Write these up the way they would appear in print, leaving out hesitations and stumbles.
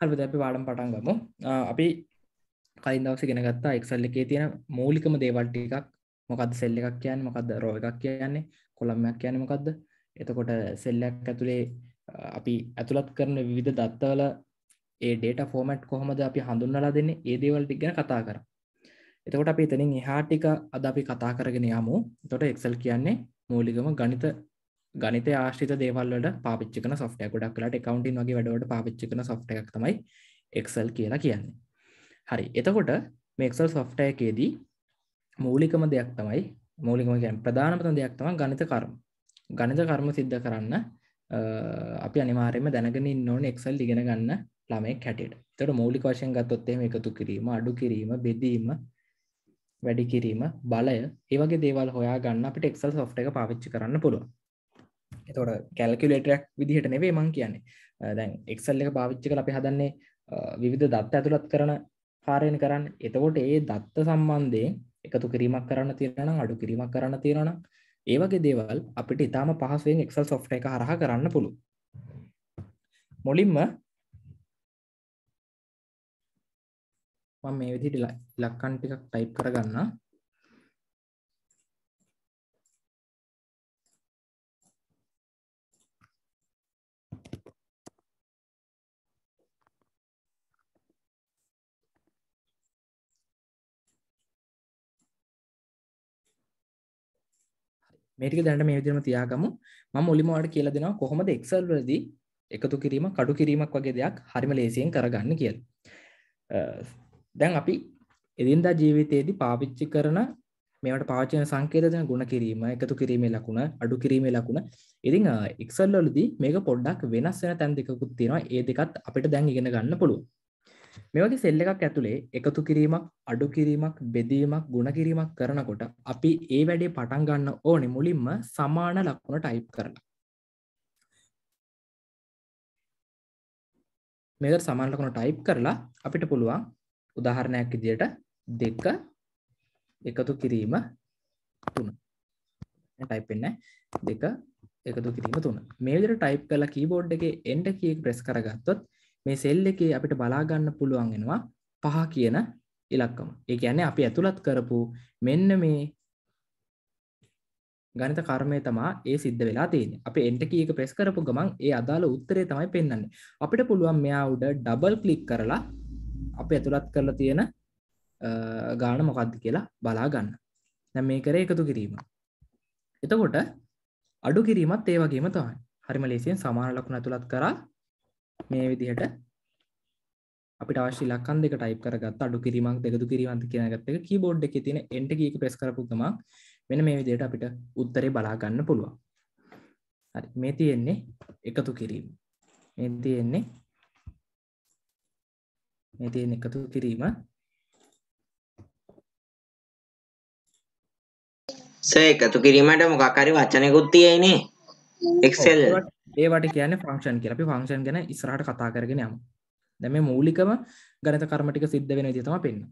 හරිද අපි පාඩම් පටන් ගමු. අපි කලින් දවසේ ඉගෙන ගත්තා Excel එකේ තියෙන මූලිකම දේවල් ටිකක්. මොකද්ද සෙල් එකක් කියන්නේ? මොකද්ද රෝ එකක් කියන්නේ? කොලම් එකක් කියන්නේ මොකද්ද? එතකොට සෙල් එකක් ඇතුලේ අපි ඇතුළත් කරන විවිධ දත්තවල ඒ data format කොහොමද අපි හඳුන්වලා දෙන්නේ? ඒ දේවල් ටික ගැන කතා කරා. එතකොට අපි එතනින් එහා ටික අද අපි කතා කරගෙන යමු. එතකොට Excel කියන්නේ මූලිකම ගණිතය ආශ්‍රිත දේවල් වලට පාවිච්චි කරන software. ගොඩක් වෙලාවට accounting වගේ වැඩවලට පාවිච්චි කරන software එකක් තමයි Excel කියලා කියන්නේ. හරි. එතකොට මේ Excel software එකේදී මූලිකම දෙයක් තමයි මූලිකම කියන්නේ ප්‍රධානම දෙයක් තමයි ගණිත කර්ම. ගණිත කර්ම සිද්ධ කරන්න අපි අනිවාර්යයෙන්ම දැනගෙන ඉන්න ඕනේ Excel ඉගෙන ගන්න ළමයෙක් හැටියට. එතකොට මූලික වශයෙන් ගත්තොත් එහෙම එකතු කිරීම, අඩු කිරීම, බෙදීම, වැඩි කිරීම, බලය, ඒ වගේ දේවල් හොයා ගන්න අපිට Excel software එක පාවිච්චි කරන්න පුළුවන්. එතකොට කැල්කියුලේටර් එකක් විදිහට නෙවෙයි මම කියන්නේ. දැන් Excel එක පාවිච්චි කරලා අපි හදන්නේ විවිධ දත්ත ඇතුළත් කරන කාර්යන කරන්නේ. එතකොට ඒ දත්ත සම්බන්ධයෙන් එකතු කිරීමක් කරන්න තියෙනවා නම් අඩු කිරීමක් කරන්න තියෙනවා නම් ඒ වගේ දේවල් අපිට ඊටාම පහසුවෙන් Excel software එක හරහා කරන්න පුළුවන්. මුලින්ම මම මේ විදිහට ඉලක්කම් ටිකක් ටයිප් කරගන්නවා. මේ ටික දැනට මේ විදිහටම තියාගමු. මම මුලින්ම ඔයාලට කියලා දෙනවා කොහොමද Excel වලදී එකතු කිරීම, කඩු කිරීමක් වගේ දෙයක් හරිම ලේසියෙන් කරගන්න කියලා. දැන් අපි එදිනදා ජීවිතයේදී පාවිච්චි කරන මේවට පාවිච්චි කරන සංකේත දෙන ಗುಣ කිරීම, එකතු කිරීමේ ලකුණ, අඩු කිරීමේ ලකුණ. ඉතින් Excel වලදී මේක පොඩ්ඩක් වෙනස් වෙන තැන් දෙකකුත් තියෙනවා. ඒ දෙකත් අපිට දැන් ඉගෙන ගන්න පුළුවන්. මේ වගේ සෙල් එකක් ඇතුලේ එකතු කිරීමක්, අඩු කිරීමක්, බෙදීමක්, ಗುಣ කිරීමක් කරනකොට අපි ඒ වැඩේ පටන් ගන්න ඕනේ මුලින්ම සමාන ලකුණ ටයිප් කරලා. මේකට සමාන ලකුණ ටයිප් කරලා අපිට පුළුවන් උදාහරණයක් විදියට 2 එකතු කිරීම 3. ටයිප් වෙන්නේ 2 එකතු කිරීම 3. මේ විදිහට ටයිප් කරලා කීබෝඩ් එකේ enter key එක ප්‍රෙස් කරගත්තොත් මේ සෙල් එකේ අපිට බලා ගන්න පුළුවන් වෙනවා 5 කියන ඉලක්කම. ඒ කියන්නේ අපි ඇතුළත් කරපු මෙන්න මේ ගණිත කර්මය තමයි ඒ සිද්ධ වෙලා තියෙන්නේ. අපි enter key එක ප්‍රෙස් කරපු ගමන් ඒ අදාළ උත්තරේ තමයි පෙන්වන්නේ. අපිට පුළුවන් මෙයා උඩ ඩබල් ක්ලික් කරලා අපි ඇතුළත් කරලා තියෙන ගාන මොකක්ද කියලා බලා ගන්න. දැන් මේ කරේ එකතු කිරීම. එතකොට අඩු කිරීමත් ඒ වගේම තමයි. හරිම ලේසියෙන් සමාන ලකුණු ඇතුළත් කරා මේ විදිහට අපිට අවශ්‍ය ඉලක්කම් දෙක ටයිප් කරගත්ත අඩු කිරීමක් දෙකතු කිරීමක් කියන එකත් එක කීබෝඩ් එකේ තියෙන enter key එක ප්‍රෙස් කරපු ගමන් මෙන්න මේ විදිහට අපිට උත්තරේ බලා ගන්න පුළුවන්. හරි මේ තියෙන්නේ එකතු කිරීම. මේ තියෙන්නේ එකතු කිරීම. සර් එකතු කිරීමට මොකක් හරි වචනයකුත් තියෙන්නේ Excel. ඒවට කියන්නේ ෆන්ක්ෂන් කියලා. අපි ෆන්ක්ෂන් ගැන ඉස්සරහට කතා කරගෙන යමු. දැන් මේ මූලිකම ගණිත කර්ම ටික සිද්ධ වෙන විදිහ තමයි පෙන්නන්නේ.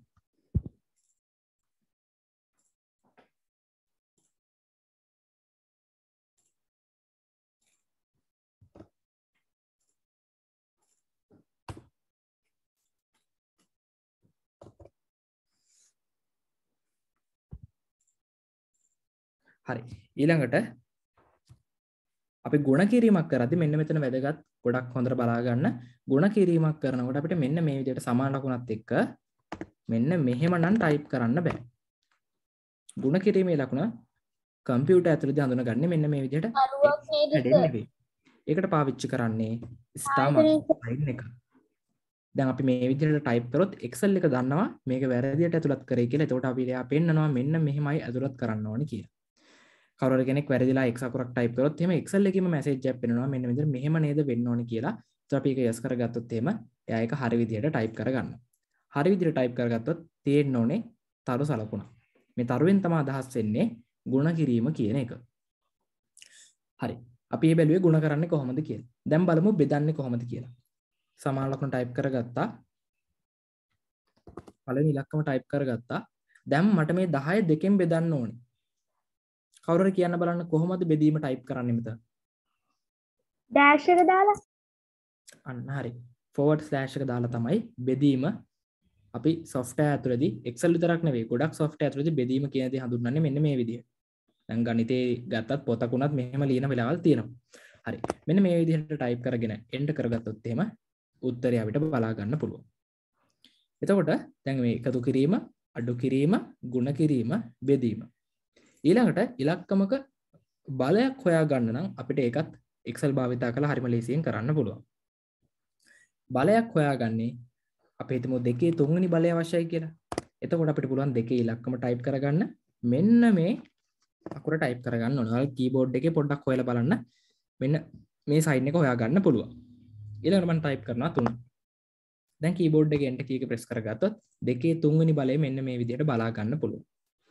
හරි. ඊළඟට අපි ಗುಣ කිරීමක් කරද්දි මෙන්න මෙතන වැදගත් ගොඩක් හොඳට බලා ගන්න. ಗುಣ කිරීමක් කරනකොට අපිට මෙන්න මේ විදිහට සමාන ලකුණත් එක්ක මෙන්න මෙහෙම නම් ටයිප් කරන්න බෑ. ಗುಣ කිරීමේ ලකුණ කම්පියුටර් ඇතුළේදී හඳුනගන්නේ මෙන්න මේ විදිහට හැඩෙන් නෙවෙයි. ඒකට පාවිච්චි කරන්නේ ස්ටාර් ලයින් එක. දැන් අපි මේ විදිහට ටයිප් කරොත් Excel එක දන්නවා මේක වැරදියට ඇතුළත් කරේ කියලා. එතකොට අපි එයා පෙන්නනවා මෙන්න මෙහෙමයි ඇතුළත් කරන්න ඕනේ කියලා. කවුරු කෙනෙක් වැරදිලා x අකුරක් ටයිප් කරොත් එහෙම Excel එකේම මැසේජ් එකක් පෙන්නනවා මෙන්න මෙතන මෙහෙම නේද වෙන්න ඕනේ කියලා. ඒත් අපි ඒක යස් කරගත්තොත් එහෙම එයා ඒක හරි විදිහට ටයිප් කරගන්නවා. හරි විදිහට ටයිප් කරගත්තොත් තියෙන්න ඕනේ තරු සලකුණ. මේ තරුවෙන් තමයි අදහස් වෙන්නේ ಗುಣ කිරීම කියන එක. හරි. අපි මේ බැලුවේ ಗುಣ කරන්නේ කොහොමද කියලා. දැන් බලමු බෙදන්නේ කොහොමද කියලා. සමාන ලකුණ ටයිප් කරගත්තා. පළවෙනි ඉලක්කම ටයිප් කරගත්තා. දැන් මට මේ 10 දෙකෙන් බෙදන්න ඕනේ. කවුරු හරි කියන්න බලන්න කොහොමද බෙදීම ටයිප් කරන්නේ මෙතන? ඩෑෂ් එක දාලා. අන්න හරි. forward slash එක දාලා තමයි බෙදීම අපි software ඇතුළේදී Excel විතරක් නෙවෙයි ගොඩක් software ඇතුළේදී බෙදීම කියන දේ හඳුන්වන්නේ මෙන්න මේ විදිහට. දැන් ගණිතේ ගත්තත් පොතක උනත් මෙහෙම ලියන වෙලාවල් තියෙනවා. හරි. මෙන්න මේ විදිහට ටයිප් කරගෙන enter කරගත්තොත් එහෙම උත්තරය අපිට බලා ගන්න පුළුවන්. එතකොට දැන් මේ එකතු කිරීම, අඩු කිරීම, ගුණ කිරීම, බෙදීම. ඊළඟට ඉලක්කමක බලයක් හොයා ගන්න නම් අපිට ඒකත් Excel භාවිතා කරලා හරිම ලේසියෙන් කරන්න පුළුවන්. බලයක් හොයාගන්නේ අපි හිතමු 2 3 වෙනි බලය අවශ්‍යයි කියලා. එතකොට අපිට පුළුවන් 2 ඉලක්කම ටයිප් කරගන්න. මෙන්න මේ අකුර ටයිප් කරගන්න ඕන. ඔයාලා කීබෝඩ් එකේ පොඩ්ඩක් හොයලා බලන්න. මෙන්න මේ සයින් එක හොයාගන්න පුළුවන්. ඊළඟට මම ටයිප් කරනවා 3. දැන් කීබෝඩ් එකේ enter key එක press කරගත්තොත් 2 3 වෙනි බලය මෙන්න මේ විදිහට බලා ගන්න පුළුවන්.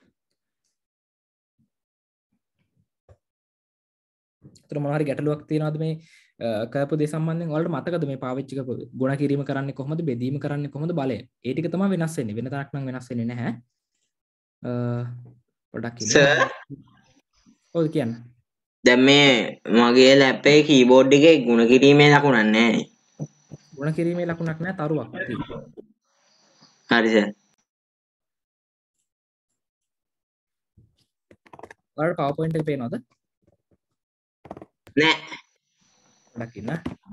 ඒතර මොනවා හරි ගැටලුවක් තියනවද මේ කරපු දේ සම්බන්ධයෙන්? ඔයාලට මතකද මේ පාවිච්චි කරපු ගුණ කිරීම කරන්නේ කොහොමද, බෙදීම කරන්නේ කොහොමද, බලය? ඒ ටික තමයි වෙනස් වෙන්නේ. වෙන තරක් නම් වෙනස් වෙන්නේ නැහැ. පොඩ්ඩක් ඉන්න. සර් ඔව් කියන්න. දැන් මේ මගේ ලැප් එකේ කීබෝඩ් එකේ ගුණ කිරීමේ ලකුණක් නැහැ. ගුණ කිරීමේ ලකුණක් නැහැ, තරුවක් තියෙනවා. හරි සර්. ඔයාලට PowerPoint එක පේනවද? නෑ. පොඩ්ඩක් ඉන්න.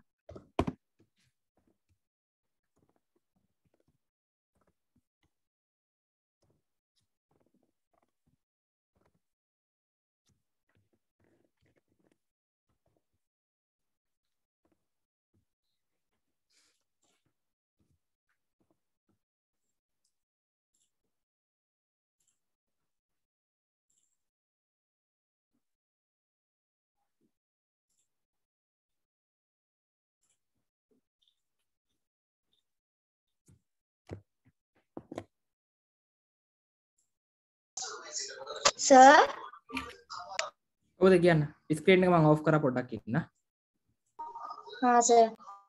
Sir, ඔබද කියන්න. ස්ක්‍රීන් එක මම ඔෆ් කරා පොඩ්ඩක් ඉන්න. हाँ sir.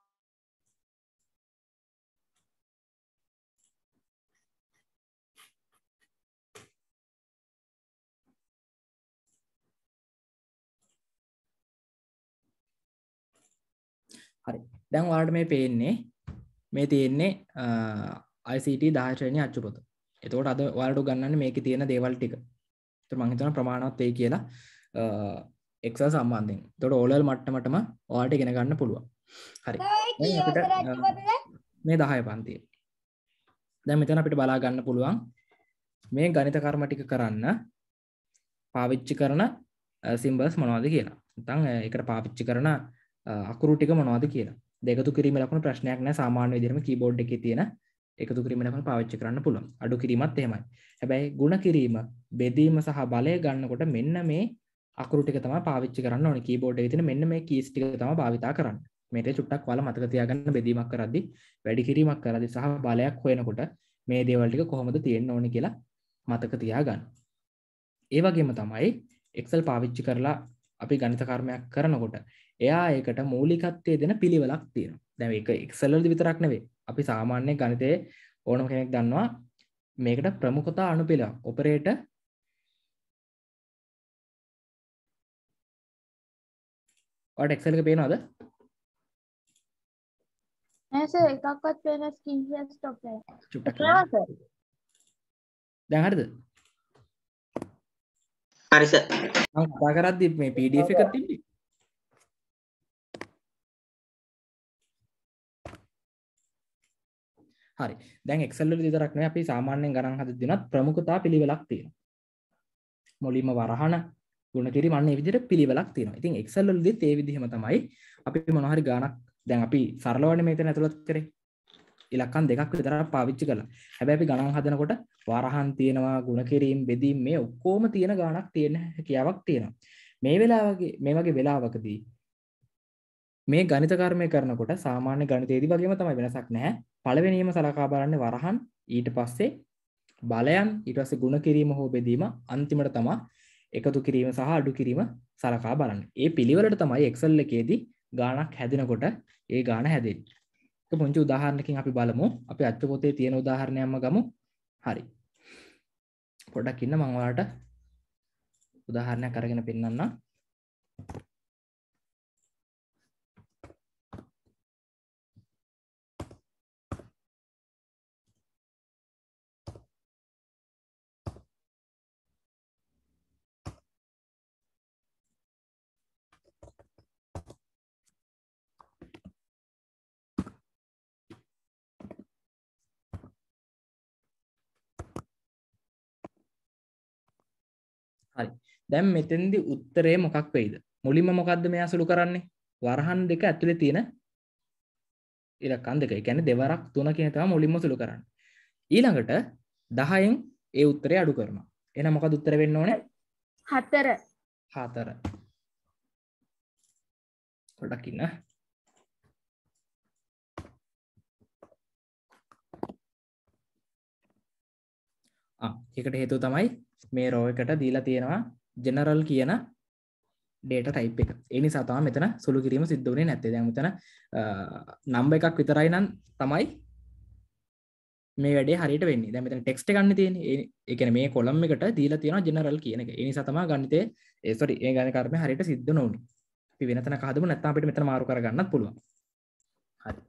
හරි. දැන් ඔයාලට මේ පේන්නේ මේ තියෙන්නේ ICT 10 ශ්‍රේණිය අච්චු පොත. එතකොට අද ඔයාලට උගන්වන්නේ මේකේ තියෙන දේවල් ටික. ඒත් මම හිතනවා ප්‍රමාණවත් වෙයි කියලා Excel සම්බන්ධයෙන්. එතකොට O level මට්ටමටම ඔයාලට ඉගෙන ගන්න පුළුවන්. හරි. දැන් අපිට මේ 10 පන්තිය. දැන් මෙතන අපිට බලා ගන්න පුළුවන් මේ ගණිත කර්ම ටික කරන්න පාවිච්චි කරන symbols මොනවද කියලා. නැත්නම් ඒකට පාවිච්චි කරන අකුරු ටික මොනවද කියලා. දෙකතු කිරීමේ ලකුණු ප්‍රශ්නයක් නැහැ. සාමාන්‍ය විදිහටම කීබෝඩ් එකේ තියෙන එකතු කිරීමේ ලකුණු පාවිච්චි කරන්න පුළුවන්. අඩු කිරීමත් එහෙමයි. හැබැයි ಗುಣ කිරීම, බෙදීම සහ බලය ගන්නකොට මෙන්න මේ අකුරු ටික තමයි පාවිච්චි කරන්න ඕනේ. කීබෝඩ් එකේ තියෙන මෙන්න මේ කීස් ටික තමයි භාවිතා කරන්න. මේක චුට්ටක් ඔයාලා මතක තියාගන්න. බෙදීමක් කරද්දි, වැඩි කිරීමක් කරද්දි සහ බලයක් හොයනකොට මේ දේවල් ටික කොහොමද තියෙන්න ඕනේ කියලා මතක තියාගන්න. ඒ වගේම තමයි Excel පාවිච්චි කරලා අපි ගණිත කර්මයක් කරනකොට එයා ඒකට මූලිකත්වයේ දෙන පිළිවෙලක් තියෙනවා. දැන් මේක Excel වලදී විතරක් නෙවෙයි. අපි සාමාන්‍ය ගණිතයේ ඕනම කෙනෙක් දන්නවා මේකට ප්‍රමුඛතා අනුපිළිවෙල ඔපරේටර් ඔයාලට Excel එක පේනවද? नहीं sir, එකක්වත් පේන screen share stop එක. චුට්ටක් පේනවා sir. දැන් හරිද? හරි සර්. මම කතා කරද්දි මේ PDF එක තිබ්බේ. හරි. දැන් Excel වල විතරක් නෙවෙයි අපි සාමාන්‍යයෙන් ගණන් හදද්දිනත් ප්‍රමුඛතා පිළිවෙලක් තියෙනවා. මුලින්ම වරහන ගුණ කිරීම අන්න මේ විදිහට පිළිවෙලක් තියෙනවා. ඉතින් Excel වලදීත් ඒ විදිහම තමයි අපි මොනවා හරි ගාණක් දැන් අපි සරලවනේ මෙතන ඇතුළත් කරේ. ඉලක්කම් දෙකක් විතරක් පාවිච්චි කළා. හැබැයි අපි ගණන් හදනකොට වරහන් තියෙනවා, ගුණ කිරීම, බෙදීම මේ ඔක්කොම තියෙන ගාණක් තියෙන හැකියාවක් තියෙනවා. මේ වගේ වෙලාවකදී මේ ගණිත කර්මය කරනකොට සාමාන්‍ය ගණිතයේදී වගේම තමයි වෙනසක් නැහැ. පළවෙනියම සලකා බලන්නේ වරහන්, ඊට පස්සේ බලයන්, ඊට පස්සේ ගුණ කිරීම හෝ බෙදීම, අන්තිමට තමයි එකතු කිරීම සහ අඩු කිරීම සලකා බලන්නේ. ඒ පිළිවෙලට තමයි Excel එකේදී ගාණක් හැදෙනකොට ඒ ගාණ හැදෙන්නේ. එක පුංචි උදාහරණකින් අපි බලමු. අපි අච්චු පොතේ තියෙන උදාහරණයක්ම ගමු. හරි. පොඩ්ඩක් ඉන්න මම ඔයාලට උදාහරණයක් අරගෙන පෙන්නන්නම්. හරි. දැන් මෙතෙන්දි උත්තරේ මොකක් වෙයිද? මුලින්ම මොකද්ද මෙයා සුළු කරන්නේ? වරහන් දෙක ඇතුලේ තියෙන ඉලක්කම් දෙක. ඒ කියන්නේ දෙවරක් 3 කියන තමයි මුලින්ම සුළු කරන්නේ. ඊළඟට 10න් ඒ උත්තරේ අඩු කරනවා. එහෙනම් මොකද උත්තර වෙන්න ඕනේ? 4. 4. පොඩ්ඩක් ඉන්න. ඒකට හේතුව තමයි මේ රෝ එකට දීලා තියෙනවා ජෙනරල් කියන data type එක. ඒ නිසා තමයි මෙතන සුළු කිරීම සිද්ධ වෙන්නේ නැත්තේ. දැන් මෙතන නම්බර් එකක් විතරයි නම් තමයි මේ වැඩේ හරියට වෙන්නේ. දැන් මෙතන ටෙක්ස්ට් එක ගන්න තියෙන්නේ. ඒ කියන්නේ මේ කොලම් එකට දීලා තියෙනවා ජෙනරල් කියන එක. ඒ නිසා තමයි ගණිතයේ ඒ ගණන කර්මය හරියට සිද්ධ නොවුනේ. අපි වෙන තැනක හදමු නැත්නම් අපිට මෙතන මාරු කර ගන්නත් පුළුවන්. හරි.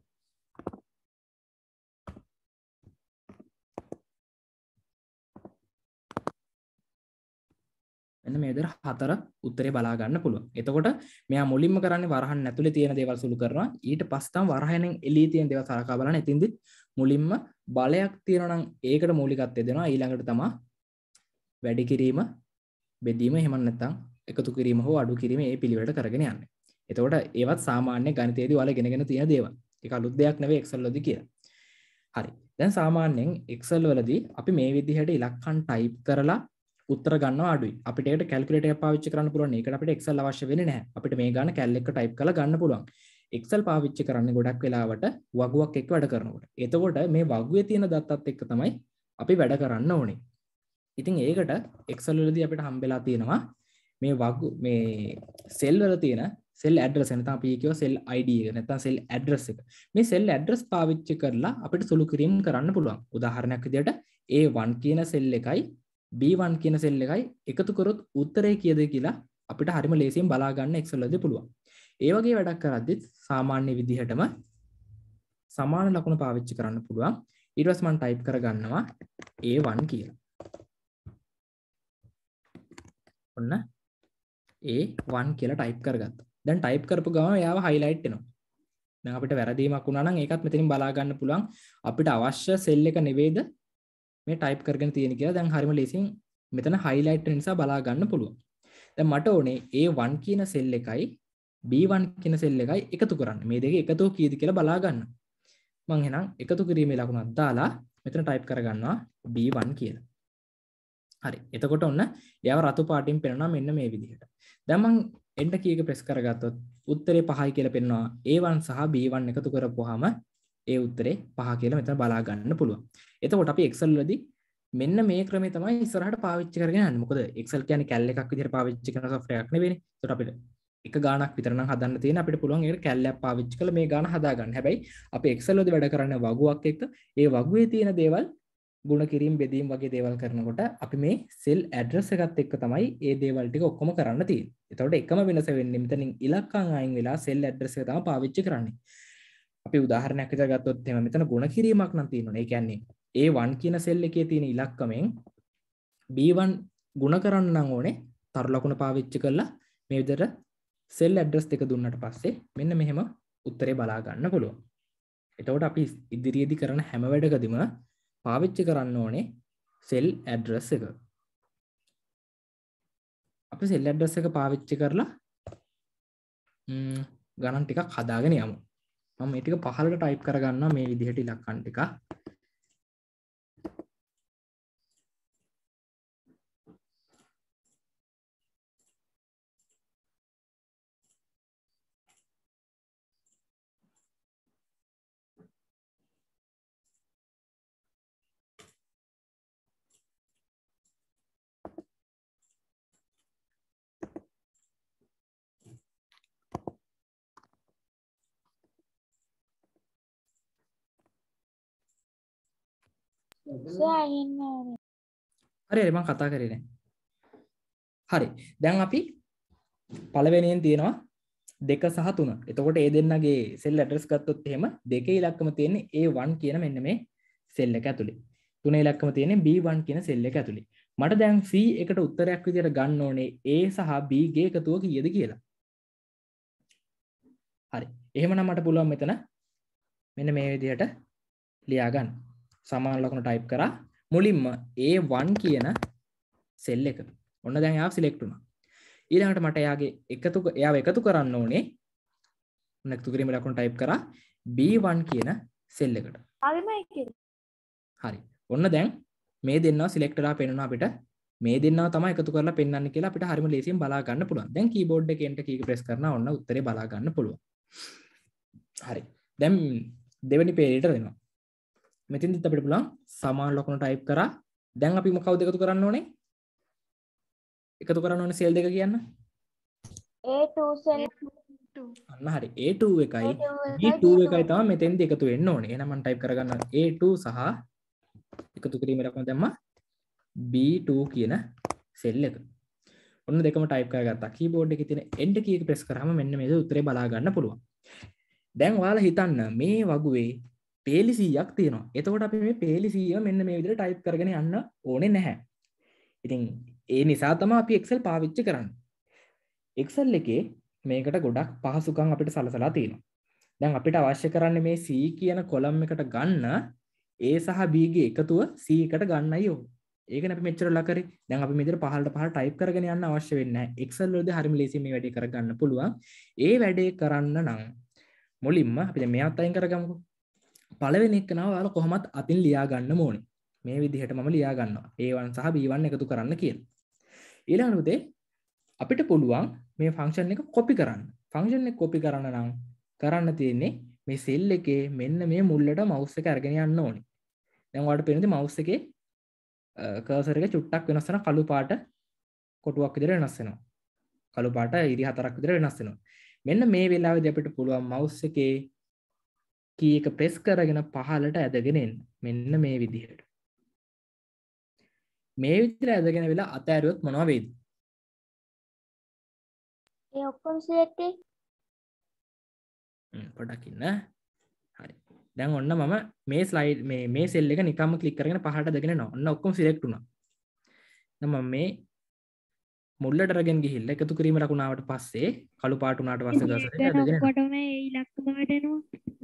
මෙන්න මේ විදිහට 4 උත්තරේ බලා ගන්න පුළුවන්. එතකොට මෙයා මුලින්ම කරන්නේ වරහන් ඇතුලේ තියෙන දේවල් සුළු කරනවා. ඊට පස්සේ තමයි වරහනෙන් එළියේ තියෙන දේවල් සලකා බලන. එතින්දි මුලින්ම බලයක් තියෙනවා නම් ඒකට මූලිකත්වය දෙනවා. ඊළඟට තමයි වැඩි කිරීම, බෙදීම එහෙම නැත්නම් එකතු කිරීම හෝ අඩු කිරීම මේ පිළිවෙලට කරගෙන යන්නේ. එතකොට ඒවත් සාමාන්‍ය ගණිතයේදී ඔයාලා ඉගෙනගෙන තියෙන දේවල්. ඒක අලුත් දෙයක් නෙවෙයි Excel වලදී කියලා. හරි. දැන් සාමාන්‍යයෙන් Excel වලදී අපි මේ විදිහට ඉලක්කම් ටයිප් කරලා උත්තර ගන්නවා අඩුයි. අපිට ඒකට කැල්කියුලේටර් එක පාවිච්චි කරන්න පුළුවන්. ඒකට අපිට Excel අවශ්‍ය වෙන්නේ නැහැ. අපිට මේ ගාන කැල් එක ටයිප් කරලා ගන්න පුළුවන්. Excel පාවිච්චි කරන්නේ ගොඩක් වෙලාවට වගුවක් එක්ක වැඩ කරනකොට. එතකොට මේ වගුවේ තියෙන දත්තත් එක්ක තමයි අපි වැඩ කරන්න ඕනේ. ඉතින් ඒකට Excel වලදී අපිට හම්බෙලා තියෙනවා මේ මේ සෙල් වල තියෙන සෙල් ඇඩ්‍රස් එක. නැත්නම් අපි කියව සෙල් ID එක නැත්නම් සෙල් ඇඩ්‍රස් එක. මේ සෙල් ඇඩ්‍රස් පාවිච්චි කරලා අපිට සුළු කිරීම කරන්න පුළුවන්. උදාහරණයක් විදිහට A1 කියන සෙල් එකයි B1 කියන සෙල් එකයි එකතු කරොත් උත්තරේ කීයද කියලා අපිට හරිම ලේසියෙන් බලා ගන්න Excel වලදී පුළුවන්. ඒ වගේ වැඩක් කරද්දි සාමාන්‍ය විදිහටම සමාන ලකුණු පාවිච්චි කරන්න පුළුවන්. ඊට පස්සේ මම ටයිප් කර ගන්නවා A1 කියලා. ඔන්න A1 කියලා ටයිප් කරගත්තා. දැන් ටයිප් කරපු ගමන් එයාව highlight වෙනවා. දැන් අපිට වැරදීමක් වුණා නම් ඒකත් මෙතනින් බලා ගන්න පුළුවන්. අපිට අවශ්‍ය සෙල් එක නෙවෙයිද මේ ටයිප් කරගෙන තියෙන කියලා දැන් හරිම ලේසියෙන් මෙතන highlight වෙන නිසා බලා ගන්න පුළුවන්. දැන් මට ඕනේ A1 කියන සෙල් එකයි B1 කියන සෙල් එකයි එකතු කරන්න. මේ දෙකේ එකතුව කීයද කියලා බලා ගන්න. මම එහෙනම් එකතු කිරීමේ ලකුණක් දාලා මෙතන ටයිප් කරගන්නවා B1 කියලා. හරි. එතකොට ඔන්න එයාව රතු පාටින් පෙන්නනවා මෙන්න මේ විදිහට. දැන් මම enter key එක press කරගත්තොත් උත්තරේ 5යි කියලා පෙන්නනවා. A1 සහ B1 එකතු කරපුවාම ඒ උත්තරේ 5 කියලා මෙතන බලා ගන්න පුළුවන්. එතකොට අපි Excel වලදී මෙන්න මේ ක්‍රමය තමයි ඉස්සරහට පාවිච්චි කරගෙන යන්නේ. මොකද Excel කියන්නේ කැල් එකක් විදිහට පාවිච්චි කරන software එකක් නෙවෙයිනේ. ඒකට අපිට එක ගාණක් විතර නම් හදන්න තියෙන අපිට පුළුවන් ඒකට කැල් එකක් පාවිච්චි කරලා මේ ගාණ හදා ගන්න. හැබැයි අපි Excel වලදී වැඩ කරන්නේ වගුවක් එක්ක. ඒ වගුවේ තියෙන දේවල් ගුණ කිරීම බෙදීම වගේ දේවල් කරනකොට අපි මේ සෙල් ඇඩ්‍රස් එකත් එක්ක තමයි මේ දේවල් ටික ඔක්කොම කරන්න තියෙන්නේ. එතකොට එකම වෙනස වෙන්නේ මෙතනින් ඉලක්කම් අයින් වෙලා සෙල් ඇඩ්‍රස් එක තමයි පාවිච්චි කරන්නේ. අපි උදාහරණයක් විතර ගත්තොත් එහෙම මෙතන ගුණ කිරීමක් නම් තියෙනවා. ඒ කියන්නේ A1 කියන සෙල් එකේ තියෙන ඉලක්කමෙන් B1 ගුණ කරන්න නම් ඕනේ තරු ලකුණ පාවිච්චි කරලා මේ විදිහට සෙල් ඇඩ්‍රස් දෙක දුන්නට පස්සේ මෙන්න මෙහෙම උත්තරේ බලා ගන්න පුළුවන්. එතකොට අපි ඉදිරියේදී කරන හැම වැඩකදීම පාවිච්චි කරන්න ඕනේ සෙල් ඇඩ්‍රස් එක. අපි සෙල් ඇඩ්‍රස් එක පාවිච්චි කරලා ගණන් ටිකක් හදාගෙන යමු. මම මේ ටික පහළට ටයිප් කරගන්නවා මේ විදිහට ඉලක්කම් ටික. හරි මම කතා කරේ නෑ. හරි. දැන් අපි පළවෙනියෙන් තියෙනවා 2 සහ 3. එතකොට ඒ දෙන්නගේ සෙල් ඇඩ්‍රස් ගත්තොත් එහෙම දෙකේ ඉලක්කම තියෙන්නේ A1 කියන මෙන්න මේ සෙල් එක ඇතුලේ. 3 ඉලක්කම තියෙන්නේ B1 කියන සෙල් එක ඇතුලේ. මට දැන් C එකට උත්තරයක් විදියට ගන්න ඕනේ A සහ B ගේ එකතුව කීයද කියලා. හරි. එහෙමනම් මට පුළුවන් මෙතන මෙන්න මේ විදිහට ලියා ගන්න. සමාන ලකුණු ටයිප් කරා මුලින්ම A1 කියන සෙල් එක. ඔන්න දැන් එයාව සිලෙක්ට් වුණා. ඊළඟට මට එයාව එකතු කරන්න ඕනේ. ඔන්න එකතු කිරීම ලකුණු ටයිප් කරා B1 කියන සෙල් එකට. හරිමයි කියලා. හරි. ඔන්න දැන් මේ දෙන්නව සිලෙක්ට් කරලා පෙන්වනවා අපිට. මේ දෙන්නව තමයි එකතු කරලා පෙන්වන්නේ කියලා අපිට හරිම ලේසියෙන් බලා ගන්න පුළුවන්. දැන් කීබෝඩ් එකේ enter කී එක ප්‍රෙස් කරනවා ඔන්න උත්තරේ බලා ගන්න පුළුවන්. හරි. දැන් දෙවෙනි පේජයට වෙනවා. මෙතෙන්දිත් අපිට පුළුවන් සමාන ලකුණු ටයිප් කරා. දැන් අපි මොකවද එකතු කරන්න ඕනේ? එකතු කරන්න ඕනේ සෙල් දෙක කියන්න. A2 cell අන්න හරි. A2 එකයි B2 එකයි තමයි මෙතෙන්දි එකතු වෙන්න ඕනේ. එහෙනම් මම ටයිප් කරගන්නවා A2 සහ එකතු කිරීමේ ලකුණ දැම්මා B2 කියන සෙල් එක. ඔන්න දෙකම ටයිප් කරගත්තා. කීබෝඩ් එකේ තියෙන end කී එක ප්‍රෙස් කරාම මෙන්න මේ උත්තරේ බලා ගන්න පුළුවන්. දැන් ඔයාලා හිතන්න මේ වගුවේ පේලි 100ක් තියෙනවා. එතකොට අපි මේ පේලි 100 මෙන්න මේ විදිහට ටයිප් කරගෙන යන්න ඕනේ නැහැ. ඉතින් ඒ නිසා තමයි අපි Excel පාවිච්චි කරන්නේ. Excel එකේ මේකට ගොඩක් පහසුකම් අපිට සලසලා තියෙනවා. දැන් අපිට අවශ්‍ය කරන්නේ මේ C කියන කොලම් එකට ගන්න A සහ B ගේ එකතුව C එකට ගන්නයි ඕනේ. ඒකනේ අපි මෙච්චර ලා කරේ. දැන් අපි මේ විදිහට පහළට ටයිප් කරගෙන යන්න අවශ්‍ය වෙන්නේ නැහැ. Excel වලදී හරිම ලේසියෙන් මේ වැඩේ කරගන්න පුළුවන්. ඒ වැඩේ කරන්න නම් මුලින්ම අපි දැන් මෙයාත් අයින් කරගමුකෝ. පළවෙනි එක නම ඔයාලා කොහොමත් අතින් ලියා ගන්න ඕනේ. මේ විදිහට මම ලියා ගන්නවා. A1 සහ B1 එකතු කරන්න කියලා. ඊළඟට උදේ අපිට පුළුවන් මේ ෆන්ක්ෂන් එක කොපි කරන්න. ෆන්ක්ෂන් එක කොපි කරන්න නම් කරන්න තියෙන්නේ මේ සෙල් එකේ මෙන්න මේ මුල්ලට මවුස් එක අරගෙන යන්න ඕනේ. දැන් ඔයාලට පේනද මවුස් එකේ කර්සර් එක චුට්ටක් වෙනස් වෙනවා කළු පාට කොටුවක් විදිහට වෙනස් වෙනවා. කළු පාට ඉරි හතරක් විදිහට වෙනස් වෙනවා. මෙන්න මේ වෙලාවේදී අපිට පුළුවන් මවුස් එකේ කී එක ප්‍රෙස් කරගෙන පහළට ඇදගෙන එන්න. මෙන්න මේ විදිහට. මේ විදිහට ඇදගෙන වෙලා අතෑරියොත් මොනව වෙයිද? ඒ ඔක්කොම select පොඩ්ඩක් ඉන්න. හරි. දැන් ඔන්න මම මේ ස්ලයිඩ් මේ සෙල් එක නිකම්ම ක්ලික් කරගෙන පහළට ඇදගෙන යනවා. ඔන්න ඔක්කොම සිලෙක්ට් වුණා. දැන් මම මේ මුල්ලට අරගෙන ගිහිල්ලා එකතු කිරීම ලකුණ ආවට පස්සේ කළු පාට උනාට පස්සේ කර්සර් එක ඇදගෙන යනවා. ඔක්කොටම ඒ ඉලක්ක බවට එනවා.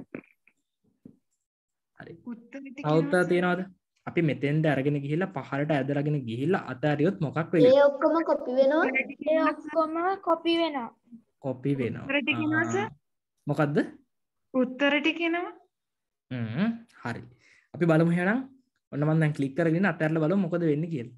හරි. උත්තර අවුත්තර තියනවද? අපි මෙතෙන්ද අරගෙන ගිහිල්ලා පහළට ඇදලාගෙන ගිහිල්ලා අතාරියොත් මොකක් වෙයිද? ඒ ඔක්කොම copy වෙනවා. ඒ ඔක්කොම copy වෙනවා. කොපි වෙනවා. උත්තර ටික එනවා සර්. මොකද්ද? උත්තර ටික එනවා. හරි. අපි බලමු එහෙනම්. ඔන්න මම දැන් ක්ලික් කරගෙන අතහැරලා බලමු මොකද වෙන්නේ කියලා.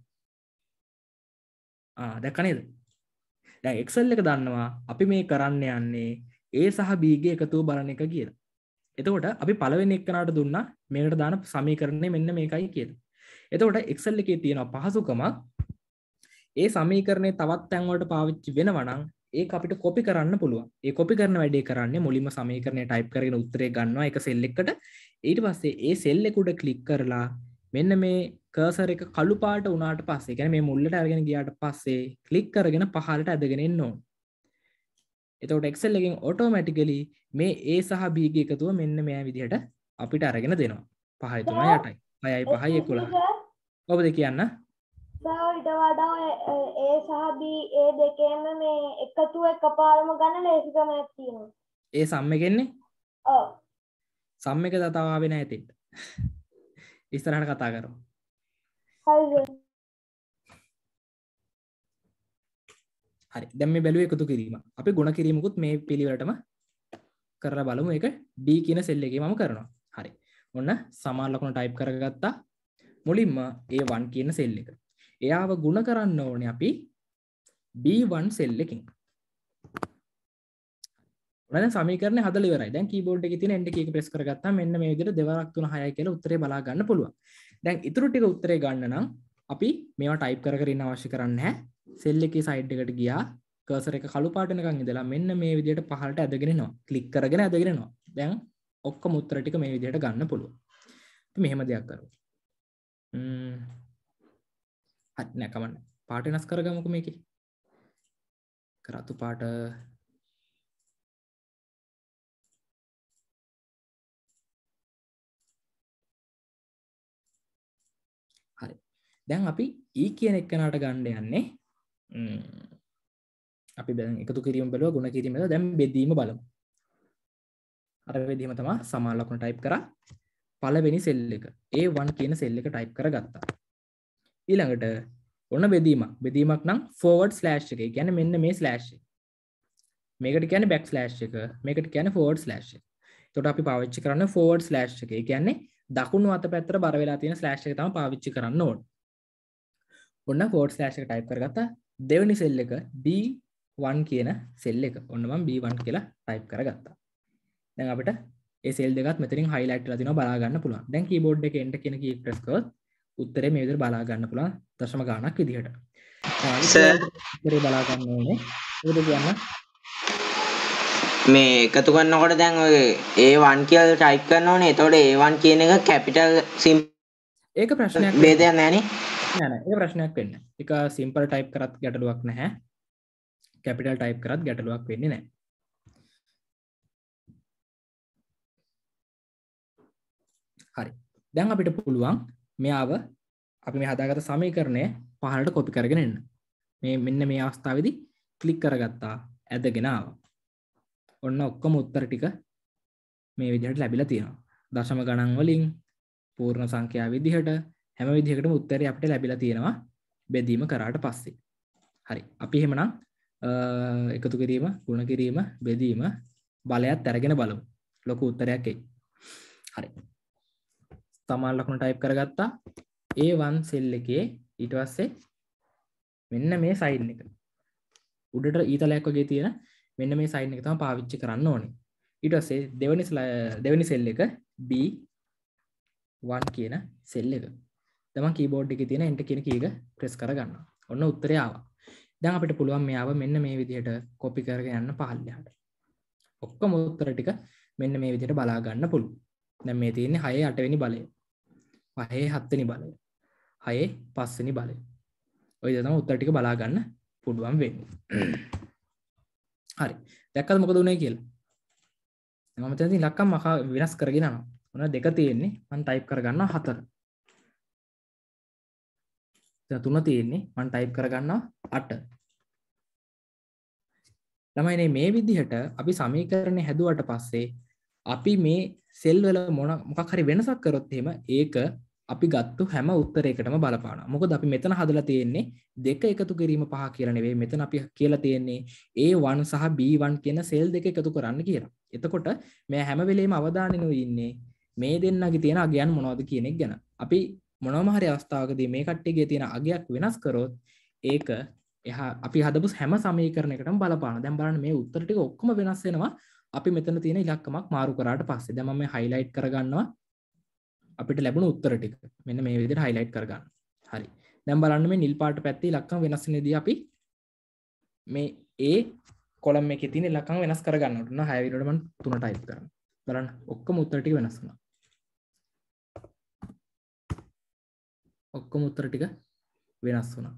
දැක්ක නේද? දැන් Excel එක දන්නවා අපි මේ කරන්න යන්නේ A සහ B ගේ එකතුව බලන එක කියලා. එතකොට අපි පළවෙනි එක්කනට දුන්නා මේකට දාන සමීකරණය මෙන්න මේකයි කියලා. එතකොට Excel එකේ තියෙන පහසුකමක් ඒ සමීකරණය තවත් තැන් වලට පාවිච්චි වෙනවා නම් ඒක අපිට කොපි කරන්න පුළුවන්. ඒ කොපි කරන වැඩේ කරන්නේ මුලින්ම සමීකරණය ටයිප් කරගෙන උත්තරේ ගන්නවා එක සෙල් එකකට. ඊට පස්සේ ඒ සෙල් එක උඩ ක්ලික් කරලා මෙන්න මේ කර්සර් එක කළු පාට වුණාට පස්සේ කියන්නේ මේ මුල්ලට අරගෙන ගියාට පස්සේ ක්ලික් කරගෙන පහළට ඇදගෙන එන්න ඕන. එතකොට Excel එකෙන් automatically මේ A සහ B ගේ එකතුව මෙන්න මේ විදිහට අපිට අරගෙන දෙනවා. 5යි 3යි 8යි 6යි 5යි 11යි. ඔබද කියන්න? ඊට වඩා A සහ B ඒ දෙකේම මේ එකතුව එකපාරම ගන්න ලේසි ක්‍රමයක් තියෙනවා. ඒ සම් එකෙන්නේ? ඔව්. සම් එක තව ආවේ නැහැ තෙන්න. ඉස්සරහට කතා කරමු. හරිද? හරි. දැන් මේ බැලුවේ එකතු කිරීම. අපි ගුණ කිරීමකුත් මේ පිළිවෙලටම කරලා බලමු. ඒක D කියන සෙල් එකේ මම කරනවා. හරි. ඔන්න සමාන ලකුණ ටයිප් කරගත්තා. මුලින්ම A1 කියන සෙල් එක. එයාව ගුණ කරන්න ඕනේ අපි B1 සෙල් එකකින්. ඔන්න සමීකරණය හදලා ඉවරයි. දැන් කීබෝඩ් එකේ තියෙන end key එක ප්‍රෙස් කරගත්තාම මෙන්න මේ විදිහට 2 3 6යි කියලා උත්තරේ බලා ගන්න පුළුවන්. දැන් ඊටු ටික උත්තරේ ගන්න නම් අපි මේවා ටයිප් කර කර ඉන්න අවශ්‍ය කරන්නේ නැහැ. සෙල් එකේ සයිඩ් එකට ගියා. කර්සර් එක කළු පාට වෙනකන් ඉඳලා මෙන්න මේ විදිහට පහළට ඇදගෙන එනවා. ක්ලික් කරගෙන ඇදගෙන එනවා. දැන් ඔක්කොම උත්තර ටික මේ විදිහට ගන්න පුළුවන්. අපි මෙහෙම දෙයක් කරමු. හරි නෑ කමන්න. පාට වෙනස් කරගමුකෝ මේකේ. කරතු පාට හරි. දැන් අපි E කියන එකනට ගන්න යන්නේ අපි දැන් එකතු කිරීම බලුවා ගුණ කිරීම බලුවා දැන් බෙදීම බලමු. අර බෙදීම තමයි සමාන ලකුණ ටයිප් කරා පළවෙනි සෙල් එක A1 කියන සෙල් එක ටයිප් කරගත්තා. ඊළඟට ඔන්න බෙදීමක් නම් forward slash එක. ඒ කියන්නේ මෙන්න මේ slash එක. මේකට කියන්නේ back slash එක. මේකට කියන්නේ forward slash එක. එතකොට අපි පාවිච්චි කරන්නේ forward slash එක. ඒ කියන්නේ දකුණු අත පැත්තට බර වෙලා තියෙන slash එක තමයි පාවිච්චි කරන්න ඕනේ. ඔන්න forward slash එක type කරගත්තා. දෙවෙනි cell එක B1 කියන cell එක. ඔන්න මම B1 කියලා type කරගත්තා. දැන් අපිට ඒ cell දෙකත් මෙතනින් highlight වෙලා තියෙනවා බලා ගන්න පුළුවන්. දැන් keyboard එකේ enter කියන key press කරොත් උත්තරේ මේ විදිහට බලා ගන්න පුළුවන් දශම ගාණක් විදිහට. උත්තරේ බලා ගන්න ඕනේ. ඒකද කියන්න මේ එකතු කරනකොට දැන් ඔය A1 කියලා ටයිප් කරන්න ඕනේ. එතකොට A1 කියන එක කැපිටල් ඒක ප්‍රශ්නයක් ભેදයක් නැහැ නේ. නෑ ඒක ප්‍රශ්නයක් වෙන්නේ නැහැ. ඒක සිම්පල් ටයිප් කරත් ගැටලුවක් නැහැ. කැපිටල් ටයිප් කරත් ගැටලුවක් වෙන්නේ නැහැ. හරි. දැන් අපිට පුළුවන් මෙයාව අපි මේ හදාගත්ත සමීකරණය පහළට කොපි කරගෙන එන්න. මෙන්න මේ අවස්ථාවේදී ක්ලික් කරගත්තා. ඇදගෙන ආවා. ඔන්න ඔක්කොම උත්තර ටික මේ විදිහට ලැබිලා තියෙනවා. දශම ගණන් වලින් පූර්ණ සංඛ්‍යා විදිහට හැම විදිහකටම උත්තරය අපිට ලැබිලා තියෙනවා බෙදීම කරාට පස්සේ. හරි. අපි එහෙමනම් එකතු කිරීම, ගුණ කිරීම, බෙදීම බලයත් අරගෙන බලමු. ලොකු උත්තරයක් එයි. හරි. සමාන ලකුණු ටයිප් කරගත්තා. A1 සෙල් එකේ ඊට පස්සේ මෙන්න මේ සයින් එක. උඩට ඊතලයක් වගේ තියෙන මෙන්න මේ සයින් එක තමයි පාවිච්චි කරන්න ඕනේ. ඊට පස්සේ දෙවෙනි සෙල් එක B1 කියන සෙල් එක. දැන් මම කීබෝඩ් එකේ තියෙන enter කියන කී එක ප්‍රෙස් කරගන්නවා. ඔන්න උත්තරය ආවා. දැන් අපිට පුළුවන් මෙයාව මෙන්න මේ විදිහට කොපි කරගෙන යන්න පහළට. ඔක්කොම උත්තර ටික මෙන්න මේ විදිහට බලා ගන්න පුළුවන්. දැන් මේ තියෙන්නේ 6 8 වෙනි බලය. 5 7 වෙනි බලය. 6 5 වෙනි බලය. ඔය විදිහට තමයි උත්තර ටික බලා ගන්න පුළුවන් වෙන්නේ. හරි. දැක්කද මොකද උනේ කියලා? මම මෙතනදී ඉලක්කම් වෙනස් කරගෙන යනවා. මොනවද දෙක තියෙන්නේ? මම ටයිප් කරගන්නවා 4. දැන් 3 තියෙන්නේ මම ටයිප් කරගන්නවා 8. ළමයිනේ මේ විදිහට අපි සමීකරණය හැදුවට පස්සේ අපි මේ සෙල් වල මොකක් හරි වෙනසක් කරොත් එහෙම ඒක අපි ගත්තු හැම උත්තරයකටම බලපානවා. මොකද අපි මෙතන හදලා තියෙන්නේ දෙක එකතු කිරීම 5 කියලා නෙවෙයි. මෙතන අපි කියලා තියෙන්නේ A1 සහ B1 කියන සෙල් දෙක එකතු කරන්න කියලා. එතකොට මේ හැම වෙලේම අවධානයෙ ඉන්නේ මේ දෙන්නගේ තියෙන අගයන් මොනවද කියන එක ගැන. අපි මොනවම හරි අවස්ථාවකදී මේ කට්ටියගේ තියෙන අගයක් වෙනස් කරොත් ඒක අපි හදපු හැම සමීකරණයකටම බලපානවා. දැන් බලන්න මේ උත්තර ටික ඔක්කොම වෙනස් වෙනවා. අපි මෙතන තියෙන ඉලක්කමක් මාරු කරාට පස්සේ. දැන් මම මේ highlight කරගන්නවා. අපිට ලැබුණු උත්තර ටික මෙන්න මේ විදිහට highlight කරගන්න. හරි. දැන් බලන්න මේ නිල් පාට පැත්තේ ඉලක්කම වෙනස් වෙනදී අපි මේ A කොලම් එකේ තියෙන ඉලක්කම වෙනස් කරගන්නවට උන 6 විදිහට මම 3 type කරනවා. බලන්න ඔක්කොම උත්තර ටික වෙනස් වුණා. ඔක්කොම උත්තර ටික වෙනස් වුණා.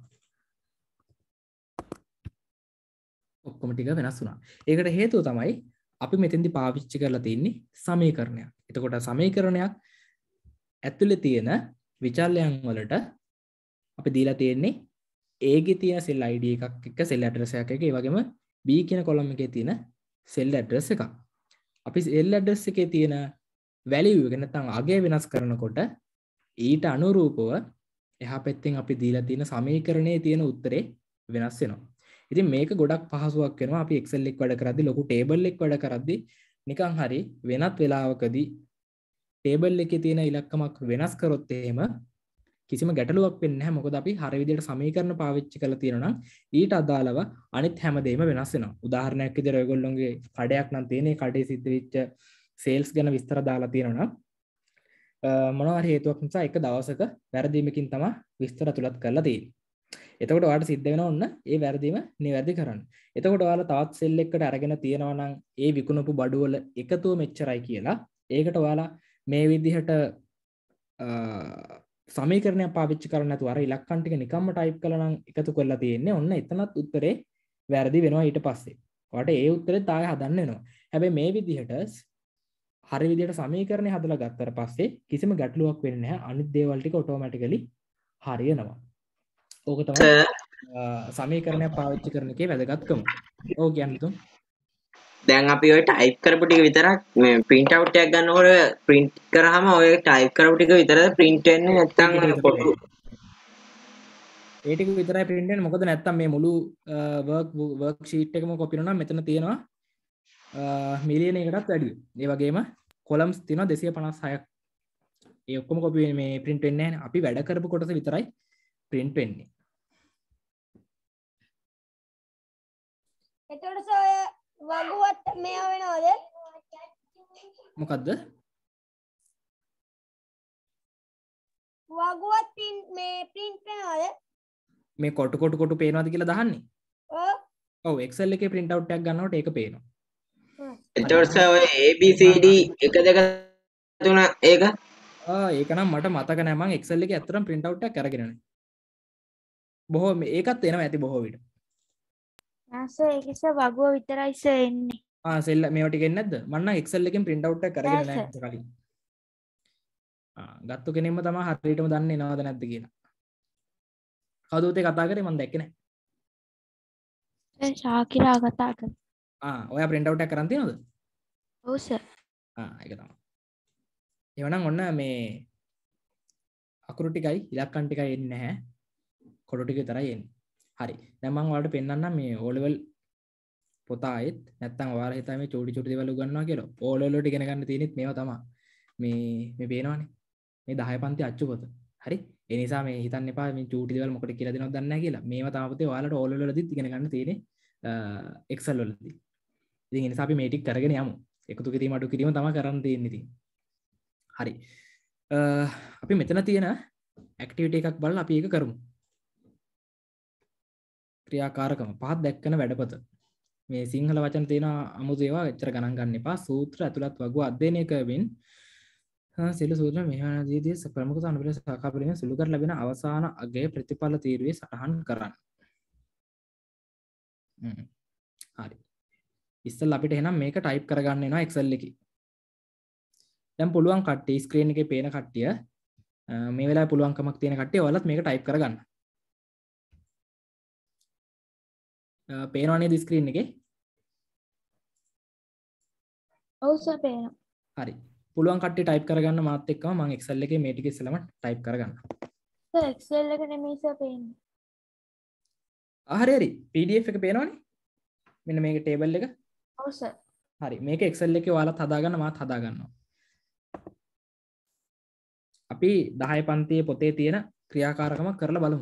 ඔක්කොම ටික වෙනස් වුණා. ඒකට හේතුව තමයි අපි මෙතෙන්දි පාවිච්චි කරලා තියෙන්නේ සමීකරණයක්. එතකොට සමීකරණයක් ඇතුලේ තියෙන විචල්‍යයන් වලට අපි දීලා තියෙන්නේ A ගේ තියෙන cell ID එකක් එක්ක cell address එකක් එක්ක ඒ වගේම B කියන column එකේ තියෙන cell address එකක්. අපි cell address එකේ තියෙන value එක නැත්නම් අගය වෙනස් කරනකොට ඊට අනුරූපව එහා පැත්තෙන් අපි දීලා තියෙන සමීකරණයේ තියෙන උත්තරේ වෙනස් වෙනවා. ඉතින් මේක ගොඩක් පහසුවක් වෙනවා අපි Excel එක වැඩ කරද්දී ලොකු table එක වැඩ කරද්දී නිකන් හරි වෙනත් වෙලාවකදී table එකේ තියෙන ඉලක්කමක් වෙනස් කරොත් එහෙම කිසිම ගැටලුවක් වෙන්නේ නැහැ. මොකද අපි හරිය විදිහට සමීකරණ පාවිච්චි කරලා තියෙනවා නම් ඊට අදාළව අනිත් හැමදේම වෙනස් වෙනවා. උදාහරණයක් විදිහට ඔයගොල්ලෝගේ කඩයක් නම් තියෙන ඒ කඩේ සිද්ධ වෙච්ච sales ගැන විස්තර දාලා තියෙනවා නම් මොනවා හරි හේතුවක් නිසා එක දවසක වැරදීමකින් තමයි විස්තර තුලත් කරලා තියෙන්නේ. එතකොට ඔයාලට සිද්ධ වෙනවා ඔන්න ඒ වැරදීම නිවැරදි කරන්න. එතකොට ඔයාලා තවත් සෙල් එකකට අරගෙන තියනවා නම් ඒ විකුණපු බඩු වල එකතුව මෙච්චරයි කියලා. ඒකට ඔයාලා මේ විදිහට සමීකරණයක් පාවිච්චි කරන්නේ නැතුව අර ඉලක්කම් ටික නිකම්ම ටයිප් කළා නම් එකතු කරලා තියෙන්නේ ඔන්න එතනත් උත්තරේ වැරදි වෙනවා ඊට පස්සේ. ඔයාලට ඒ උත්තරෙත් ආයෙ හදන්න වෙනවා. හැබැයි මේ විදිහට හරි විදිහට සමීකරණය හදලා ගත්තට පස්සේ කිසිම ගැටලුවක් වෙන්නේ නැහැ. අනිත් දේවල් ටික ඔටෝමැටිකලි හරියනවා. ඕක තමයි සමීකරණයක් පාවිච්චි කරන එකේ වැදගත්කම. ඕක කියන්නේ තුන්. දැන් අපි ඔය ටයිප් කරපු ටික විතරක් මේ print out එකක් ගන්නකොට print කරාම ඔය ටයිප් කරපු ටික විතරද print වෙන්නේ නැත්නම් ඒ ටික විතරයි print වෙන්නේ. මොකද නැත්තම් මේ මුළු work sheet එකම copy කරනවා නම් මෙතන තියෙනවා මිලියන එකටත් වැඩි. ඒ වගේම columns තියෙනවා 256ක්. ඒ ඔක්කොම copy මේ print වෙන්නේ නැහැ. අපි වැඩ කරපු කොටස විතරයි print වෙන්නේ. එතකොට සර් වගුවත් මේව වෙනවද? මොකද්ද? වගුවත් print වෙනවද? මේ කොටු පේනවාද කියලා දහන්නේ? ඔව්. ඔව් Excel එකේ print out එකක් ගන්නකොට ඒක පේනවා. එතකොට සර් ඔය ABCD 1 2 3 ඒක ඒක නම් මට මතක නැහැ. මම Excel එකේ ඇත්තටම print out එකක් අරගෙන නැහැ. බොහෝ ඒකත් එනවා ඇති බොහෝ විට. සර් ඒකස වගුව විතරයි සර් එන්නේ. සෙල් මේවා ටික එන්නේ නැද්ද? මම නම් Excel එකෙන් print out එකක් අරගෙන නැහැ කලින්. ගත්තු කෙනෙක්ම තමයි හරියටම දන්නේ නේද නැද්ද කියලා. කවුද උතේ කතා කරේ මම දැක්කේ නැහැ. ශාකිරා කතා කරා. ඔයා print out එකක් කරන් තියනවද? ඔව් සර්. ඒක තමයි. එවනම් ඔන්න මේ අකුරු ටිකයි ඉලක්කම් ටිකයි එන්නේ නැහැ. කොටු ටික විතරයි එන්නේ. හරි. දැන් මම ඔයාලට පෙන්නන්නම් මේ O level පොත ආයෙත් නැත්තම් ඔයාලා හිතා මේ චූටි දේවල් උගන්වනවා කියලා. O level වලට ඉගෙන ගන්න තියෙනෙත් මේවා තමයි. මේ පේනවනේ. මේ 10 පන්ති අච්චු පොත. හරි. ඒ නිසා මේ හිතන්න එපා මේ චූටි දේවල් මොකටද කියලා දෙනවද දන්නේ නැහැ කියලා. මේවා තමයි පුතේ ඔයාලට O level වලදීත් ඉගෙන ගන්න තියෙන්නේ Excel වලදී. ඉතින් ඒ නිසා අපි මේ ටික කරගෙන යමු. එකතු කිරීම අඩු කිරීම තමයි කරන්න තියෙන්නේ ඉතින්. හරි. අපි මෙතන තියෙන ඇක්ටිවිටි එකක් බලලා අපි ඒක කරමු. ක්‍රියාකාරකම පහක් දැක්කන වැඩපොත. මේ සිංහල වචන තියෙන අමුතු ඒවා එච්චර ගණන් ගන්න එපා. සූත්‍ර ඇතුළත් වගුව අධ්‍යයනය කරමින් සියලු සූත්‍ර මෙහානදීදී ප්‍රමුඛ අනුබල සාකච්ඡා පිළිබඳ සුළු කර ලැබෙන අවසාන අගය ප්‍රතිඵල තීරුවේ සටහන් කරන්න. හරි. ඉස්සෙල්ලා අපිට එහෙනම් මේක ටයිප් කරගන්න වෙනවා Excel එකේ. දැන් පුළුවන් කට්ටිය ස්ක්‍රීන් එකේ පේන කට්ටිය මේ වෙලාවේ පුළුවන්කමක් තියෙන කට්ටිය ඔයාලත් මේක ටයිප් කරගන්න. පේනව නේද ස්ක්‍රීන් එකේ? ඔව් සර් පේනවා. හරි. පුළුවන් කට්ටිය ටයිප් කරගන්න මාත් එක්කම මම Excel එකේ මේ ටික ඉස්සෙල්ලාම ටයිප් කරගන්න. සර් Excel එක නෙමෙයි සර් පේන්නේ. හරි. PDF එක පේනවනේ? මෙන්න මේකේ ටේබල් එක. ඔව් සර්. හරි. මේක Excel එකේ ඔයාලත් හදාගන්න මාත් හදාගන්නවා. අපි 10 පන්තියේ පොතේ තියෙන ක්‍රියාකාරකමක් කරලා බලමු.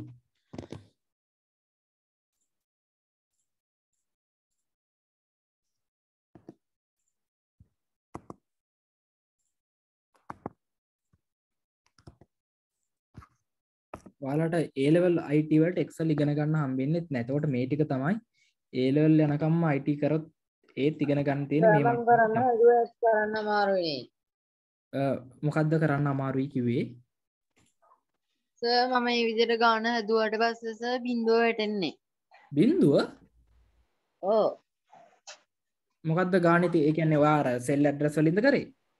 ඔයාලට A level IT වලට Excel ඉගෙන ගන්න හම්බෙන්නේ නැහැ. ඒකට මේ ටික තමයි A level යනකම්ම IT කරොත් ඒත් ඉගෙන ගන්න තියෙන මේ කරන්න අමාරුයි. මොකද්ද කරන්න අමාරුයි කිව්වේ? සර් මම මේ විදිහට ගාන හදුවට පස්සේ සර් බිඳුව වැටෙන්නේ. බිඳුව? ඔව්. මොකද්ද ගානේ ඒ කියන්නේ ඔයා අර සෙල් ඇඩ්‍රස් වලින්ද කරේ?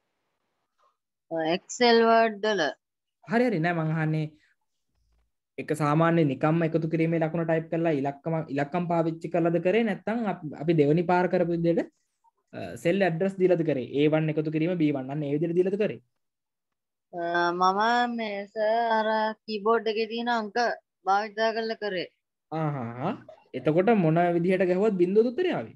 Excel Word වල. හරි නෑ මං අහන්නේ එක සාමාන්‍ය නිකම්ම එකතු කිරීමේ ලකුණ ටයිප් කරලා ඉලක්කම් පාවිච්චි කරලාද කරේ නැත්නම් අපි දෙවෙනි පාර කරපු විදිහට සෙල් ඇඩ්‍රස් දීලාද කරේ? A1 එකතු කිරීම B1 අන්න ඒ විදිහට දීලාද කරේ? මම මේ සර් අර කීබෝඩ් එකේ තියෙන අංක භාවිතා කරලා කරේ. එතකොට මොන විදිහට ගැහුවත් බිඳුවද උත්තරේ ආවේ?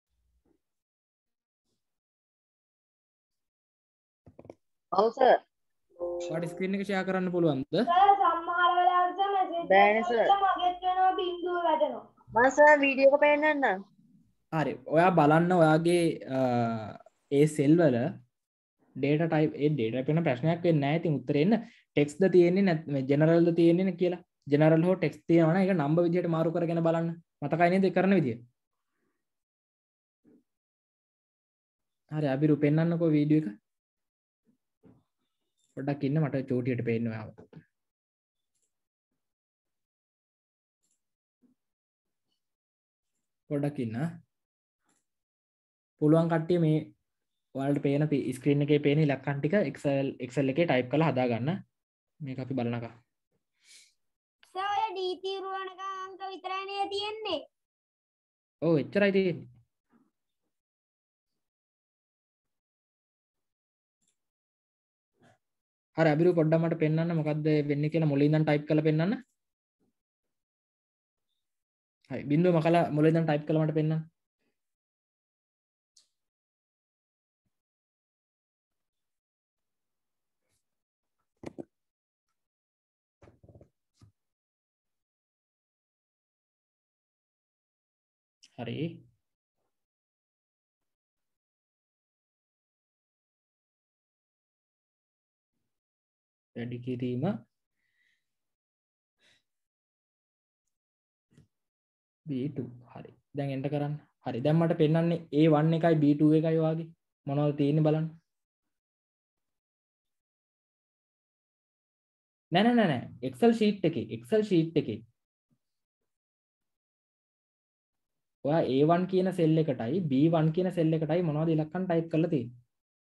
ඔව් සර්. ඔයාලට ස්ක්‍රීන් එක ෂෙයා කරන්න පුළුවන්ද? සර් සම්මාර වෙලාවට මැසේජ් බෑනේ සර්. මගෙත් වෙනවා බිඳුව වැටෙනවා. මම සර් වීඩියෝ එක පෙන්නන්නම්. හරි. ඔයා බලන්න ඔයාගේ ඒ සෙල් වල data type ඒ data type වෙන ප්‍රශ්නයක් වෙන්නේ නැහැ. ඉතින් උත්තරේ එන්න text ද තියෙන්නේ නැත්නම් general ද තියෙන්නේ කියලා. general හෝ text තියෙනවා නම් ඒක number විදිහට මාරු කරගෙන බලන්න. මතකයි නේද කරන විදිය? හරි අබිරු පෙන්නන්නකෝ වීඩියෝ එක. පොඩ්ඩක් ඉන්න මට චෝටියට පේන්න ඔයාව. පොඩ්ඩක් ඉන්න. පුළුවන් කට්ටිය මේ ඔයාලට පේන ස්ක්‍රීන් එකේ පේන ඉලක්කම් ටික Excel එකේ ටයිප් කරලා හදා ගන්න. මේක අපි බලනකම්. සර් ඔය D තීරුවනක අංක විතරයි නේද තියෙන්නේ? ඔව් එච්චරයි තියෙන්නේ. හරි අබිරු පොඩ්ඩක් මට පෙන්නන්න මොකද්ද වෙන්නේ කියලා මුලින් ඉඳන් ටයිප් කරලා පෙන්නන්න. හරි බිඳුව මකලා මුලින් ඉඳන් ටයිප් කරලා මට පෙන්නන්න. හරි වැඩි කිරීම B2 හරි දැන් එන්ටර් කරන්න. හරි දැන් මට පෙන්නන්නේ A1 එකයි B2 එකයි වාගේ මොනවද තියෙන්නේ බලන්න. නෑ Excel sheet එකේ ඔයා A1 කියන සෙල් එකටයි B1 කියන සෙල් එකටයි මොනවද ඉලක්කම් ටයිප් කරලා තියෙන්නේ.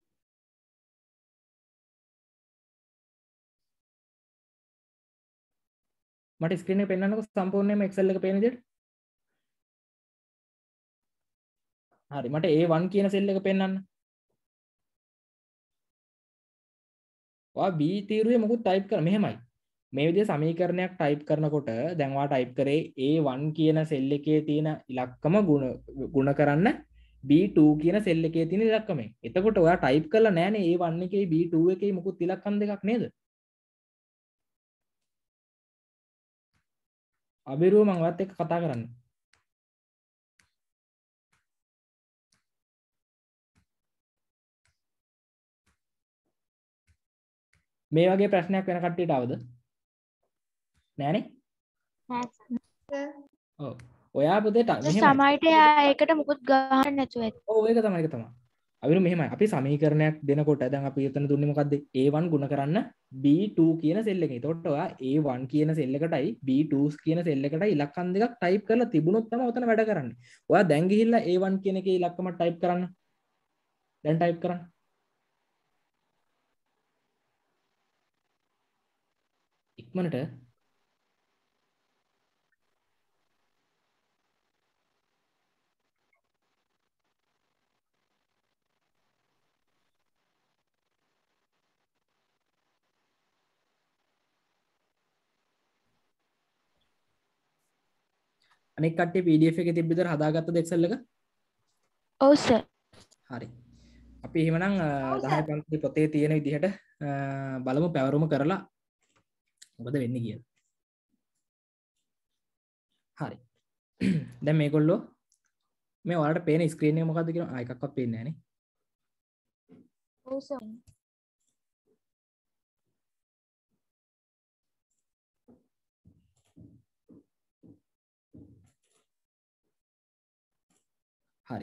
මට ස්ක්‍රීන් එක පෙන්නන්නකො සම්පූර්ණයෙන්ම Excel එක පේන විදිහට. හරි මට A1 කියන සෙල් එක පෙන්නන්න. ඔයා B තීරුවේ මොකුත් ටයිප් කරා මෙහෙමයි. මේ විදිහේ සමීකරණයක් ටයිප් කරනකොට දැන් ඔයා ටයිප් කරේ A1 කියන සෙල් එකේ තියෙන ඉලක්කම ගුණ කරන්න B2 කියන සෙල් එකේ තියෙන ඉලක්කමෙන්. එතකොට ඔයා ටයිප් කරලා නැහනේ A1 එකේ B2 එකේ මොකුත් ඉලක්කම් දෙකක් නේද? අබිරුව මම ඔයත් එක්ක කතා කරන්න. මේ වගේ ප්‍රශ්නයක් වෙන කට්ටියට ආවද? නෑනේ? ඔව්. ඔයා පුතේ මෙහෙමයි. සමහරට ඒකට මුකුත් ගහන්න නැතුව ඇති. ඔව් ඒක තමයි. අවිරු මෙහෙමයි. අපි සමීකරණයක් දෙනකොට දැන් අපි එතන දුන්නේ මොකද්ද? A1 ගුණ කරන්න B2 කියන සෙල් එකේ. එතකොට ඔයා A1 කියන සෙල් එකටයි B2 කියන සෙල් එකටයි ඉලක්කම් දෙකක් ටයිප් කරලා තිබුණොත් තමයි ඔතන වැඩ කරන්නේ. ඔයා දැන් ගිහිල්ලා A1 කියන එකේ ඉලක්කම ටයිප් කරන්න. දැන් ටයිප් කරන්න. ඉක්මනට අනෙක් කට්ටිය PDF එකේ තිබ්බ විතර හදාගත්තද Excel එක? ඔව් සර්. හරි. අපි එහෙමනම් 10 පන්ති පොතේ තියෙන විදිහට බලමු පැවරුම කරලා මොකද වෙන්නේ කියලා. හරි. දැන් මේගොල්ලෝ මේ ඔයාලට පේන ස්ක්‍රීන් එක මොකද්ද කියලා එකක්වත් පේන්නේ නැහැ නේ. ඔව් සර්. හරි.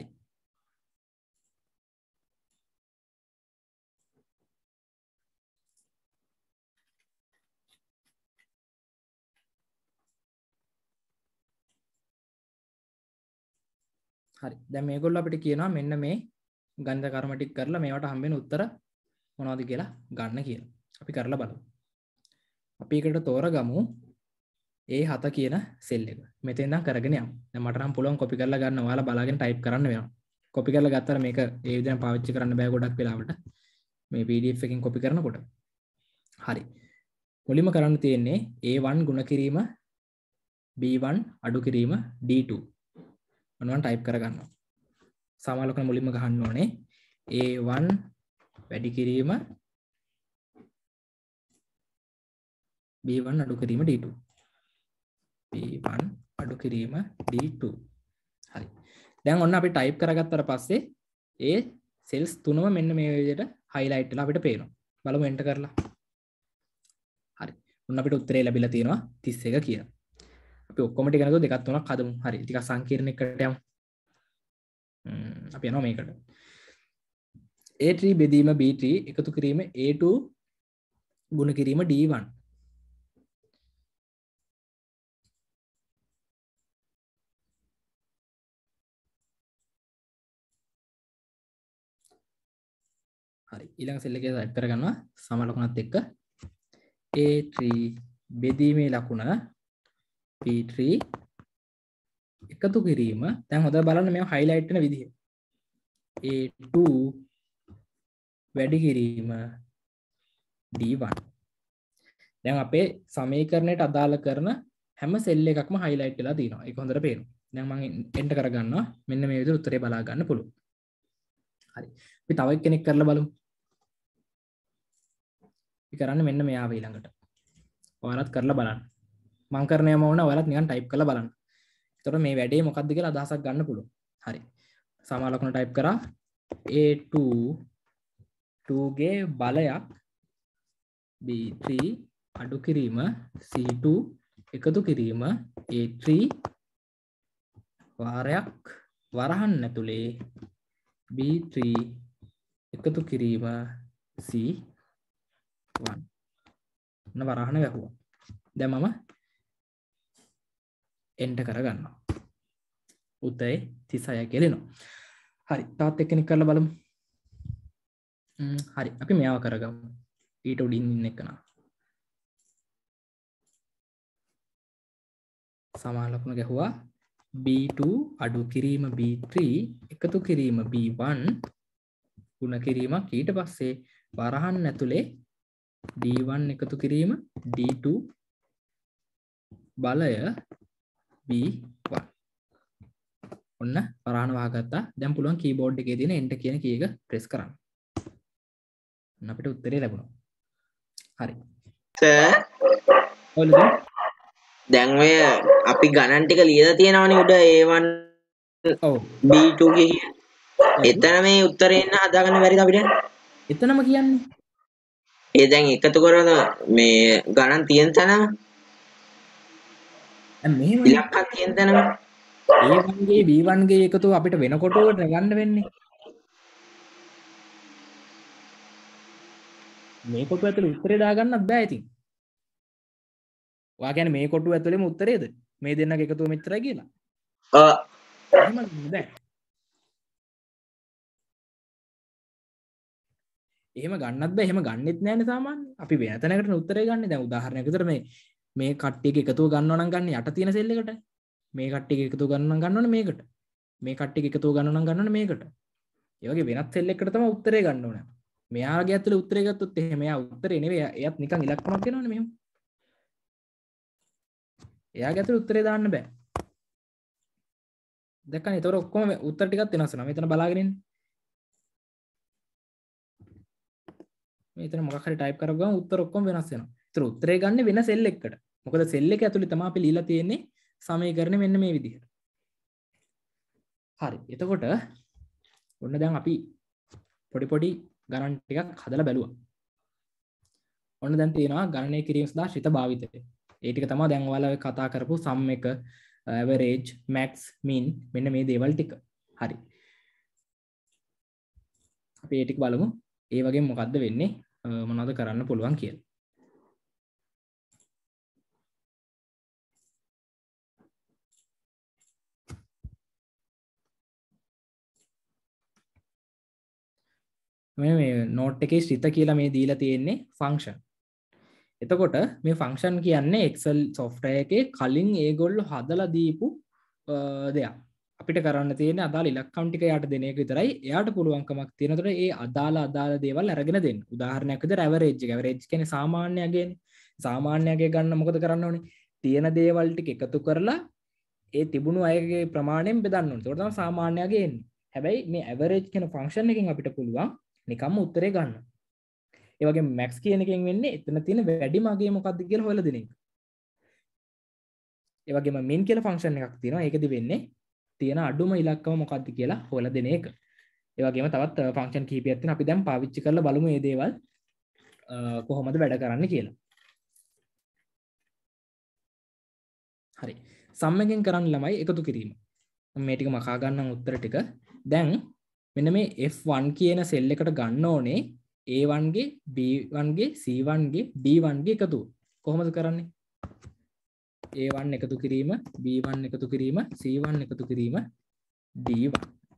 හරි. දැන් මේගොල්ලෝ අපිට කියනවා මෙන්න මේ ගණිත කර්ම ටික කරලා මේවට හම්බ වෙන උත්තර මොනවද කියලා ගන්න කියලා. අපි කරලා බලමු. අපි එකට තෝරගමු A7 කියන සෙල් එක. මෙතෙන් ඉඳන් කරගෙන යමු. දැන් මට නම් පුළුවන් කොපි කරලා ගන්න. ඔයාලා බලාගෙන ටයිප් කරන්න වෙනවා. කොපි කරලා ගත්තට මේක ඒ විදිහෙන් පාවිච්චි කරන්න බෑ ගොඩක් වෙලාවට. මේ PDF එකකින් කොපි කරනකොට. හරි. මුලින්ම කරන්න තියෙන්නේ A1 ගුණ කිරීම B1 අඩු කිරීම D2. මොනවද ටයිප් කරගන්නවා. සමාලෝකන මුලින්ම ගහන්න ඕනේ A1 වැඩි කිරීම B1 අඩු කිරීම D2. B1 අඩු කිරීම D2. හරි. දැන් ඔන්න අපි ටයිප් කරගත්තට පස්සේ ඒ සෙල්ස් තුනම මෙන්න මේ විදිහට highlight වෙලා අපිට පේනවා. බලමු එන්ටර් කරලා. හරි. ඔන්න අපිට උත්තරේ ලැබිලා තියෙනවා 31 කියලා. අපි ඔක්කොම ටික නේද දෙකක් තුනක් හදමු. හරි. ටිකක් සංකීර්ණ එකට යමු. අපි යනවා මේකට. A3 බෙදීම B3 එකතු කිරීම A2 ගුණ කිරීම D1. හරි. ඊළඟ සෙල් එකේ ටයිප් කරගන්නවා සම ලකුණත් එක්ක A3 බෙදීමේ ලකුණ B3 එකතු කිරීම. දැන් හොඳට බලන්න මේව highlight වෙන විදිහ. A2 වැඩි කිරීම D1. දැන් අපේ සමීකරණයට අදාළ කරන හැම සෙල් එකක්ම highlight වෙලා තියෙනවා. ඒක හොඳට පේනවා. දැන් මම enter කරගන්නවා. මෙන්න මේ විදිහට උත්තරේ බලා ගන්න පුළුවන්. හරි. අපි තව කෙනෙක් කරලා බලමු. අපි කරන්නේ මෙන්න මෙයාව ඊළඟට. ඔයාලත් කරලා බලන්න. මම කරන යම වුණා ඔයාලත් නිකන් type කරලා බලන්න. එතකොට මේ වැඩේ මොකක්ද කියලා අදහසක් ගන්න පුළුවන්. හරි. සමාන ලකුණ type කරා A2 2 ගේ බලයක් B3 අඩු කිරීම C2 එකතු කිරීම A3 වාරයක් වරහන් ඇතුලේ B3 එකතු කිරීම C1 වරහන වැහුවා. දැන් මම එන්ටර් කරගන්නවා. උත්තරේ 36 කියලා එනවා. හරි. තවත් එක්කෙනෙක් කරලා බලමු. හරි. අපි මෙයාව කරගමු. ඊට උඩින් ඉන්න එක නා. සමාන ලකුණ ගැහුවා. B2 අඩු කිරීම B3 එකතු කිරීම B1 ගුණ කිරීමක් ඊට පස්සේ වරහන් ඇතුලේ D1 එකතු කිරීම D2 බලය B1 ඔන්න වරහන වහගත්තා. දැන් පුළුවන් කීබෝඩ් එකේ තියෙන enter කියන කී එක ප්‍රෙස් කරන්න. ඔන්න අපිට උත්තරේ ලැබුණා. හරි. සර් ඔයලද දැන් ඔය අපි ගණන් ටික ලියලා තියෙනවනේ උඩ A1 ඔව් B2 කිය. එතන මේ උත්තරේ එන්න හදාගන්න බැරිද අපිට? එතනම කියන්නේ ඒ දැන් එකතු කරන මේ ගණන් තියෙන තැනම දැන් මෙහෙම ඉලක්කම් තියෙන තැනම A1 ගේ B1 ගේ එකතු අපිට වෙන කොටුවකට ගන්න වෙන්නේ. මේ කොටුව ඇතුලේ උත්තරේ දාගන්නත් බෑ ඉතින්. ඔයා කියන්නේ මේ කොටුව ඇතුලේම උත්තරේද? මේ දෙන්නගේ එකතුව මෙච්චරයි කියලා. එහෙම බෑ. එහෙම ගන්නත් බෑ. එහෙම ගන්නෙත් නෑනේ සාමාන්‍යයෙන්. අපි වෙන තැනකට උත්තරේ ගන්න. දැන් උදාහරණයක් විතර මේ කට්ටියගේ එකතුව ගන්නවා නම් ගන්න යට තියෙන සෙල් එකට. මේ කට්ටියගේ එකතුව ගන්නවා නම් ගන්නවනේ මේකට. මේ කට්ටියගේ එකතුව ගන්නවා නම් ගන්නවනේ මේකට. ඒ වගේ වෙනත් සෙල් එකකට තමයි උත්තරේ ගන්න ඕනේ. මෙයාගේ ඇතුලේ උත්තරේ ගත්තොත් එහෙම එයා උත්තරේ නෙවෙයි. එයාත් නිකන් ඉලක්කමක් වෙනවනේ මෙහෙම. එයාගේ ඇතුලේ උත්තරේ දාන්න බෑ. දැක්කනේ. ඒතකොට ඔක්කොම උත්තර ටිකත් වෙනස් වෙනවා. මෙතන බලාගෙන ඉන්න. මෙතන මොකක් හරි ටයිප් කරපු ගමන් උත්තර ඔක්කොම වෙනස් වෙනවා. ඒතර උත්තරේ ගන්න වෙන සෙල් එකකට. මොකද සෙල් එක ඇතුලේ තමයි අපි ලියලා තියෙන්නේ සමීකරණය මෙන්න මේ විදිහට. හරි. එතකොට ඔන්න දැන් අපි පොඩි ගණන් ටිකක් හදලා බැලුවා. ඔන්න දැන් තියෙනවා ගණනය කිරීම සඳහා ශ්‍රිත භාවිතය. ඒ ටික තමයි දැන් ඔයාලා ඔය කතා කරපු sum එක, average, max, min මෙන්න මේ දේවල් ටික. හරි. අපි ඒ ටික බලමු. ඒ වගේ මොකද්ද වෙන්නේ? මොනවද කරන්න පුළුවන් කියලා. මේ නෝට් එකේ ශ්‍රිත කියලා මේ දීලා තියෙන්නේ ෆන්ක්ෂන්. එතකොට මේ ෆන්ක්ෂන් කියන්නේ Excel software එකේ කලින් ඒගොල්ලෝ හදලා දීපු දෙයක්. අපිට කරන්න තියෙන්නේ අදාළ ඉලක්කම් ටික යාට දෙන එක විතරයි. එයාට පුළුවන්කමක් තියෙනතොට ඒ අදාළ දේවල් අරගෙන දෙන්න. උදාහරණයක් විදිහට average එක. average කියන්නේ සාමාන්‍යයගේනේ. සාමාන්‍යයගේ ගන්න මොකද කරන්න ඕනේ? තියෙන දේවල් ටික එකතු කරලා ඒ තිබුණු අයගේ ප්‍රමාණයෙන් බෙදන්න ඕනේ. ඒකට තමයි සාමාන්‍යයගේ එන්නේ. හැබැයි මේ average කියන ෆන්ක්ෂන් එකෙන් අපිට පුළුවන් නිකම්ම උත්තරේ ගන්න. ඒ වගේම max කියන එකෙන් වෙන්නේ එතන තියෙන වැඩිම අගය මොකක්ද කියලා හොයලා දෙන එක. ඒ වගේම min කියලා ෆන්ක්ෂන් එකක් තියෙනවා. ඒකෙදි වෙන්නේ තියෙන අඩුම ඉලක්කම මොකක්ද කියලා හොයලා දෙන එක. ඒ වගේම තවත් ෆන්ක්ෂන් කිහිපයක් තියෙනවා. අපි දැන් පාවිච්චි කරලා බලමු මේ දේවල් කොහොමද වැඩ කරන්නේ කියලා. හරි. sum එකෙන් කරන්න ළමයි එකතු කිරීම. මේ ටික මකා ගන්න උත්තර ටික. දැන් මෙන්න මේ F1 කියන සෙල් එකට ගන්න ඕනේ A1 ගේ B1 ගේ C1 ගේ D1 ගේ එකතුව. කොහොමද කරන්නේ? A1 එකතු කිරීම B1 එකතු කිරීම C1 එකතු කිරීම D1.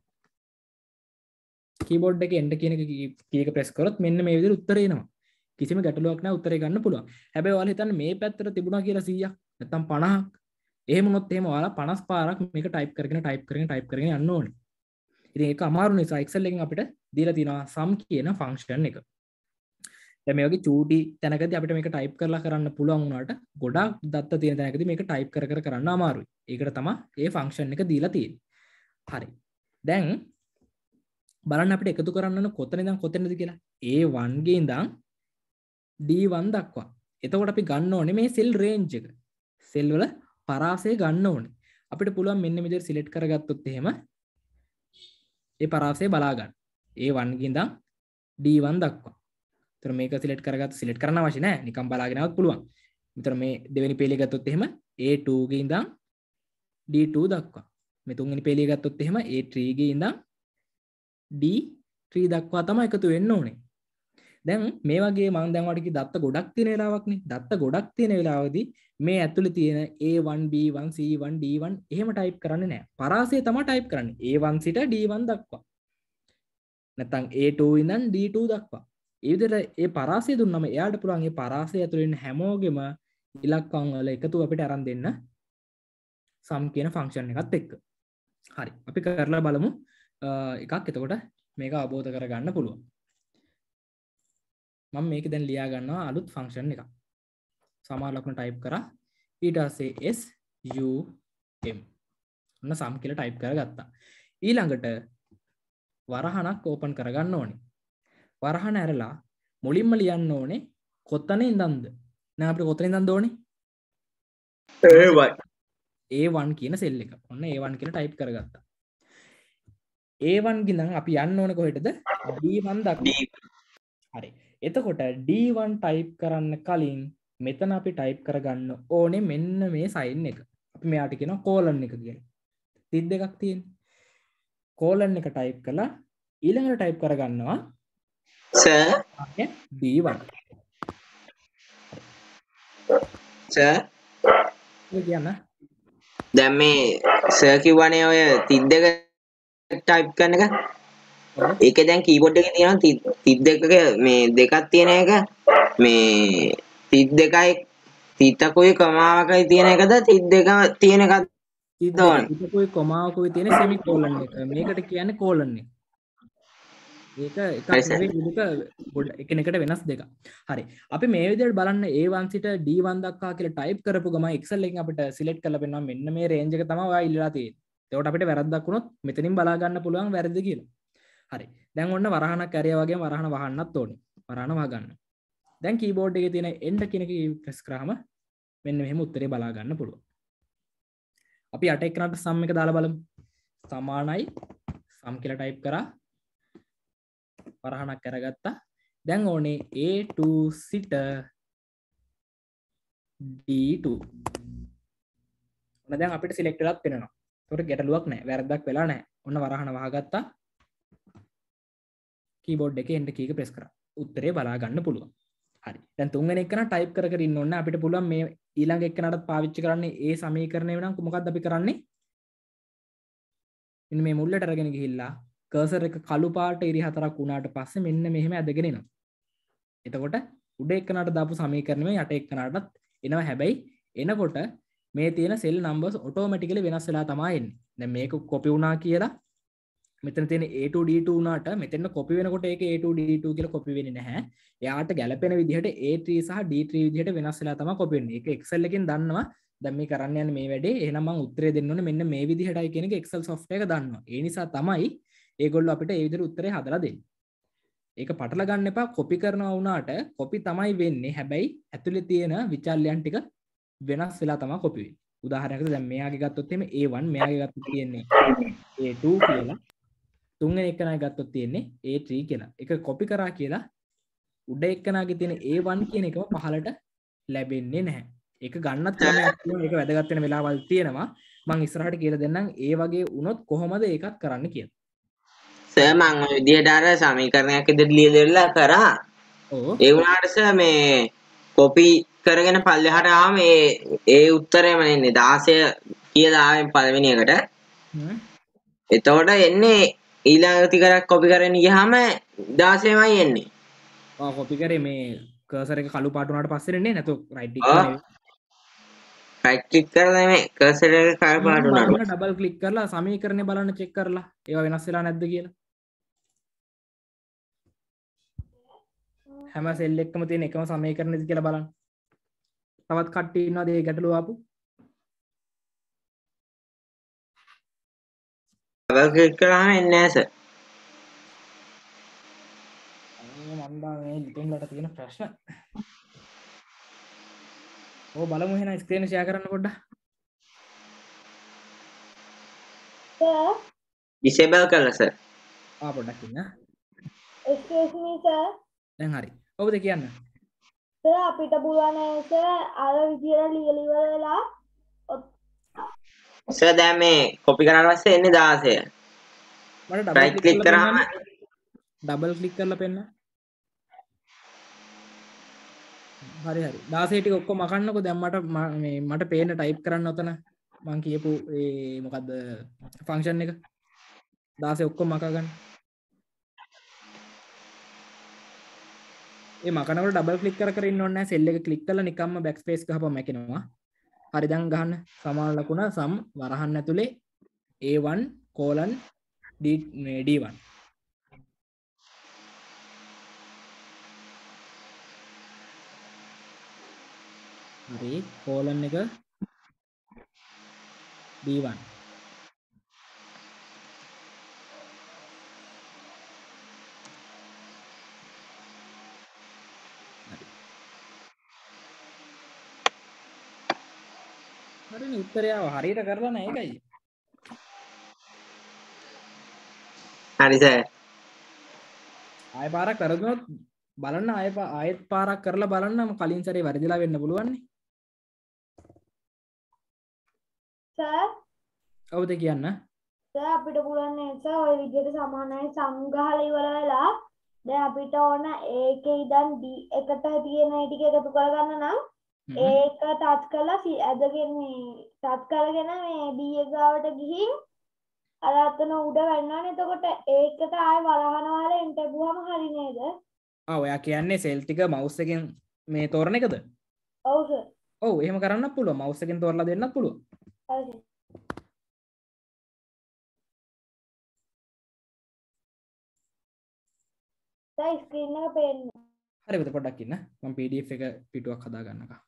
කීබෝඩ් එකේ enter කියන කී එක ප්‍රෙස් කරොත් මෙන්න මේ විදිහට උත්තරේ එනවා. කිසිම ගැටලුවක් නැහැ උත්තරේ ගන්න පුළුවන්. හැබැයි ඔයාලා හිතන්නේ මේ පැත්තට තිබුණා කියලා 100ක් නැත්නම් 50ක්. එහෙම වුණොත් එහෙම ඔයාලා 50 පාරක් මේක ටයිප් කරගෙන යන්න ඕනේ. ඉතින් ඒක අමාරු නිසා Excel එකෙන් අපිට දීලා තියෙනවා sum කියන ෆන්ක්ෂන් එක. දැන් මේ වගේ චූටි තැනකදී අපිට මේක ටයිප් කරලා කරන්න පුළුවන් වුණාට ගොඩාක් දත්ත තියෙන තැනකදී මේක ටයිප් කර කර කරන්න අමාරුයි. ඒකට තමයි මේ ෆන්ක්ෂන් එක දීලා තියෙන්නේ. හරි. දැන් බලන්න අපිට එකතු කරන්න ඕන කොතන ඉඳන් කොතනද කියලා. A1 ගේ ඉඳන් D1 දක්වා. එතකොට අපි ගන්න ඕනේ මේ සෙල් රේන්ජ් එක. සෙල් වල පරාසය ගන්න ඕනේ. අපිට පුළුවන් මෙන්න මේ විදිහට සිලෙක්ට් කරගත්තොත් එහෙම ඒ පරාසය බලා ගන්න. A1 ගේ ඉඳන් D1 දක්වා. එතන මේක සිලෙක්ට් කරගත්ත සිලෙක්ට් කරන්න අවශ්‍ය නැහැ. නිකන් බලාගෙන આવත් පුළුවන්. මෙතන මේ දෙවෙනි පේලිය ගත්තොත් එහෙම A2 ගේ ඉඳන් D2 දක්වා. මේ තුන්වෙනි පේලිය ගත්තොත් එහෙම A3 ගේ ඉඳන් D3 දක්වා තමයි එකතු වෙන්න ඕනේ. දැන් මේ වගේ මම දැන් ඔයාලට කි දත්ත ගොඩක් තියෙන වෙලාවක්නේ. දත්ත ගොඩක් තියෙන වෙලාවදී මේ ඇතුලේ තියෙන A1 B1 C1 D1 එහෙම ටයිප් කරන්නේ නැහැ. පරාසය තමයි ටයිප් කරන්නේ. A1 සිට D1 දක්වා. නැත්නම් A2 ඉඳන් D2 දක්වා. ඒ විදිහට ඒ පරාසය දුන්නම එයාට පුළුවන් මේ පරාසය ඇතුලේ ඉන්න හැමෝගෙම ඉලක්කම් වල එකතු අපිට අරන් දෙන්න sum කියන ෆන්ක්ෂන් එකත් එක්ක. හරි. අපි කරලා බලමු එකක්. එතකොට මේක අවබෝධ කරගන්න පුළුවන්. මම මේක දැන් ලියා ගන්නවා අලුත් ෆන්ක්ෂන් එකක්. සමාන ලකුණු ටයිප් කරා ඊට පස්සේ sum ඔන්න sum කියලා ටයිප් කරගත්තා. ඊළඟට වරහණක් ඕපන් කරගන්න ඕනේ. වරහණ ඇරලා මුලින්ම ලියන්න ඕනේ කොතන ඉඳන්ද? නෑ අපිට කොතන ඉඳන්ද ඕනේ? A1 කියන සෙල් එක. ඔන්න A1 කියලා ටයිප් කරගත්තා. A1 ගින්නම් අපි යන්න ඕනේ කොහෙටද? D1 දක්වා. හරි. එතකොට D1 ටයිප් කරන්න කලින් මෙතන අපි ටයිප් කරගන්න ඕනේ මෙන්න මේ සයින් එක. අපි මෙයාට කියනවා කෝලන් එක කියලා. තිත් දෙකක් තියෙන්නේ. කෝලන් එක ටයිප් කළා ඊළඟට ටයිප් කරගන්නවා සර් D1. සර් ඒ කියන්න. දැන් මේ සර් කිව්වනේ ඔය 32 ටයිප් කරන එක. ඒකේ දැන් කීබෝඩ් එකේ තියෙනවා 32 මේ දෙකක් තියෙන එක. මේ 32යි 32කුයි කොමාවකයි තියෙන එකද 32 තියෙන එකද? 32කුයි කොමාවකුයි තියෙන සෙමිකෝලන් එක. මේකට කියන්නේ කෝලන් එක. ඒක එකක් නෙවෙයි දෙක එකිනෙකට වෙනස් දෙකක්. හරි. අපි මේ විදිහට බලන්න A1 සිට D1 දක්වා කියලා ටයිප් කරපු ගමන් Excel එකෙන් අපිට සිලෙක්ට් කරලා පෙන්නනවා මෙන්න මේ රේන්ජ් එක තමයි ඔයා ඉල්ලලා තියෙන්නේ. ඒකට අපිට වැරද්දක් වුණොත් මෙතනින් බලා ගන්න පුළුවන් වැරදිද කියලා. හරි. දැන් ඔන්න වරහණක් ඇරියා වගේම වරහණ වහන්නත් ඕනේ. වරහණ වහගන්න. දැන් කීබෝඩ් එකේ තියෙන end කියන එක ප්‍රෙස් කරාම මෙන්න මෙහෙම උත්තරේ බලා ගන්න පුළුවන්. අපි අට එක්කනට sum එක දාලා බලමු. සමානයි sum කියලා ටයිප් කරා. වරහණක් අරගත්තා. දැන් ඕනේ A2 සිට D2. ඔන්න දැන් අපිට සිලෙක්ට් වෙලත් වෙනවා. ඒකට ගැටලුවක් නැහැ. වැරද්දක් වෙලා නැහැ. ඔන්න වරහණ වහගත්තා. කීබෝඩ් එකේ end කී එක ප්‍රෙස් කරා. උත්තරේ බලා ගන්න පුළුවන්. හරි. දැන් තුන්වෙනි එකන ටයිප් කර කර ඉන්න ඕනේ. අපිට පුළුවන් මේ ඊළඟ එකනටත් පාවිච්චි කරන්නේ ඒ සමීකරණය වෙනම් මොකක්ද අපි කරන්නේ? මෙන්න මේ මුල්ලට අරගෙන ගිහිල්ලා කර්සර් එක කළු පාට ඉරි හතරක් වුණාට පස්සේ මෙන්න මෙහෙම ඇදගෙන එනවා. එතකොට උඩ එකනට දාපු සමීකරණය යට එකනටත් එනවා. හැබැයි එනකොට මේ තියෙන සෙල් නම්බර්ස් ඔටෝමැටිකලි වෙනස් වෙලා තමයි එන්නේ. දැන් මේක කොපි වුණා කියලා මෙතන තියෙන A2 D2 උනාට මෙතන කොපි වෙනකොට ඒක A2 D2 කියලා කොපි වෙන්නේ නැහැ. එයාට ගැලපෙන විදිහට A3 සහ D3 විදිහට වෙනස් වෙලා තමයි කොපි වෙන්නේ. ඒක Excel එකෙන් දන්නවා. දැන් මේ කරන්න යන්නේ මේ වැඩේ. එහෙනම් මම උත්තරේ දෙන්න ඕනේ මෙන්න මේ විදිහටයි කියන එක Excel software එක දන්නවා. ඒ නිසා තමයි ඒගොල්ලෝ අපිට ඒ විදිහට උත්තරේ හදලා දෙන්නේ. ඒක පටල ගන්න එපා. කොපි කරනවා වුණාට කොපි තමයි වෙන්නේ. හැබැයි ඇතුලේ තියෙන විචල්යන් ටික වෙනස් වෙලා තමයි කොපි වෙන්නේ. උදාහරණයකට දැන් මෙයාගේ ගත්තොත් එimhe A1 මෙයාගේ ගත්තොත් තියෙන්නේ A2 කියලා. තුන්වෙනි එකනයි ගත්තොත් තියෙන්නේ A3 කියලා. ඒක කොපි කරා කියලා උඩ එකනාගේ තියෙන A1 කියන එකම පහලට ලැබෙන්නේ නැහැ. ඒක ගන්නත් ක්‍රමයක් තියෙනවා. ඒක වැදගත් වෙන වෙලාවල් තියෙනවා. මම ඉස්සරහට කියලා දෙන්නම් ඒ වගේ වුණොත් කොහොමද ඒකත් කරන්න කියලා. සර් මම ඔය විදිහට අර සමීකරණයක් ඉදිරියට ලියලා කරා. ඔව්. ඒ වුණාට සර් මේ කොපි කරගෙන පල්ලෙහාට ආවම ඒ උත්තරේම එන්නේ 16 කියලා ආවෙන් පළවෙනි එකට. එතකොට එන්නේ ඊළඟ ටිකක් කොපි කරගෙන ගියාම 16මයි එන්නේ. ඔව් කොපි කරේ මේ කර්සර් එක කළු පාට වුණාට පස්සේ නෙන්නේ නැතු රයිට් ක්ලික් කරලා රයිට් ක්ලික් කරලා නෙමෙයි කර්සර් එක කළු පාට වුණාට ඩබල් ක්ලික් කරලා සමීකරණය බලන්න චෙක් කරලා ඒවා වෙනස් වෙලා නැද්ද කියලා. හැම සෙල් එකකම තියෙන එකම සමීකරණයද කියලා බලන්න. තවත් කට්ටිය ඉන්නවද මේ ගැටලුව ආපු? ඩබල් ක්ලික් කරාම එන්නේ නැහැ සර්. මන්දා මේ ලිටුම්ලට තියෙන ප්‍රශ්න. ඔය බලමු එහෙනම් ස්ක්‍රීන් ෂෙයා කරන්න පොඩ්ඩක්. sir ඩිසේබල් කරලා සර්. පොඩ්ඩක් ඉන්න. excuse me sir දැන් හරි. ඔබද කියන්න. sir අපිට පුළුවන් sir අර විදියට ලියලා ඉවර වෙලා සර් දැන් මේ කොපි කරලා පස්සේ එන්නේ 16. මට right click කරාම ඩබල් ක්ලික් කරලා පෙන්න. හරි හරි 16 ටික ඔක්කොම අකන්නකො. දැන් මට පේන්න ටයිප් කරන්න ඔතන මං කියපු ඒ මොකද්ද ෆන්ක්ෂන් එක 16 ඔක්කොම මකා ගන්න. ඒ මකනකොට ඩබල් ක්ලික් කර ඉන්න ඕනේ නැහැ. සෙල් එක ක්ලික් කරලා නිකම්ම බෑක් ස්පේස් ගහපුවම මැකෙනවා. හරි දැන් ගහන්න සමාන ලකුණ සම් වරහන් ඇතුලේ A1 D1 හරි කෝලන් එක D1 හරිනේ උත්තරය හරියට කරලා නැහැ ඒකයි. හරි සර්. ආයෙ පාරක් කරදුනොත් බලන්න ආයෙත් පාරක් කරලා බලන්න කලින් සැරේ වැරදිලා වෙන්න පුළුවන් නේ. sir ඔව්ද කියන්න. sir අපිට පුළුවන් sir ඔය විදියට සමානයි සංගහලා ඉවර වෙලා දැන් අපිට ඕන ඒකේ ඉඳන් D එකට තියෙන ඒ ටික එකතු කරගන්න නම් ඒක ටච් කරලා ඇදගෙන මේ ටච් කරගෙන මේ B එක ගාවට ගිහින් අර අතන උඩ වෙන්නවනේ. එතකොට ඒකට ආයෙ වරහන වල එන්ටර් ගුවම හරි නේද? ඔයා කියන්නේ සෙල් ටික මවුස් එකෙන් මේ තෝරන එකද? ඔව් සර්. ඔව් එහෙම කරන්නත් පුළුවන්. මවුස් එකෙන් තෝරලා දෙන්නත් පුළුවන්. හරි. දැන් ස්ක්‍රීන් එක පේන්නේ. හරි පොඩ්ඩක් ඉන්න. මම PDF එක පිටුවක් හදා ගන්නකම්.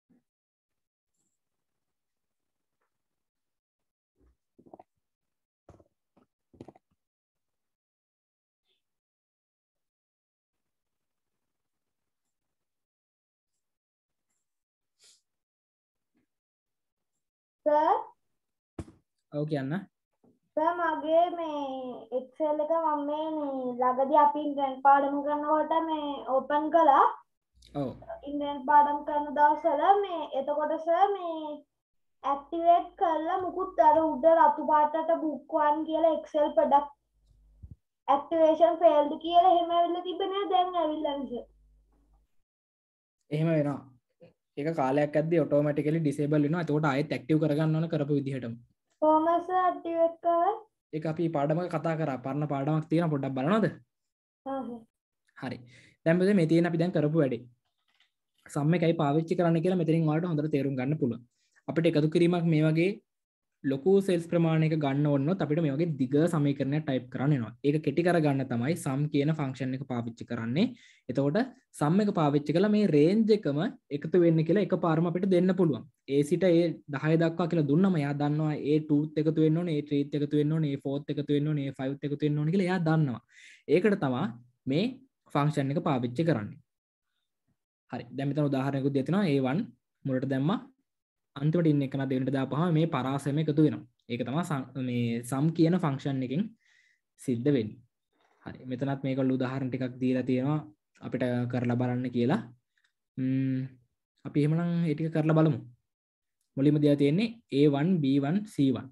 සර් ඔව් කියන්න. සර් මගේ මේ Excel එක මම මේ ළඟදී අපි ඉන්ටර්නෙට් පාඩම කරනකොට මේ ඕපන් කළා. ඔව්. ඉන්ටර්නෙට් පාඩම් කරන දවස්වල මේ එතකොට සර් මේ ඇක්ටිවේට් කරලා මුකුත් අර උඩ රතු පාටට book 1 කියලා Excel product activation failed කියලා එහෙම ඇවිල්ලා තිබෙනේ. දැන් ඇවිල්ලා නේද? එහෙම වෙනවා. ඒක කාලයක් ඇද්දි ඔටෝමැටිකලි ඩිසේබල් වෙනවා. එතකොට ආයෙත් ඇක්ටිව් කරගන්න ඕන කරපු විදිහටම. කොහොමද සර් ඇක්ටිවේට් කරන්නේ? ඒක අපි පාඩමක කතා කරා. පරණ පාඩමක් තියෙනවා පොඩ්ඩක් බලනවද? හරි. දැන් මේ තියෙන අපි දැන් කරපු වැඩේ. සම් එකයි පාවිච්චි කරන්න කියලා මෙතනින් ඔයාලට හොඳට තේරුම් ගන්න පුළුවන්. අපිට එකතු කිරීමක් මේ වගේ ලොකු සෙල්ස් ප්‍රමාණයක ගන්න ඕනොත් අපිට මේ වගේ දිග සමීකරණයක් ටයිප් කරන්න වෙනවා. ඒක කෙටි කරගන්න තමයි සම් කියන ෆන්ක්ෂන් එක පාවිච්චි කරන්නේ. එතකොට සම් එක පාවිච්චි කළා මේ රේන්ජ් එකම එකතු වෙන්න කියලා එකපාරම අපිට දෙන්න පුළුවන්. A සිට A 10 දක්වා කියලා දුන්නම එයා දන්නවා A2ත් එකතු වෙන්න ඕනේ, A3ත් එකතු වෙන්න ඕනේ, A4ත් එකතු වෙන්න ඕනේ, A5ත් එකතු වෙන්න ඕනේ කියලා එයා දන්නවා. ඒකට තමයි මේ ෆන්ක්ෂන් එක පාවිච්චි කරන්නේ. හරි. දැන් මෙතන උදාහරණයකුත් දෙනවා. A1 මුලට දැම්මා. අන්තිමට ඉන්න එක නා දෙවෙනිට දාපුවාම මේ පරාසයම එකතු වෙනවා. ඒක තමයි මේ සම් කියන ෆන්ක්ෂන් එකෙන් සිද්ධ වෙන්නේ. හරි. මෙතනත් මේකවල උදාහරණ ටිකක් දීලා තියෙනවා අපිට කරලා බලන්න කියලා. අපි එහෙමනම් ඒ ටික කරලා බලමු. මුලින්ම දීලා තියෙන්නේ A1 B1 C1.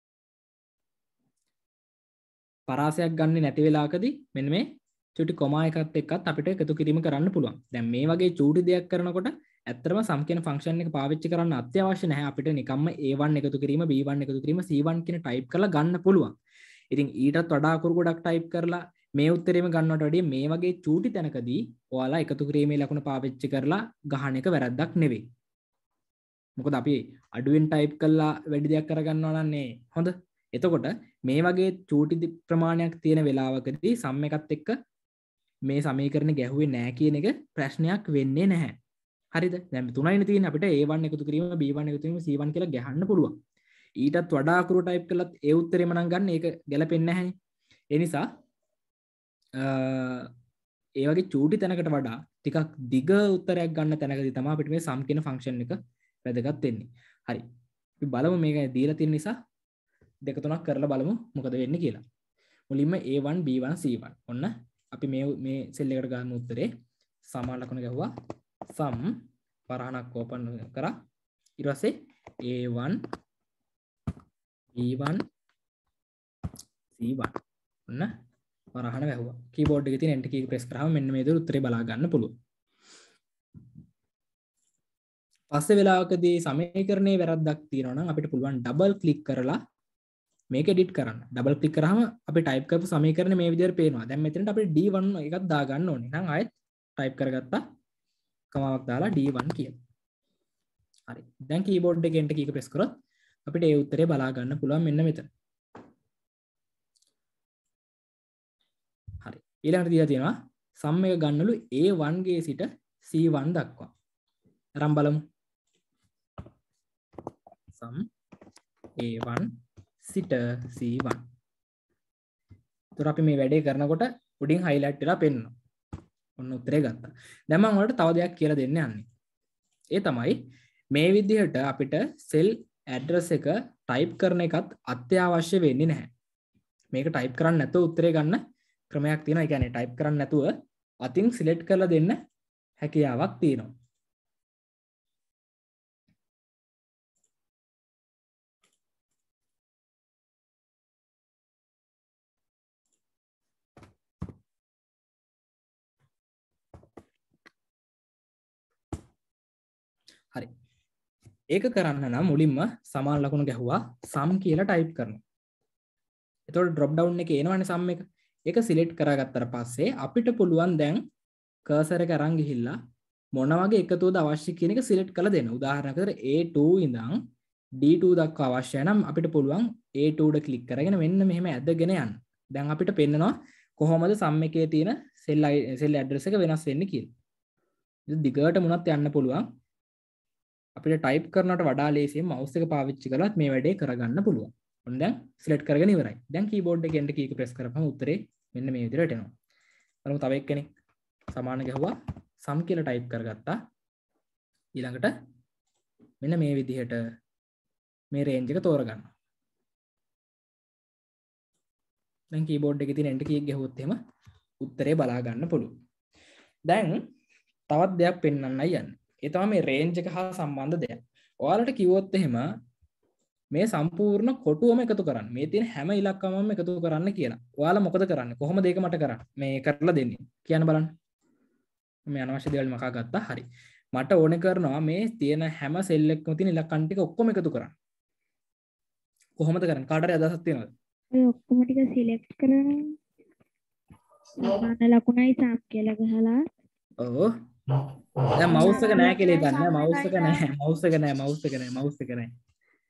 පරාසයක් ගන්න නැති වෙලාවකදී මෙන්න මේ චූටි කොමා එකත් එක්කත් අපිට එකතු කිරීම කරන්න පුළුවන්. දැන් මේ වගේ චූටි දෙයක් කරනකොට ඇත්තටම සම් කියන ෆන්ක්ෂන් එක පාවිච්චි කරන්න අත්‍යවශ්‍ය නැහැ. අපිට නිකම්ම A1 එකතු කිරීම B1 එකතු කිරීම C1 කියන ටයිප් කරලා ගන්න පුළුවන්. ඉතින් ඊටත් වඩා අකුරු ගොඩක් ටයිප් කරලා මේ උත්තරේම ගන්නවට වැඩිය මේ වගේ චූටි තැනකදී ඔයාලා එකතු කිරීමේ ලකුණ පාවිච්චි කරලා ගහන එක වැරද්දක් නෙවෙයි. මොකද අපි අඩුවෙන් ටයිප් කරලා වැඩි දෙයක් කරගන්නවා නන්නේ හොඳ. එතකොට මේ වගේ චූටි ප්‍රමාණයක් තියෙන වෙලාවකදී සම් එකත් එක්ක මේ සමීකරණය ගැහුවේ නෑ කියන එක ප්‍රශ්නයක් වෙන්නේ නැහැ. හරිද? දැන් 3යිනේ තියෙන්නේ අපිට A1 එකතු කිරීම B1 එකතු කිරීම C1 කියලා ගහන්න පුළුවන්. ඊටත් වඩා අකුරු ටයිප් කළත් ඒ උත්තරේම නම් ගන්න ඒක ගැලපෙන්නේ නැහැනේ. ඒ නිසා ඒ වගේ චූටි තැනකට වඩා ටිකක් දිග උත්තරයක් ගන්න තැනකදී තමයි අපිට මේ sum කියන ෆන්ක්ෂන් එක වැදගත් වෙන්නේ. හරි. අපි බලමු මේක දීලා තියෙන නිසා දෙක තුනක් කරලා බලමු මොකද වෙන්නේ කියලා. මුලින්ම A1 B1 C1. ඔන්න අපි මේ සෙල් එකට ගන්න උත්තරේ සමාන ලකුණ ගැහුවා. sum වරහණක් ඕපන් කරා. ඊට පස්සේ A1 B1 C1. ඔන්න වරහණ වැහුවා. කීබෝඩ් එකේ තියෙන enter key press කරාම මෙන්න මේ විදිහට උත්තරේ බලා ගන්න පුළුවන්. පස්සේ වෙලාවකදී සමීකරණයේ වැරද්දක් තියෙනවා නම් අපිට පුළුවන් ඩබල් ක්ලික් කරලා මේක එඩිට් කරන්න. ඩබල් ක්ලික් කරාම අපි ටයිප් කරපු සමීකරණය මේ විදිහට පේනවා. දැන් මෙතනට අපිට D1 එකක් දා ගන්න ඕනේ. එහෙනම් ආයෙත් ටයිප් කරගත්තා. කමාවක් දාලා D1 කියලා. හරි. දැන් කීබෝඩ් එකේ enter key එක press කරොත් අපිට ඒ උත්තරේ බලා ගන්න පුළුවන් මෙන්න මෙතන. හරි. ඊළඟට දීලා තියෙනවා sum එක ගන්නලු A1 ගේ සිට C1 දක්වා. අරන් බලමු. sum A1 සිට C1. ඒතර අපි මේ වැඩේ කරනකොට උඩින් highlight වෙලා පෙන්නනවා. ඔන්න උත්තරේ ගත්තා. දැන් මම ඔයාලට තව දෙයක් කියලා දෙන්න යන්නේ. ඒ තමයි මේ විදිහට අපිට cell address එක type කරන එකත් අත්‍යවශ්‍ය වෙන්නේ නැහැ. මේක type කරන්න නැතුව උත්තරේ ගන්න ක්‍රමයක් තියෙනවා. ඒ කියන්නේ type කරන්න නැතුව අතින් select කරලා දෙන්න හැකියාවක් තියෙනවා. හරි. ඒක කරන්න නම් මුලින්ම සමාන ලකුණු ගැහුවා sum කියලා type කරනවා. එතකොට drop down එකේ එනවනේ sum එක. ඒක select කරගත්තට පස්සේ අපිට පුළුවන් දැන් cursor එක අරන් ගිහිල්ලා මොන වගේ එකතුවද අවශ්‍ය කියන එක select කරලා දෙන්න. උදාහරණයකට A2 ඉඳන් D2 දක්වා අවශ්‍ය නම් අපිට පුළුවන් A2 ට click කරගෙන මෙන්න මෙහෙම ඇදගෙන යන්න. දැන් අපිට පෙන්නනවා කොහොමද sum එකේ තියෙන cell address එක වෙනස් වෙන්නේ කියලා. ඉතින් දිගට මුණත් යන්න පුළුවන්. අපිට ටයිප් කරනවට වඩා ලේසියෙන් මවුස් එක පාවිච්චි කරලත් මේ වැඩේ කරගන්න පුළුවන්. ඔන්න දැන් සිලෙක්ට් කරගෙන ඉවරයි. දැන් කීබෝඩ් එකේ enter key එක press කරපුවම උත්තරේ මෙන්න මේ විදිහට එනවා. බලමු තව එක්කෙනෙක් සමාන ගැහුවා sum කියලා ටයිප් කරගත්තා. ඊළඟට මෙන්න මේ විදිහට මේ රේන්ජ් එක තෝරගන්නවා. දැන් කීබෝඩ් එකේ තියෙන enter key එක ගැහුවොත් එහෙම උත්තරේ බලා ගන්න පුළුවන්. දැන් තවත් දෙයක් පෙන්වන්නයි යන්නේ. ඒ තමයි මේ රේන්ජ් එක හා සම්බන්ධ දෙයක්. ඔයාලට කිව්වොත් එහෙම මේ සම්පූර්ණ කොටුවම එකතු කරන්න. මේ තියෙන හැම ඉලක්කමම එකතු කරන්න කියලා. ඔයාලා මොකද කරන්නේ? කොහොමද ඒක මට කරන්නේ? මේ කරලා දෙන්නේ. කියන්න බලන්න. මේ අනවශ්‍ය දේවල් මකා ගත්තා. හරි. මට ඕනේ කරනවා මේ තියෙන හැම සෙල් එකකම තියෙන ඉලක්කම් ටික ඔක්කොම එකතු කරන්න. කොහොමද කරන්නේ? කාටරි අදහසක් තියෙනවද? ඔය ඔක්කොම ටික සිලෙක්ට් කරනවා. සමාන ලකුණයි sum කියලා ගහලා. ඔව්. දැන් මවුස් එක නැහැ කියලා හිතන්නේ. මවුස් එක නැහැ. මවුස් එක නැහැ.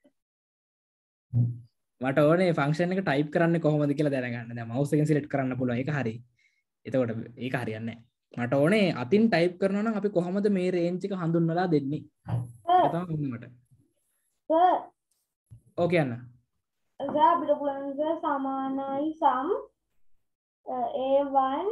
මට ඕනේ ෆන්ක්ෂන් එක ටයිප් කරන්නේ කොහොමද කියලා දැනගන්න. දැන් මවුස් එකෙන් සිලෙක්ට් කරන්න පුළුවන්. ඒක හරි. එතකොට ඒක හරියන්නේ නැහැ. මට ඕනේ අතින් ටයිප් කරනවා නම් අපි කොහොමද මේ රේන්ජ් එක හඳුන්වලා දෙන්නේ? ඒක තමයි ඕනේ මට. සර් ඕකේ යන්න. සර් අපිට පුළුවන් සර් සමානයි sum A1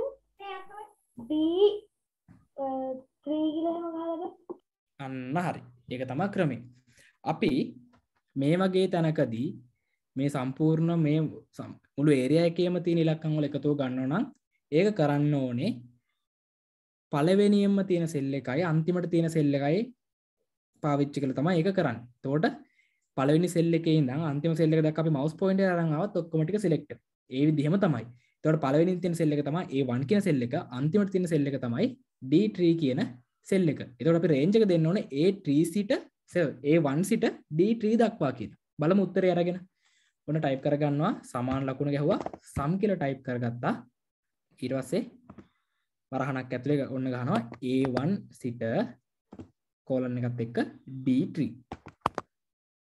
B3 කියලා එහෙම ගහලාද? අන්න හරි. ඒක තමයි ක්‍රමය. අපි මේ වගේ තැනකදී මේ සම්පූර්ණ මේ මුළු ඒරියා එකේම තියෙන ඉලක්කම් වල එකතුව ගන්නවා නම් ඒක කරන්න ඕනේ පළවෙනියෙන්ම තියෙන සෙල් එකයි අන්තිමට තියෙන සෙල් එකයි පාවිච්චි කරලා තමයි ඒක කරන්නේ. එතකොට පළවෙනි සෙල් එකේ ඉඳන් අන්තිම සෙල් එක දක්වා අපි මවුස් පොයින්ටර් අරන් ආවත් ඔක්කොම ටික සිලෙක්ට්. ඒ විදිහම තමයි. එතකොට පළවෙනියෙන් තියෙන සෙල් එක තමයි A1 කියන සෙල් එක, අන්තිමට තියෙන සෙල් එක තමයි D3 කියන සෙල් එක. එතකොට අපි රේන්ජ් එක දෙන්න ඕනේ A3 සිට A1 සිට D3 දක්වා කියන. බලමු උත්තරය අරගෙන. ඔන්න ටයිප් කරගන්නවා සමාන ලකුණ ගැහුවා sum කියලා ටයිප් කරගත්තා. ඊට පස්සේ වරහණක් ඇතුලේ ඔන්න ගහනවා A1 සිට කෝලන් එකත් එක්ක D3.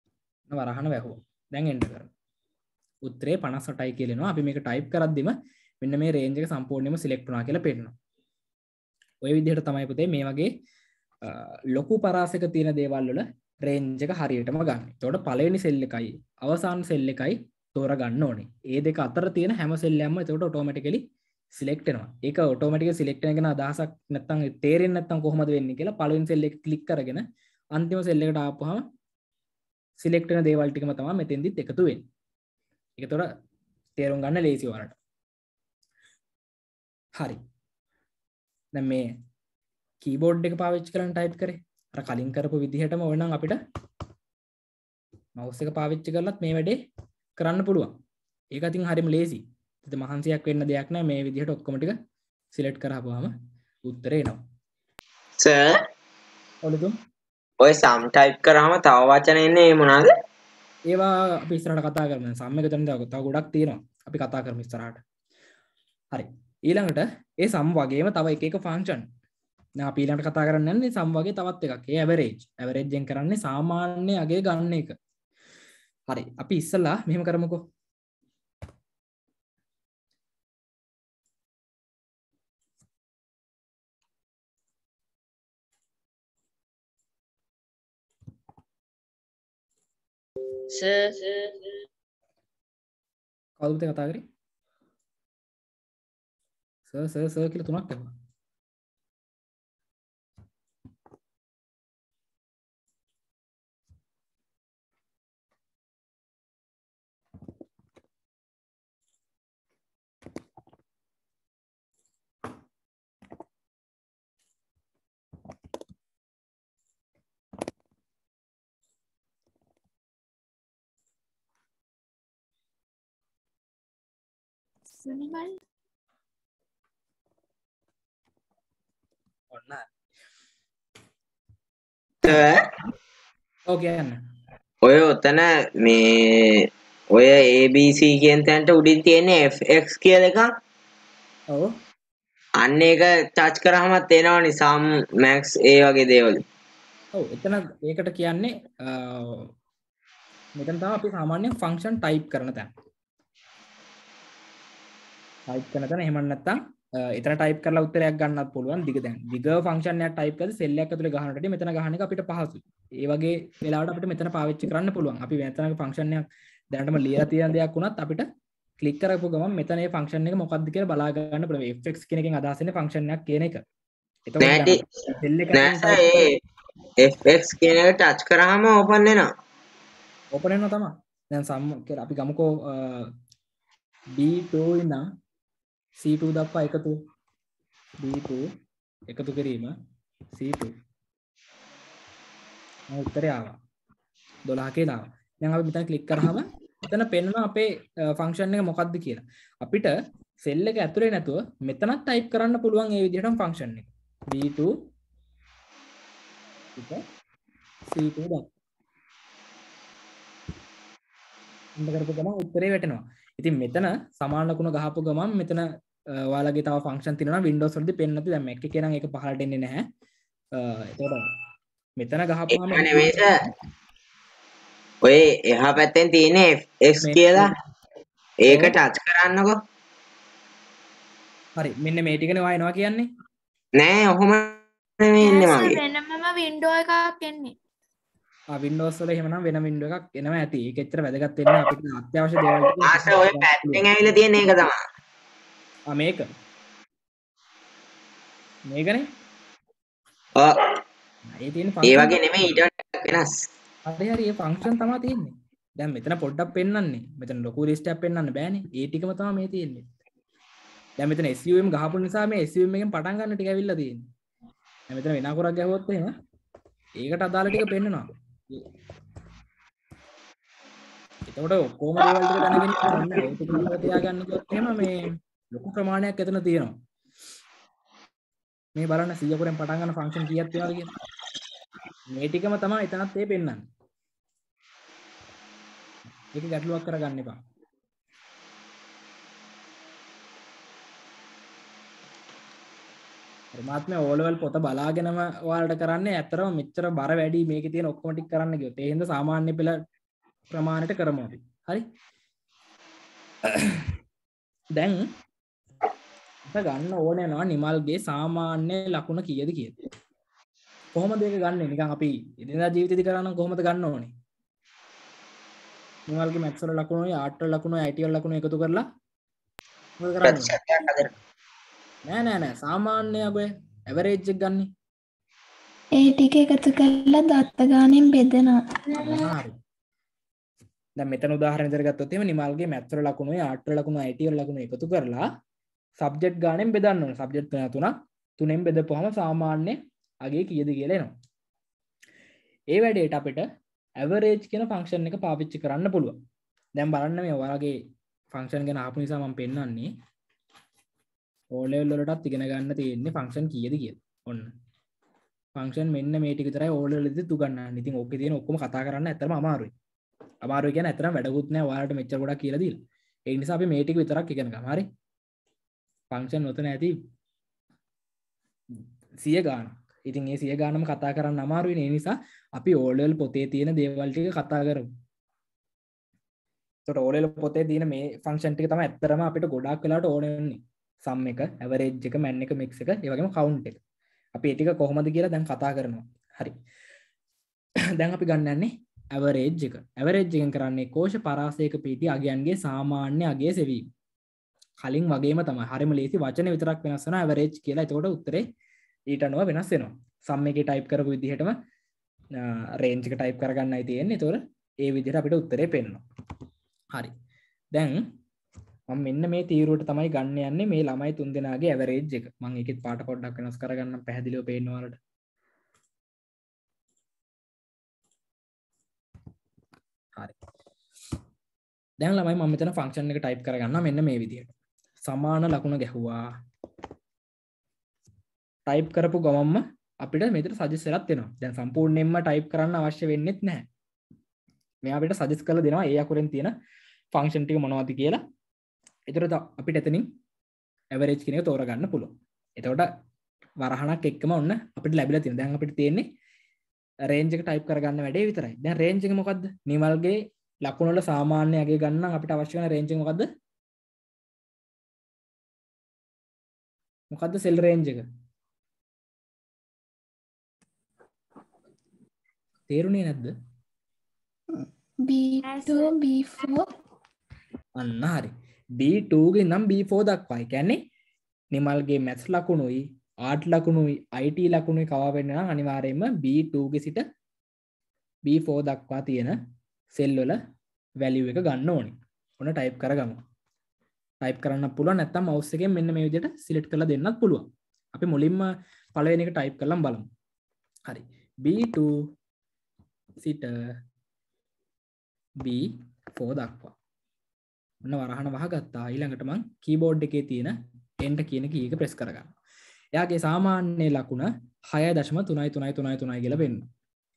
වරහණ වැහුවා. දැන් එන්ටර් කරනවා. උත්තරේ 58යි කියලා එනවා. අපි මේක ටයිප් කරද්දිම මෙන්න මේ රේන්ජ් එක සම්පූර්ණයෙන්ම සිලෙක්ට් වුණා කියලා පෙන්නනවා. ඔය විදිහට තමයි පුතේ මේ වගේ ලොකු පරාසයක තියෙන දේවල් වල රේන්ජ් එක හරියටම ගන්න. එතකොට පළවෙනි සෙල් එකයි අවසාන සෙල් එකයි තෝරගන්න ඕනේ. ඒ දෙක අතර තියෙන හැම සෙල් එකක්ම එතකොට ඔටෝමැටිකලි සිලෙක්ට් වෙනවා. ඒක ඔටෝමැටිකලි සිලෙක්ට් වෙන එක අදහසක් නැත්නම් තේරෙන්නේ නැත්නම් කොහොමද වෙන්නේ කියලා පළවෙනි සෙල් එක ක්ලික් කරගෙන අන්තිම සෙල් එකට ආපුවම සිලෙක්ට් වෙන දේවල් ටිකම තමයි මෙතෙන්දිත් එකතු වෙන්නේ. ඒක එතකොට තේරුම් ගන්න ලේසි වලට. හරි. දැන් මේ කීබෝඩ් එක පාවිච්චි කරන් ටයිප් කරේ. අර කලින් කරපු විදිහටම ඕන නම් අපිට මවුස් එක පාවිච්චි කරලත් මේ වැඩේ කරන්න පුළුවන්. ඒක අතින් හරියම ලේසි. ඉතින් මහන්සියක් වෙන්න දෙයක් නැහැ. මේ විදිහට ඔක්කොම ටික සිලෙක්ට් කරාපුවාම උත්තරේ එනවා. සර් ඔළුතුම් ඔය සම් ටයිප් කරාම තව වචන එන්නේ මොනවාද? ඒවා අපි ඉස්සරහට කතා කරමු. සම් එක තව ගොඩක් තියෙනවා. අපි කතා කරමු ඉස්සරහට. හරි. ඊළඟට ඒ සම් වගේම තව එක එක ෆන්ක්ෂන්. දැන් අපි ඊළඟට කතා කරන්න යන්නේ සම් වගේ තවත් එකක්. ඒ ඇවරේජ්. ඇවරේජ් එකෙන් කරන්නේ සාමාන්‍ය අගේ ගන්න එක. හරි. අපි ඉස්සලා මෙහෙම කරමුකෝ. කවුද පුතේ කතා කරේ? සර් කියලා තුනක් ඇහුවා. සුනිමල් ඔන්න. සර් ඕකේ යන්න. ඔය ඔතන මේ ඔය ABC කියන තැනට උඩින් තියෙන FX කියලා එකක්. ඔව්. අන්න ඒක ටච් කරාමත් එනවනේ සම් මැක්ස් ඒ වගේ දේවල්. ඔව් එතන ඒකට කියන්නේ මෙතන තමයි අපි සාමාන්‍යයෙන් ෆන්ක්ෂන් ටයිප් කරන තැන. ටයිප් කරන තැන එහෙම නැත්නම් එතන ටයිප් කරලා උත්තරයක් ගන්නත් පුළුවන්. දිග ෆන්ක්ෂන් එකක් ටයිප් කරලා සෙල් එකක් ඇතුලේ ගහනකොට මෙතන ගහන එක අපිට පහසුයි. ඒ වගේ වෙලාවට අපිට මෙතන පාවිච්චි කරන්න පුළුවන්. අපි මෙතනක ෆන්ක්ෂන් එකක් දැනටම ලියලා තියෙන දෙයක් වුණත් අපිට ක්ලික් කරපුව ගමන් මෙතන මේ ෆන්ක්ෂන් එක මොකක්ද කියලා බලා ගන්න පුළුවන්. fx කියන එකෙන් අදහස් වෙන්නේ ෆන්ක්ෂන් එකක් කියන එක. එතකොට සෙල් එකකින් FX කියන එක ටච් කරාම ඕපන් වෙනවා. ඕපන් වෙනවා තමයි. දැන් සම් කියලා අපි ගමුකෝ B2 ඉඳන් C2 දක්වා එකතු B2 එකතු කිරීම C2 උත්තරය ආවා 12 කියලා ආවා. දැන් අපි මෙතන ක්ලික් කරාම එතන පෙන්වනවා අපේ ෆන්ක්ෂන් එක මොකක්ද කියලා. අපිට සෙල් එක ඇතුලේ නැතුව මෙතනත් ටයිප් කරන්න පුළුවන් ඒ විදිහටම ෆන්ක්ෂන් එක. B2 C2 දක්වා. ඉන්න කරපු ගමන් උත්තරේ වැටෙනවා. ඉතින් මෙතන සමාන ලකුණ ගහපු ගමන් මෙතන ඔයාලගේ තව ෆන්ක්ෂන් තියෙනවා Windows වලදී පෙන්නන නැති දැන් Mac එකේ නම් ඒක පහළට එන්නේ නැහැ. එතකොට මෙතන ගහපුවාම නෙමෙයි සර්. ඔය එහා පැත්තෙන් තියෙන FX කියලා ඒක ටච් කරන්නකෝ. හරි මෙන්න මේ ටිකනේ ඔයා එනවා කියන්නේ. නෑ ඔහොම නෙමෙයි ඉන්නේ මගේ. වෙනමම වින්ඩෝ එකක් එන්නේ. Windows වල එහෙමනම් වෙන window එකක් එනවා ඇති. ඒක එච්චර වැදගත් වෙන්නේ නැහැ. අපිට අත්‍යවශ්‍ය දේවල් ටික ආස ඔය පැත්තෙන් ඇවිල්ලා තියෙන එක තමයි. මේක. මේකනේ. ඔව්. ඒ තියෙන ඒ වගේ නෙමෙයි ඊට වෙනස්. හරි මේ ෆන්ක්ෂන් තමයි තියෙන්නේ. දැන් මෙතන පොඩ්ඩක් පෙන්නන්නේ. මෙතන ලොකු ලිස්ට් එකක් පෙන්නන්න බෑනේ. ඒ ටිකම තමයි මේ තියෙන්නේ. දැන් මෙතන SUM ගහපු නිසා මේ SUM එකෙන් පටන් ගන්න ටික ඇවිල්ලා තියෙන්නේ. දැන් මෙතන වෙන අකුරක් ගැහුවොත් එහෙම ඒකට අදාළ ටික පෙන්නනවා. එතකොට ඔක්කොම දේවල් ටික දැනගෙන ඉන්න ඒක ටික තියාගන්න කිව්වොත් එහෙම මේ ලොකු ප්‍රමාණයක් එතන තියෙනවා. මේ බලන්න 100 කුරෙන් පටන් ගන්න ෆන්ක්ෂන් කීයක් තියනවද කියලා. මේ ටිකම තමයි එතනත් ඒ පෙන්නන්නේ. ඒක ගැටලුවක් කරගන්න එපා. පරමාත්මය O level පොත බලාගෙනම ඔයාලට කරන්නේ ඇත්තටම මෙච්චර බර වැඩි මේකේ තියෙන ඔක්කොම ටික කරන්න ගියොත් ඒ හින්දා සාමාන්‍ය පෙළ ප්‍රමාණයට කරමු අපි. හරි? දැන් ගන්න ඕනේ යනවා නිමල්ගේ සාමාන්‍ය ලකුණ කීයද කියලා. කොහොමද ඒක ගන්නෙ? නිකන් අපි එදිනදා ජීවිතේදී කරා නම් කොහොමද ගන්න ඕනේ? නිමල්ගේ මැත්ස් වල ලකුණුයි ආර්ට් වල ලකුණුයි IT වල ලකුණු එකතු කරලා මොකද කරන්නේ? ප්‍රතිශතයක් හදන්න. නෑ සාමාන්‍ය ඔය ඇවරේජ් එක ගන්න. ඒ ටික එකතු කරලා දත්ත ගානෙන් බෙදනවා. හරි. දැන් මෙතන උදාහරණ විදිහට ගත්තොත් එහෙම නිමල්ගේ මැත්ස් වල ලකුණුයි ආර්ට් වල ලකුණුයි IT වල ලකුණු එකතු කරලා සබ්ජෙක්ට් ගානෙන් බෙදන්න ඕනේ. සබ්ජෙක්ට් තුනෙන් බෙදපුවම සාමාන්‍ය අගේ කීයද කියලා එනවා. ඒ වැඩේට අපිට ඇවරේජ් කියන ෆන්ක්ෂන් එක පාවිච්චි කරන්න පුළුවන්. දැන් බලන්න මේ ඔයාලගේ ෆන්ක්ෂන් ගැන අහපු නිසා මම පෙන්නන්නේ O level වලටත් ඉගෙන ගන්න තියෙන්නේ ෆන්ක්ෂන් කීයද කියලා. ඔන්න. ෆන්ක්ෂන් මෙන්න මේ ටික විතරයි O level වලදී උගන්වන්නේ. ඉතින් ඕකේ තියෙන ඔක්කොම කතා කරන්න ඇත්තටම අමාරුයි. අමාරුයි කියන්නේ ඇත්තටම වැඩකුත් නෑ ඔයාලට මෙච්චර ගොඩක් කියලා දීලා. ඒ නිසා අපි මේ ටික විතරක් ඉගෙන ගමු. හරි? ෆන්ක්ෂන් ඔතන ඇති 100 ගානක්. ඉතින් ඒ 100 ගානම කතා කරන්න අමාරුයි. ඒ නිසා අපි O level පොතේ තියෙන දේවල් ටික කතා කරමු. ඒකට O level පොතේ තියෙන මේ ෆන්ක්ෂන් ටික තමයි ඇත්තටම අපිට ගොඩාක් වෙලාවට ඕනේ වෙන්නේ. සම් එක, ඇවරේජ් එක, මැන් එක, මික්ස් එක, ඒ වගේම කවුන්ට් එක. අපි ඒ ටික කොහොමද කියලා දැන් කතා කරනවා. හරි. දැන් අපි ගන්න යන්නේ ඇවරේජ් එක. ඇවරේජ් එකෙන් කරන්නේ කෝෂ පරාසයක පිටි අගයන්ගේ සාමාන්‍ය අගය සෙවීම. කලින් වගේම තමයි. හරිම ලේසි වචනේ විතරක් වෙනස් වෙනවා ඇවරේජ් කියලා. එතකොට උත්තරේ ඊට අනුව වෙනස් වෙනවා. සම් එකේ ටයිප් කරපු විදිහටම රේන්ජ් එක ටයිප් කරගන්නයි තියෙන්නේ. ඒතකොට ඒ විදිහට අපිට උත්තරේ පෙන්නනවා. හරි. දැන් මම මෙන්න මේ තීරුවට තමයි ගන්න යන්නේ මේ ළමයි තුන්දෙනාගේ ඇවරේජ් එක. මම ඒකෙත් පාට පොඩ්ඩක් වෙනස් කරගන්නම් පැහැදිලිව පේන්න ඔයාලට. හරි. දැන් ළමයි මම මෙතන ෆන්ක්ෂන් එක ටයිප් කරගන්නවා මෙන්න මේ විදිහට. සමාන ලකුණ ගැහුවා. ටයිප් කරපු ගමන්ම අපිට මෙතන සජෙස්ට් වෙලක් එනවා. දැන් සම්පූර්ණයෙන්ම ටයිප් කරන්න අවශ්‍ය වෙන්නේත් නැහැ. මෙයා අපිට සජෙස්ට් කරලා දෙනවා ඒ අකුරෙන් තියෙන ෆන්ක්ෂන් ටික මොනවද කියලා. එතකොට අපිට එතනින් ඇවරේජ් කියන එක තෝරගන්න පුළුවන්. එතකොට වරහණක් එක්කම ඔන්න අපිට ලැබිලා තියෙනවා. දැන් අපිට තියෙන්නේ රේන්ජ් එක ටයිප් කරගන්න වැඩේ විතරයි. දැන් රේන්ජ් එක මොකද්ද? නිමල්ගේ ලකුණු වල සාමාන්‍ය අගය ගන්න නම් අපිට අවශ්‍ය වෙන රේන්ජ් එක මොකද්ද? මොකද්ද සෙල් රේන්ජ් එක? තේරුණේ නැද්ද? B2 B4 අන්න හරි. B2 ගේ නම් B4 දක්වා. ඒ කියන්නේ නිමල්ගේ මැත්ස් ලකුණුයි ආර්ට් ලකුණුයි IT ලකුණුයි කවා වෙන්න නම් අනිවාර්යයෙන්ම B2 ගේ සිට B4 දක්වා තියෙන සෙල් වල වැලියු එක ගන්න ඕනේ. ඔන්න ටයිප් කරගමු. ටයිප් කරන්න පුළුවන් නැත්නම් මවුස් එකෙන් මෙන්න මේ විදිහට සිලෙක්ට් කරලා දෙන්නත් පුළුවන්. අපි මුලින්ම පළවෙනි එක ටයිප් කරලා බලමු. හරි. B2 සිට B4 දක්වා. ඔන්න වරහන වහගත්තා. ඊළඟට මම කීබෝඩ් එකේ තියෙන enter කියන කී එක ප්‍රෙස් කරගන්නවා. එයාගේ සාමාන්‍ය ලකුණ 6.33333 කියලා වෙනවා.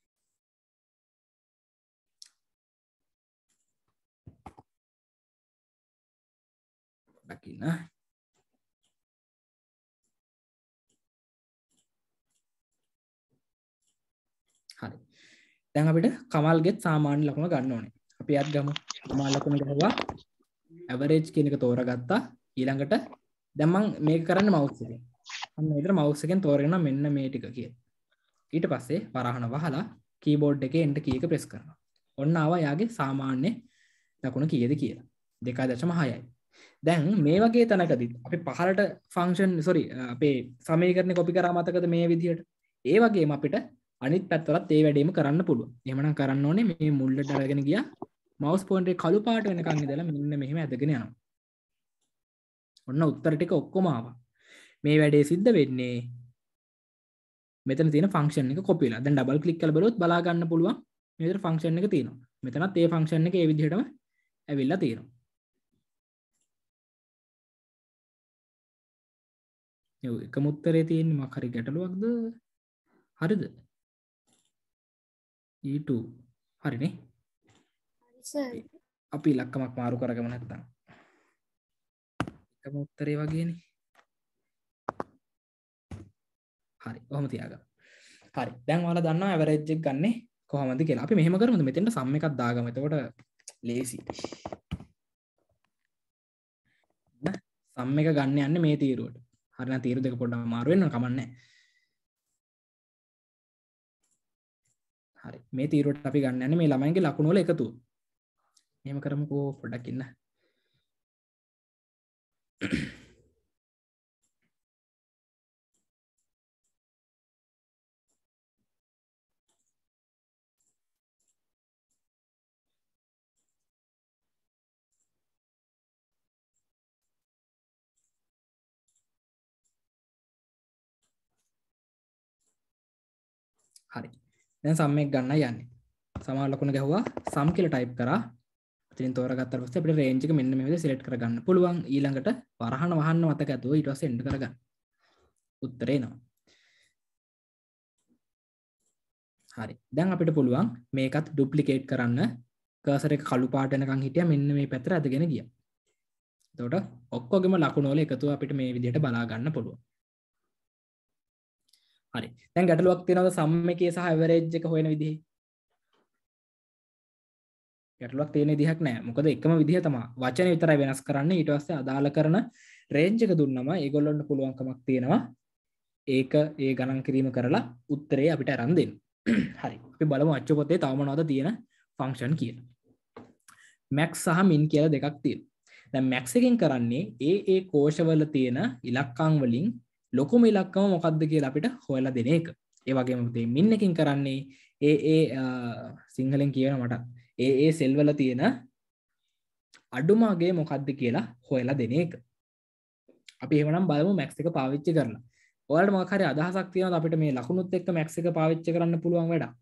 දකින්න. හරි. දැන් අපිට කමල්ගෙත් සාමාන්‍ය ලකුණ ගන්න ඕනේ. අපි යත් ගමු. කමල් ලකුණ ගහුවා. ඇවරේජ් කියන එක තෝරගත්තා. ඊළඟට දැන් මම මේක කරන්නේ මවුස් එකෙන්. අන්න විතර මවුස් එකෙන් තෝරගෙන මෙන්න මේ ටික කියලා. ඊට පස්සේ වරහන වහලා කීබෝඩ් එකේ enter කී එක ප්‍රෙස් කරනවා. ඔන්න ආවා යාගේ සාමාන්‍ය ලකුණ කීයද කියලා. 2.6යි. දැන් මේ වගේ තැනකදී අපි පහළට ෆන්ක්ෂන් අපේ සමීකරණේ කොපි කරා මතකද මේ විදිහට? ඒ වගේම අපිට අනිත් පැත්තවලත් ඒ වැඩේම කරන්න පුළුවන්. එහෙමනම් කරන්න ඕනේ මේ මුල්ලට අරගෙන ගියා මවුස් පොයින්ටරේ කළු පාට වෙනකන් ඉඳලා මෙන්න මෙහෙම ඇදගෙන යනවා. ඔන්න උත්තර ටික ඔක්කොම ආවා. මේ වැඩේ සිද්ධ වෙන්නේ මෙතන තියෙන ෆන්ක්ෂන් එක කොපි වෙලා. දැන් ඩබල් ක්ලික් කරලා බලුවොත් බලා ගන්න පුළුවන් මේ විදිහට ෆන්ක්ෂන් එක තියෙනවා. මෙතනත් ඒ ෆන්ක්ෂන් එක ඒ විදිහටම ඇවිල්ලා තියෙනවා. එකම උත්තරේ තියෙන්නේ මොකක් හරි ගැටලුවක්ද? හරිද? E2 හරිනේ. අපි ඉලක්කමක් මාරු කරගමු නැත්තම්. එකම උත්තරේ වගේනේ. හරි. ඔහොම තියාගන්න. හරි. දැන් ඔයාලා දන්නවා ඇවරේජ් එක ගන්නෙ කොහොමද කියලා. අපි මෙහෙම කරමුද? මෙතෙන්ට සම් එකක් දාගමු. එතකොට ලේසි. සම් එක ගන්න යන්නේ මේ තීරුවට. හරි නම් තීරු දෙක පොඩ්ඩක් අමාරු වෙනවා කමන්නේ. හරි. මේ තීරුවට අපි ගන්න යන්නේ මේ ළමයින්ගේ ලකුණු වල එකතුව. එහෙම කරමුකෝ පොඩ්ඩක් ඉන්න. හරි. දැන් සම් එක ගන්න යන්නේ. සමාන ලකුණ ගැහුවා සම් කියලා ටයිප් කරා. ඉතින් තෝරගත්තාට පස්සේ අපිට රේන්ජ් එක මෙන්න මේ විදිහට සිලෙක්ට් කරගන්න පුළුවන්. ඊළඟට වරහන වහන්න මතක ඇතුව ඊට පස්සේ එන්ටර් කරගන්න. උත්තරේ එනවා. හරි. දැන් අපිට පුළුවන් මේකත් ඩුප්ලිකේට් කරන්න. කර්සර් එක කළු පාට වෙනකන් හිටියා මෙන්න මේ පැත්තට ඇදගෙන ගියා. එතකොට ඔක්කොගෙම ලකුණු වල එකතුව අපිට මේ විදිහට බලා ගන්න පුළුවන්. හරි. දැන් ගැටලුවක් තියෙනවද සම් එකේ සහ ඇවරේජ් එක හොයන විදිහේ? ගැටලුවක් තියෙන විදිහක් නැහැ. මොකද එකම විදිහ තමයි. වචන විතරයි වෙනස් කරන්නේ. ඊට පස්සේ අදාළ කරන රේන්ජ් එක දුන්නම ඒගොල්ලොන්ට පුළුවන්කමක් තියෙනවා. ඒක ඒ ගණන් කිරීම කරලා උත්තරේ අපිට අරන් දෙන්න. හරි. අපි බලමු අච්චු පොතේ තව මොනවද තියෙන ෆන්ක්ෂන් කියලා. max සහ min කියලා දෙකක් තියෙනවා. දැන් max එකෙන් කරන්නේ ඒ කෝෂවල තියෙන ඉලක්කම් වලින් ලොකුම ඉලක්කම මොකක්ද කියලා අපිට හොයලා දෙන එක. ඒ වගේම පුතේ min එකෙන් කරන්නේ සිංහලෙන් කියන මට ඒ සෙල් වල තියෙන අඩුම අගය මොකක්ද කියලා හොයලා දෙන එක. අපි එහෙමනම් බලමු max එක පාවිච්චි කරලා. ඔයාලට මොකක් හරි අදහසක් තියෙනවද අපිට මේ ලකුණුත් එක්ක max එක පාවිච්චි කරන්න පුළුවන් වැඩක්?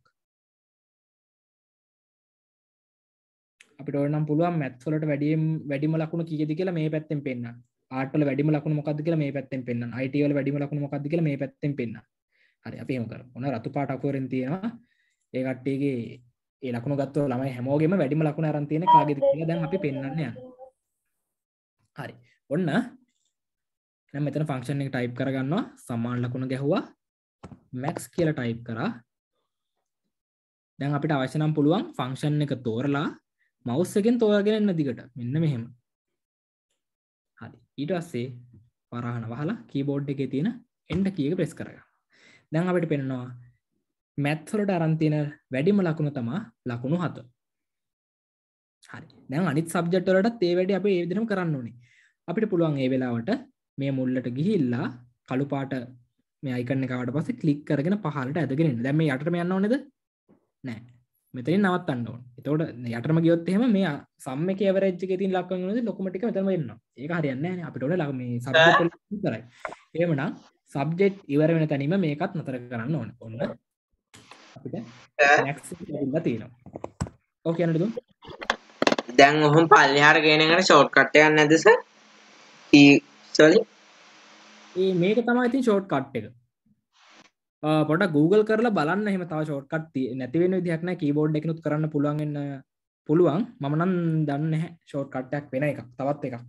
අපිට ඕනනම් පුළුවන් maths වලට වැඩිම ලකුණු කීයද කියලා මේ පැත්තෙන් පෙන්නන්න. art වල වැඩිම ලකුණු මොකක්ද කියලා මේ පැත්තෙන් පෙන්නන්න. IT වල වැඩිම ලකුණු මොකක්ද කියලා මේ පැත්තෙන් පෙන්නන්න. හරි අපි එහෙම කරමු. ඔන්න රතු පාට අකුරෙන් තියෙනවා. ඒ කට්ටියගේ ඒ ලකුණු ගත්තෝ ළමයි හැමෝගෙම වැඩිම ලකුණු අරන් තියෙන කාගේද කියලා දැන් අපි පෙන්නන්න යනවා. හරි. ඔන්න දැන් මෙතන ෆන්ක්ෂන් එක ටයිප් කරගන්නවා. සමාන ලකුණු ගැහුවා. max කියලා ටයිප් කරා. දැන් අපිට අවශ්‍ය නම් පුළුවන් ෆන්ක්ෂන් එක තෝරලා mouse එකෙන් තෝරාගෙන එන්න දිගට. මෙන්න මෙහෙම. හරි. ඊට පස්සේ වරහන වහලා කීබෝඩ් එකේ තියෙන enter key එක press කරගන්න. දැන් අපිට පෙන්නනවා maths වලට අරන් තියෙන වැඩිම ලකුණු තමයි ලකුණු 7. හරි. දැන් අනිත් subject වලටත් ඒ වැඩේ අපි ඒ විදිහටම කරන්න ඕනේ. අපිට පුළුවන් මේ වෙලාවට මේ මුල්ලට ගිහිල්ලා කළු පාට මේ icon එක ආවට පස්සේ click කරගෙන පහළට ඇදගෙන එන්න. දැන් මේ යටටම යන්න ඕනේද? නෑ. මෙතනින් නවත්තන්න ඕනේ. එතකොට යටටම ගියොත් එහෙම මේ sum එකේ average එකේ තියෙන ලකුණු වලදී ලොකුම ටික මෙතනම එනවා. ඒක හරියන්නේ නැහැ නේ. අපිට ඕනේ මේ subject වල විතරයි. එහෙමනම් subject ඉවර වෙන තැනින්ම මේකත් නතර කරන්න ඕනේ. ඔන්න අපිට max එක ලැබිලා තියෙනවා. ඔව් කියන්නද දුන්? දැන් ඔහොම පල්ලෙහාට ගෙන යන ෂෝට්කට් එකක් නැද්ද සර්? sorry. මේක තමයි ඉතින් ෂෝට්කට් එක. පොඩ්ඩක් Google කරලා බලන්න එහෙම තව ෂෝට්කට් නැති වෙන විදිහක් නැහැ. කීබෝඩ් එකකිනුත් කරන්න පුළුවන් වෙන්න පුළුවන්. මම නම් දන්නේ නැහැ ෂෝට්කට් එකක් වෙන එකක්. තවත් එකක්.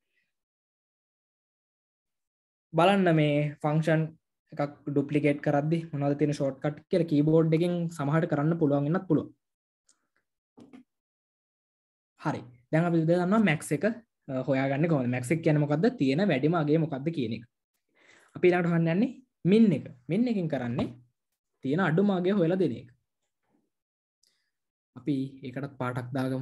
බලන්න මේ ෆන්ක්ෂන් එකක් ඩුප්ලිකේට් කරද්දි මොනවද තියෙන ෂෝට්කට් කියලා කීබෝඩ් එකෙන් සමහරට කරන්න පුළුවන් වෙන්නත් පුළුවන්. හරි. දැන් අපි දන්නවා max එක හොයාගන්නේ කොහොමද? max එක කියන්නේ මොකද්ද? තියෙන වැඩිම අගය මොකද්ද කියන එක. අපි ඊළඟට හොයන්න යන්නේ min එක. min එකෙන් කරන්නේ තියෙන අඩුම අගය හොයලා දෙන එක. අපි ඒකටත් පාටක් දාගමු.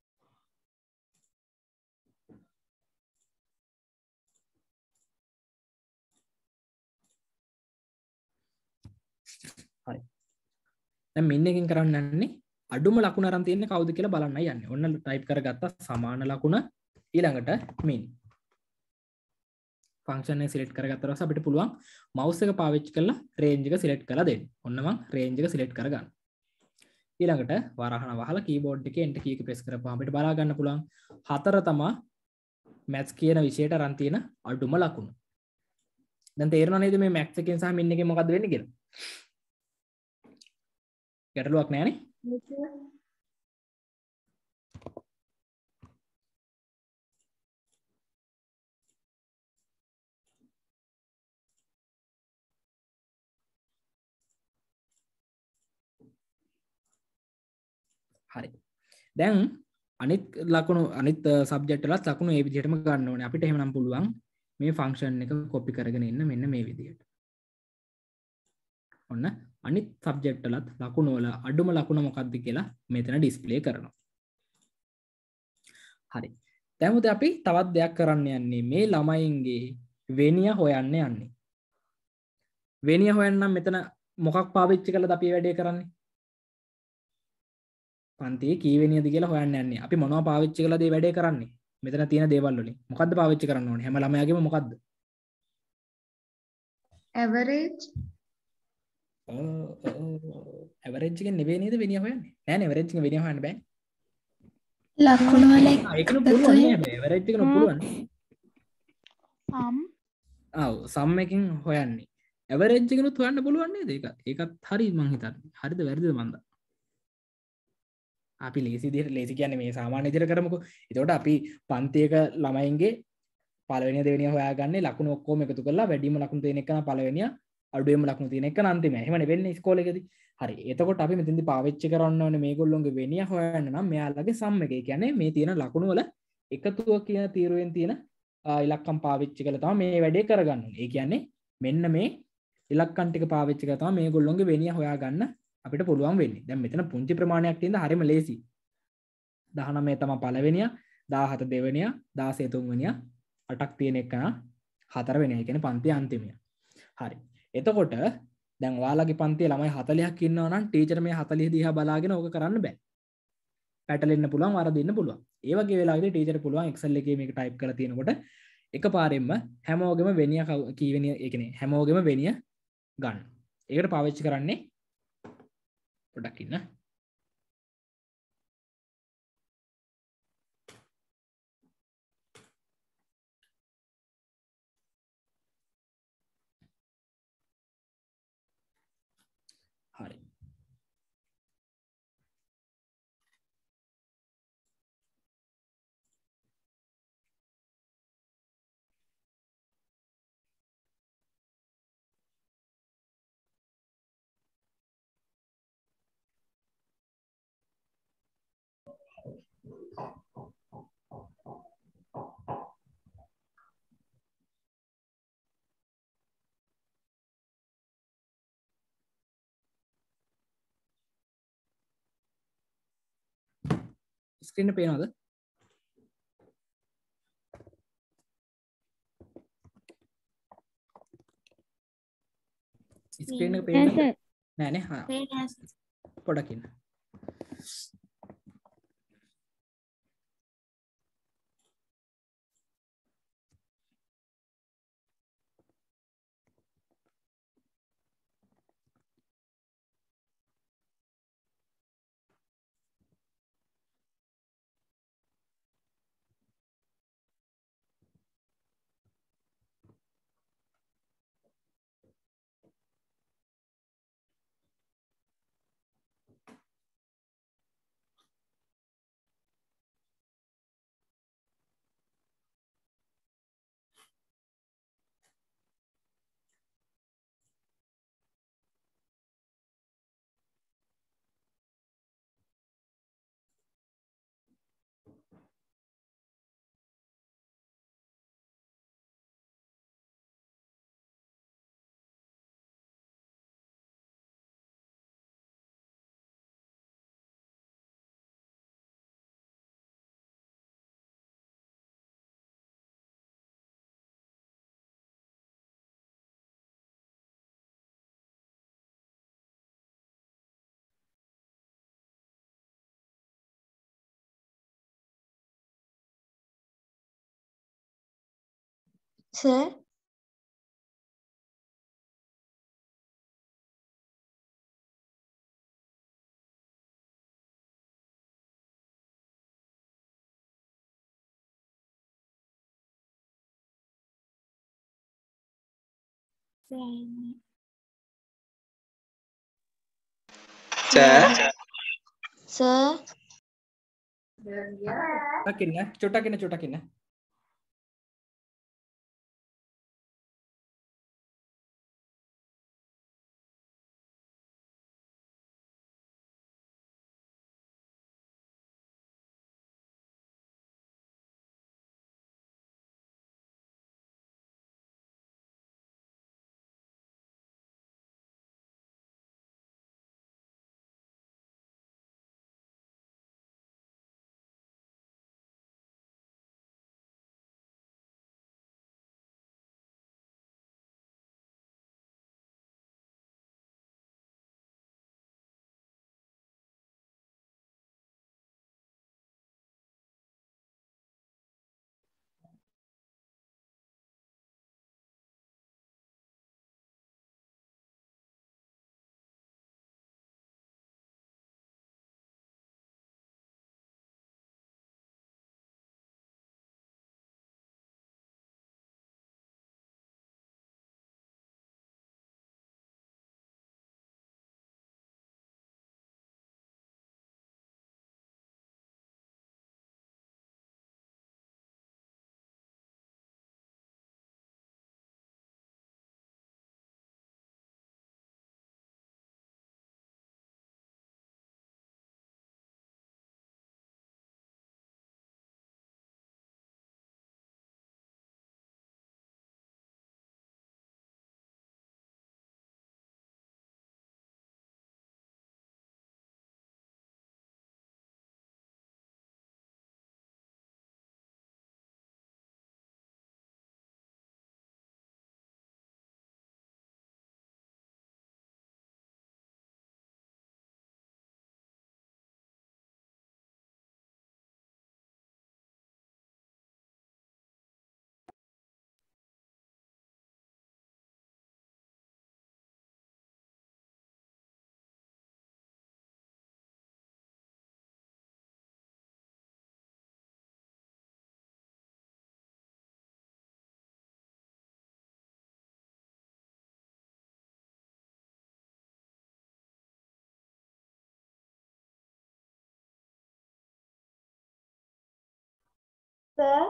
හරි. දැන් min එකෙන් කරන්න යන්නේ අඩුම ලකුණ අරන් තියෙන්නේ කවුද කියලා බලන්නයි යන්නේ. ඔන්න ටයිප් කරගත්තා සමාන ලකුණ ඊළඟට min. ෆන්ක්ෂන් එක සිලෙක්ට් කරගත්තා ඊට පස්සේ අපිට පුළුවන් mouse එක පාවිච්චි කරලා range එක සිලෙක්ට් කරලා දෙන්න. ඔන්න මම range එක සිලෙක්ට් කරගන්න. ඊළඟට වරහන වහලා keyboard එකේ enter key එක press කරපුවාම අපිට බලා ගන්න පුළුවන් 4 තමයි maths කියන විෂයට අරන් තියෙන අඩුම ලකුණ. දැන් තේරෙනව නේද මේ maths එකෙන් සහ min එකෙන් මොකද්ද වෙන්නේ කියලා? ගැටලුවක් නැහැ නේ? හරි. දැන් අනිත් ලකුණු අනිත් සබ්ජෙක්ට් වලත් ලකුණු ඒ විදිහටම ගන්න ඕනේ. අපිට එහෙමනම් පුළුවන් මේ ෆන්ක්ෂන් එක කොපි කරගෙන ඉන්න මෙන්න මේ විදිහට. ඔන්න අනිත් සබ්ජෙක්ට් වලත් ලකුණු වල අඩුම ලකුණ මොකක්ද කියලා මෙතන ඩිස්ප්ලේ කරනවා. හරි. දැන් උදේ අපි තවත් දෙයක් කරන්න යන්නේ මේ ළමයින්ගේ වෙනිය හොයන්න යන්නේ. වෙනිය හොයන්න නම් මෙතන මොකක් පාවිච්චි කළාද අපි මේ වැඩේ කරන්නේ? පන්තියේ කී වෙනියද කියලා හොයන්න යන්නේ. අපි මොනවද පාවිච්චි කළාද මේ වැඩේ කරන්නේ? මෙතන තියෙන දේවල් වලින්. මොකද්ද පාවිච්චි කරන්න ඕනේ? හැම ළමයාගේම මොකද්ද? average ඇවරේජ් එකෙන් නෙවෙයි නේද වෙනිය හොයන්නේ? නෑ නේ ඇවරේජ් එකෙන් වෙනිය හොයන්න බෑ. ලකුණු වල ඒකන පුළුවන් නේ හැබැයි ඇවරේජ් එකන පුළුවන්. ඔව් සම් එකකින් හොයන්නේ. ඇවරේජ් එකනොත් හොයන්න පුළුවන් නේද? ඒකත් හරි මං හිතන්නේ. හරිද වැරදිද මන්ද? අපි ලේසි කියන්නේ මේ සාමාන්‍ය විදිහට කරමුකෝ. එතකොට අපි පන්තියක ළමයින්ගේ පළවෙනි දෙවෙනිය හොයාගන්නේ ලකුණු ඔක්කොම එකතු කරලා වැඩිම ලකුණු තියෙන එක නම් පළවෙනිය අඩුවෙන්ම ලකුණු තියෙන එක නම් අන්තිමයි. එහෙමනේ වෙන්නේ ඉස්කෝලේකදී. හරි. එතකොට අපි මෙතෙන්දී පාවිච්චි කරන්න ඕනේ මේගොල්ලෝගේ වෙනිය හොයන්න නම් මෙයාලගේ සම් එක. ඒ කියන්නේ මේ තියෙන ලකුණු වල එකතුව කියන තීරුවෙන් තියෙන ඉලක්කම් පාවිච්චි කරලා තමයි මේ වැඩේ කරගන්න ඕනේ. ඒ කියන්නේ මෙන්න මේ ඉලක්කම් ටික පාවිච්චි කරලා තමයි මේගොල්ලෝගේ වෙනිය හොයාගන්න අපිට පුළුවන් වෙන්නේ. දැන් මෙතන පුංචි ප්‍රමාණයක් තියෙන හරියම ලේසි. 19 තමයි පළවෙනිය, 17 දෙවෙනිය, 16 තුන්වෙනිය, 8ක් තියෙන එක 4 වෙනිය. ඒ කියන්නේ පන්තියේ අන්තිමය. හරි. එතකොට දැන් ඔයාලගේ පන්තියේ ළමයි 40ක් ඉන්නවා නම් ටීචර් මේ 40 දිහා බලාගෙන ඕක කරන්න බෑ. පැටලෙන්න පුළුවන්, වරදින්න පුළුවන්. ඒ වගේ වෙලාවෙදී ටීචර් පුළුවන් Excel එකේ මේක ටයිප් කරලා තියෙනකොට එකපාරෙන්ම හැමෝගෙම වෙනිය කී වෙනිය, ඒ කියන්නේ හැමෝගෙම වෙනිය ගන්න. ඒකට පාවිච්චි කරන්නේ පොඩ්ඩක් ඉන්න. හරි. ස්ක්‍රීන් එක පේනවද? ස්ක්‍රීන් එක පේනවද? නෑ නේ. හා. පොඩ්ඩක් ඉන්න. Sir, සර් චුට්ටක් ඉන්න. Sir.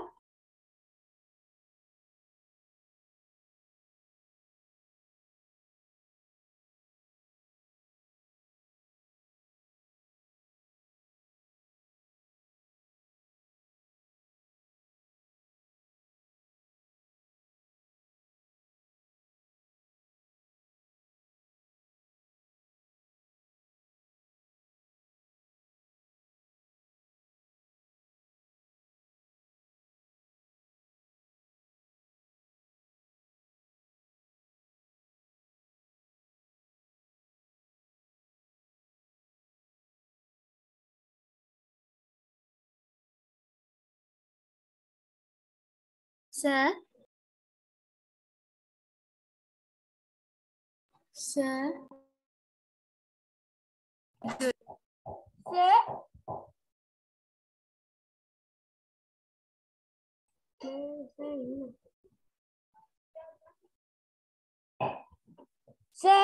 Sir. Sir. Sir. Sir.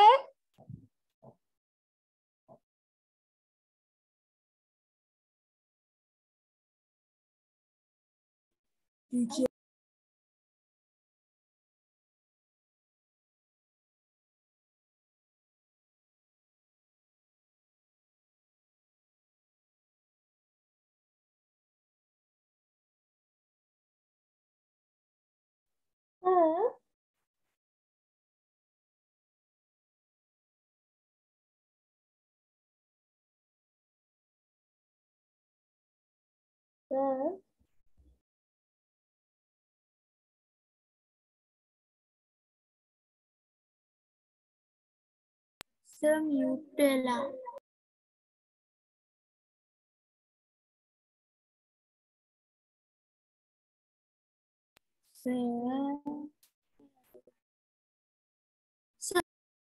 Sir. Sir mute වෙලා. Sir. Sir.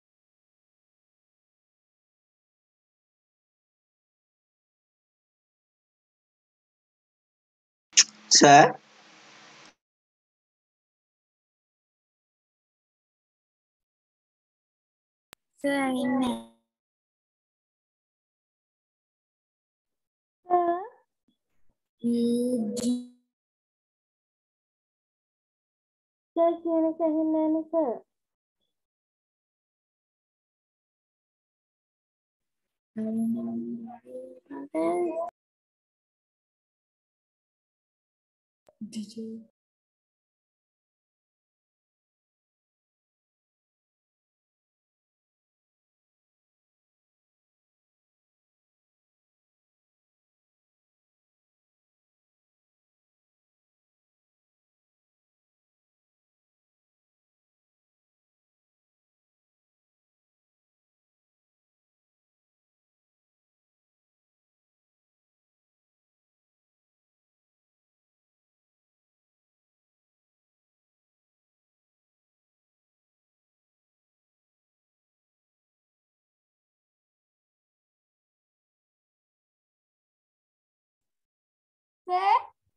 Sir. Sir ඉන්නේ. Sir. Sir කියන එක ඇහෙන්නේ නැහැ sir. DJ. Sir.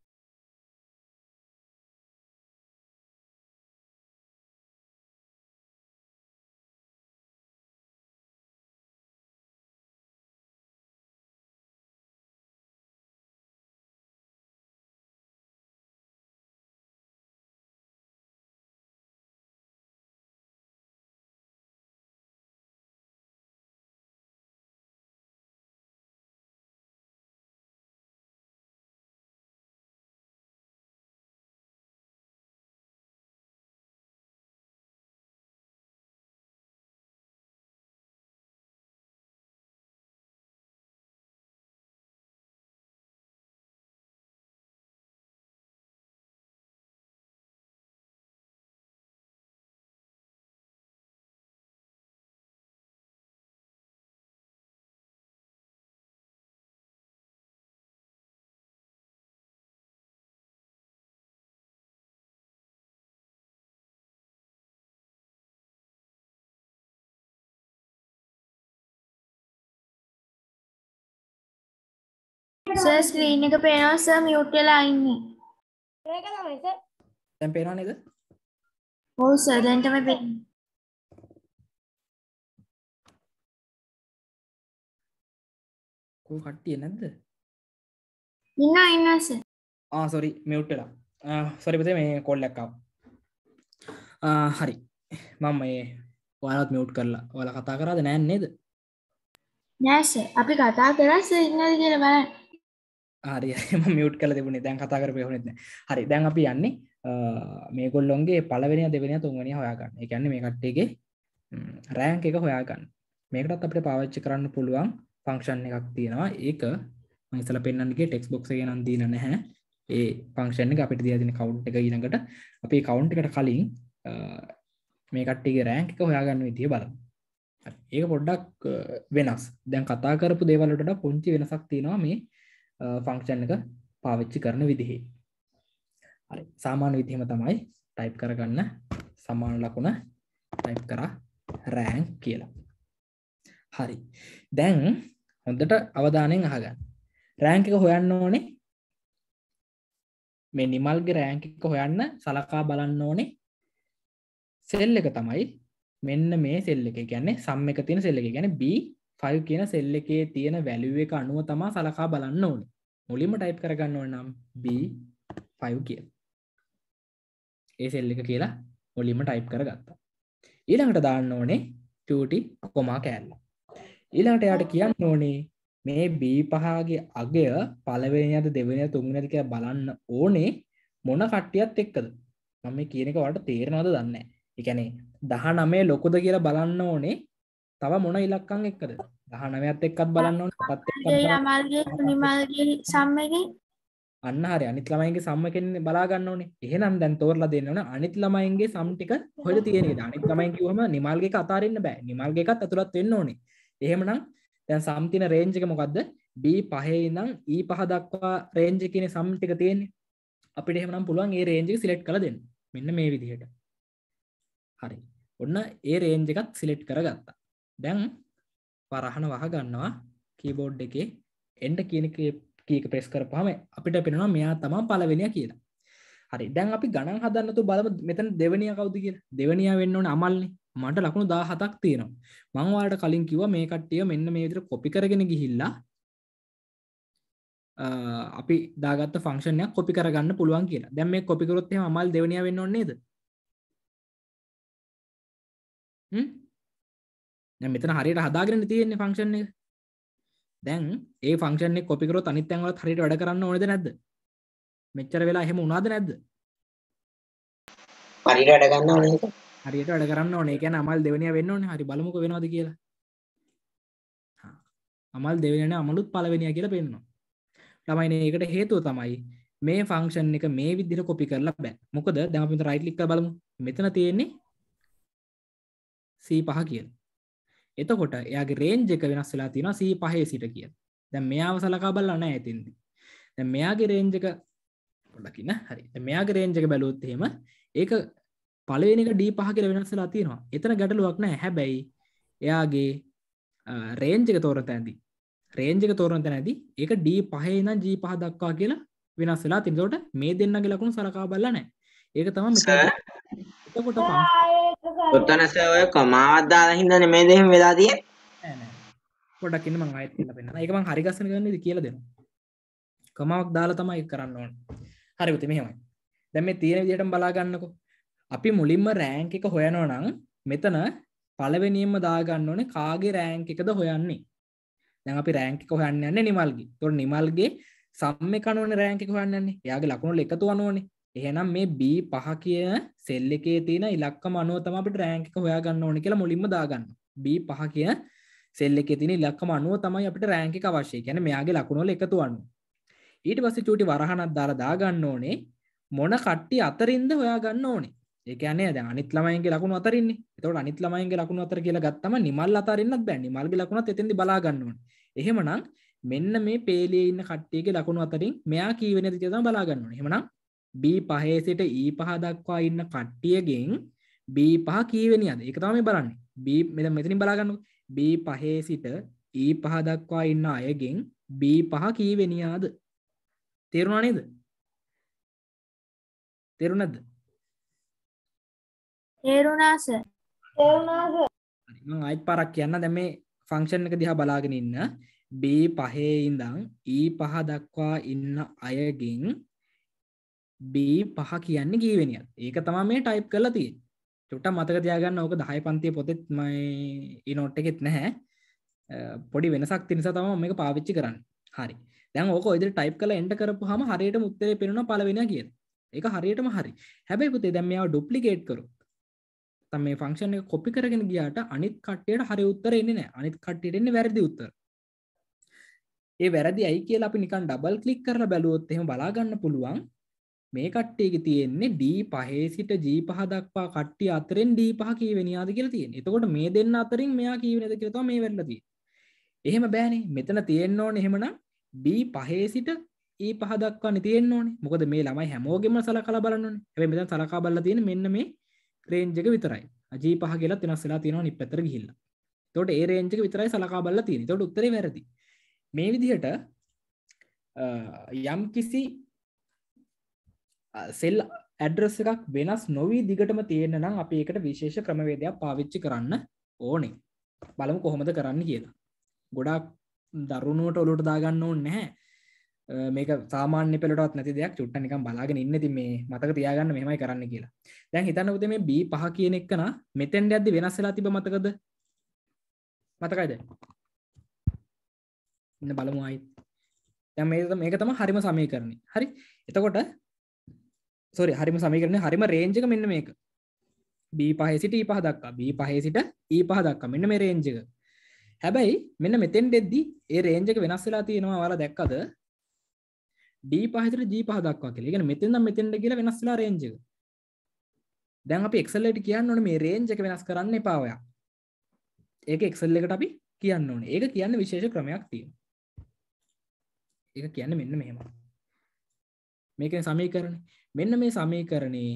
Sir screen එක පේනවා sir mute වෙලා ඉන්නේ. ඒක තමයි sir. දැන් පේනව නේද? ඔව් sir දැන් තමයි පේන්නේ. කෝ කට්ටිය නැද්ද? ඉන්නවා sir. සොරි මියුට් වෙලා සොරි පුතේ මේ කෝල් එකක් ආවා හරි මම මේ ඔයාලත් මියුට් කරලා ඔයාලා කතා කරාද නෑ නේද නෑ සර් අපි කතා කරා සර් ඉන්නද කියලා බලන්න. හරි මම මියුට් කරලා තිබුණේ දැන් කතා කරපේ හොනෙත් නෑ හරි දැන් අපි යන්නේ මේගොල්ලොන්ගේ පළවෙනිය දෙවෙනිය තුන්වෙනිය හොයාගන්න. ඒ කියන්නේ මේ කට්ටියගේ රෑන්ක් එක හොයාගන්න. මේකටත් අපිට පාවිච්චි කරන්න පුළුවන් ෆන්ක්ෂන් එකක් තියෙනවා. ඒක මම ඉස්සලා පෙන්නන්න ගියේ ටෙක්ස්ට් බොක්ස් එකේ නම් දීලා නැහැ. ඒ ෆන්ක්ෂන් එක අපිට දීලා තියෙන කවුන්ට් එක ඊළඟට අපි කවුන්ට් එකට කලින් මේ කට්ටියගේ රෑන්ක් එක හොයාගන්න විදිය බලමු. හරි. ඒක පොඩ්ඩක් වෙනස්. දැන් කතා කරපු දේවල් වලට වඩා පුංචි වෙනසක් තියෙනවා මේ ෆන්ක්ෂන් එක පාවිච්චි කරන විදිහේ. හරි. සාමාන්‍ය විදිහම තමයි ටයිප් කරගන්න සමාන ලකුණ ටයිප් කරා රෑන්ක් කියලා. හරි. දැන් හොඳට අවධානයෙන් අහගන්න. රෑන්ක් එක හොයන්න ඕනේ මේ නිමල්ගේ රෑන්ක් එක හොයන්න සලකා බලන්න ඕනේ සෙල් එක තමයි මෙන්න මේ සෙල් එක. ඒ කියන්නේ සම් එක තියෙන සෙල් එක. ඒ කියන්නේ B5 කියන සෙල් එකේ තියෙන වැලියු එක අනුව තමයි සලකා බලන්න ඕනේ. මුලින්ම ටයිප් කරගන්න ඕනේ නම් B5 කියලා. ඒ සෙල් එක කියලා මුලින්ම ටයිප් කරගත්තා. ඊළඟට දාන්න ඕනේ චූටි කොමා කෑල්ල. ඊළඟට යාට කියන්න ඕනේ මේ B5 ගේ අගය පළවෙනියද දෙවෙනියද තුන්වෙනියද කියලා බලන්න ඕනේ මොන කට්ටියත් එක්කද. මම මේ කියන එක ඔයාලට තේරෙනවද දන්නේ නැහැ. ඒ කියන්නේ 19 ලොකුද කියලා බලන්න ඕනේ තව මොන ඉලක්කම් එක්කද? 19ත් එක්කත් බලන්න ඕනේ. 7ත් එක්කත් යමල්ගේ නිමල්ගේ සම් එකේ අන්න හරි අනිත් ළමයින්ගේ සම් එකෙන් බලා ගන්න ඕනේ. එහෙනම් දැන් තෝරලා දෙන්න ඕනේ අනිත් ළමයින්ගේ සම් ටික කොහෙද තියෙන්නේ? අනිත් ළමයින් කිව්වම නිමල්ගේ එක අතාරින්න බෑ. නිමල්ගේ එකත් ඇතුළත් වෙන්න ඕනේ. එහෙමනම් දැන් සම් තියෙන රේන්ජ් එක මොකද්ද? B5 ඉඳන් E5 දක්වා රේන්ජ් එකේ සම් ටික තියෙන්නේ. අපිට එහෙමනම් පුළුවන් ඒ රේන්ජ් එක සිලෙක්ට් කරලා දෙන්න. මෙන්න මේ විදිහට. හරි. ඔන්න ඒ රේන්ජ් එකත් සිලෙක්ට් කරගත්තා. දැන් වරහන වහ ගන්නවා කීබෝඩ් එකේ end කියන කී එක ප්‍රෙස් කරපුවාම අපිට පේනවා මෙයා තමයි පළවෙනියා කියලා. හරි. දැන් අපි ගණන් හදන්න තු බලමු මෙතන දෙවෙනියා කවුද කියලා. දෙවෙනියා වෙන්න ඕනේ අමල්නේ. මට ලකුණු 17ක් තියෙනවා. මම ඔයාලට කලින් කිව්වා මේ කට්ටිය මෙන්න මේ විදිහට කොපි කරගෙන ගිහිල්ලා අපි දාගත්ත ෆන්ක්ෂන් එකක් කොපි කරගන්න පුළුවන් කියලා. දැන් මේ කොපි කරොත් එහෙම අමල් දෙවෙනියා වෙන්න ඕනේ නේද? දැන් මෙතන හරියට හදාගෙන තියෙන්නේ ෆන්ක්ෂන් එක. දැන් ඒ ෆන්ක්ෂන් එක කොපි කරොත් අනිත් තැන් වලත් හරියට වැඩ කරන්න ඕනේද නැද්ද? මෙච්චර වෙලා එහෙම වුණාද නැද්ද? හරියට වැඩ ගන්න ඕනේ. හරියට වැඩ කරන්න ඕනේ. ඒ කියන්නේ අමල් දෙවෙනියා වෙන්න ඕනේ. හරි බලමුකෝ වෙනවද කියලා. අමල් දෙවෙනියා අමලුත් පළවෙනියා කියලා පෙන්නනවා. ළමයිනේ ඒකට හේතුව තමයි මේ ෆන්ක්ෂන් එක මේ විදිහට කොපි කරලා බෑ. මොකද දැන් අපි මෙතන රයිට් ක්ලික් කරලා බලමු. මෙතන තියෙන්නේ C5 කියලා. එතකොට එයාගේ රේන්ජ් එක වෙනස් වෙලා තියෙනවා C5 සිට කියලා. දැන් මෙයාව සලකා බලලා නැහැ එතෙන්දී. දැන් මෙයාගේ රේන්ජ් එක පොඩ්ඩක් ඉන්න. හරි. දැන් මෙයාගේ රේන්ජ් එක බැලුවොත් එහෙම ඒක පළවෙනි එක D5 කියලා වෙනස් වෙලා තියෙනවා. එතන ගැටලුවක් නැහැ. හැබැයි එයාගේ රේන්ජ් එක තෝරන තැනදී ඒක D5 ඉඳන් G5 දක්වා කියලා වෙනස් වෙලා තියෙනවා. ඒකට මේ දෙන්නගේ ලකුණු සලකා බලලා නැහැ. ඒක තමයි මෙතන. එතකොට ඔතන සර් ඔය කමාවක් දාලා හින්දා නෙමෙයි දෙහිම වෙලා තියෙන්නේ. නෑ නෑ. පොඩ්ඩක් ඉන්න මම ආයෙත් කියලා පෙන්නනවා. ඒක මම හරි ගස්සන ගන්නේ කියලා දෙනවා. කමාවක් දාලා තමයි ඒක කරන්න ඕනේ. හරි පුතේ මෙහෙමයි. දැන් මේ තියෙන විදිහටම බලා ගන්නකො. අපි මුලින්ම රෑන්ක් එක හොයනවා නම් මෙතන පළවෙනියෙන්ම දා ගන්න ඕනේ කාගේ රෑන්ක් එකද හොයන්නේ. දැන් අපි රෑන්ක් එක හොයන්න යන්නේ නිමල්ගේ. ඒතකොට නිමල්ගේ සම් එක අනුවනේ රෑන්ක් එක හොයන්න යන්නේ. එයාගේ ලකුණු වල එකතු අනුවනේ. එහෙනම් මේ B5 කියන සෙල් එකේ තියෙන ඉලක්කම අනුව තමයි අපිට රෑන්ක් එක හොයා ගන්න ඕනේ කියලා මුලින්ම දාගන්න. B5 කියන සෙල් එකේ තියෙන ඉලක්කම අනුව තමයි අපිට රෑන්ක් එක අවශ්‍යයි. කියන්නේ මෙයාගේ ලකුණු වල එකතු අනුව. ඊට පස්සේ චූටි වරහනක් දාලා දාගන්න ඕනේ මොන කට්ටිය අතරින්ද හොයා ගන්න ඕනේ. ඒ කියන්නේ දැන් අනිත් ළමයින්ගේ ලකුණු අතරින්නේ. එතකොට අනිත් ළමයින්ගේ ලකුණු අතර කියලා ගත්තම නිමල් අතරින්නත් බෑ. නිමල්ගේ ලකුණත් එතෙන්දි බලා ගන්න ඕනේ. එහෙමනම් මෙන්න මේ පේලියේ ඉන්න කට්ටියගේ ලකුණු අතරින් මෙයා කී වෙනද කියලා තමයි බලා ගන්න ඕනේ. එහෙමනම් B5 සිට E5 දක්වා ඉන්න කට්ටියගෙන් B5 කීවෙනියද? ඒක තමයි බලන්නේ. මෙතනින් බලා ගන්නකො. B5 සිට E5 දක්වා ඉන්න අයගෙන් B5 කීවෙනියද? තේරුණා නේද? තේරුණාද? තේරුණා සර්. හරි මම ආයෙත් පාරක් කියන්න. දැන් මේ ෆන්ක්ෂන් එක දිහා බලාගෙන ඉන්න B5 ඉඳන් E5 දක්වා ඉන්න අයගෙන් B5 කියන්නේ කීවෙනියද? ඒක තමයි මේ ටයිප් කරලා තියෙන්නේ. චුට්ටක් මතක තියාගන්න ඕක 10 පන්තියේ පොතෙත් මේ නෝට් එකෙත් නැහැ. පොඩි වෙනසක් තියෙන නිසා තමයි මම මේක පාවිච්චි කරන්නේ. හරි. දැන් ඕක ඔය විදිහට ටයිප් කරලා එන්ටර් කරපුවාම හරියටම උත්තරේ පෙනුණා පළවෙනියා කියලා. ඒක හරියටම හරි. හැබැයි පුතේ දැන් මේව ඩුප්ලිකේට් කරොත් නැත්නම් මේ ෆන්ක්ෂන් එක කොපි කරගෙන ගියාට අනිත් කට්ටියට හරි උත්තරේ එන්නේ නැහැ. අනිත් කට්ටියට එන්නේ වැරදි උත්තර. ඒ වැරදි ඇයි කියලා අපි නිකන් ඩබල් ක්ලික් කරලා බැලුවොත් එහෙම බලා ගන්න පුළුවන්. මේ කට්ටියගේ තියෙන්නේ D5 සිට G5 දක්වා කට්ටිය අතරින් D5 කීවෙනියාද කියලා තියෙන්නේ. එතකොට මේ දෙන්න අතරින් මෙයා කීවෙනියද කියලා තමයි මේ වෙරළ තියෙන්නේ. එහෙම බෑනේ. මෙතන තියෙන්න ඕනේ එහෙමනම් B5 සිට E5 දක්වානේ තියෙන්න ඕනේ. මොකද මේ ළමයි හැමෝගෙම සලකලා බලන්න ඕනේ. හැබැයි මෙතන සලකා බලලා තියෙන්නේ මෙන්න මේ රේන්ජ් එක විතරයි. G5 කියලාත් වෙනස් වෙලා තියෙනවා අනිත් පැත්තට ගිහිල්ලා. එතකොට ඒ රේන්ජ් එක විතරයි සලකා බලලා තියෙන්නේ. එතකොට උත්තරේ වැරදි. මේ විදිහට යම් කිසි සෙල් ඇඩ්‍රස් එකක් වෙනස් නොවී දිගටම තියෙන්න නම් අපි ඒකට විශේෂ ක්‍රමවේදයක් පාවිච්චි කරන්න ඕනේ. බලමු කොහොමද කරන්න කියලා. ගොඩාක් දරුණුවට ඔලුවට දාගන්න ඕනේ නැහැ. මේක සාමාන්‍ය පෙළටවත් නැති දෙයක්. චුට්ටක් නිකන් බලාගෙන ඉන්න ඉතින් මේ මතක තියාගන්න මෙහෙමයි කරන්න කියලා. දැන් හිතන්න පුතේ මේ B5 කියන එක නා මෙතෙන් යද්දි වෙනස් වෙලා තිබ්බ මතකද? මතකයිද? ඉන්න බලමු ආයි. දැන් මේක තමයි හරිම සමීකරණය. හරි. එතකොට හරිම සමීකරණය හරිම රේන්ජ් එක මෙන්න මේක. B5 සිට E5 දක්වා. B5 සිට E5 දක්වා. මෙන්න මේ රේන්ජ් එක. හැබැයි මෙන්න මෙතෙන් දෙද්දි ඒ රේන්ජ් එක වෙනස් වෙලා තියෙනවා. ඔයාලා දැක්කද? D5 සිට G5 දක්වා කියලා. ඒ කියන්නේ මෙතෙන් නම් මෙතෙන්ද කියලා වෙනස් වෙලා රේන්ජ් එක. දැන් අපි Excel එකට කියන්න ඕනේ මේ රේන්ජ් එක වෙනස් කරන්න එපා ඔයා. ඒක Excel එකට අපි කියන්න ඕනේ. ඒක කියන්නේ විශේෂ ක්‍රමයක් තියෙනවා. ඒක කියන්නේ මෙන්න මෙහෙමයි. මේකේ සමීකරණය. මෙන්න මේ සමීකරණේ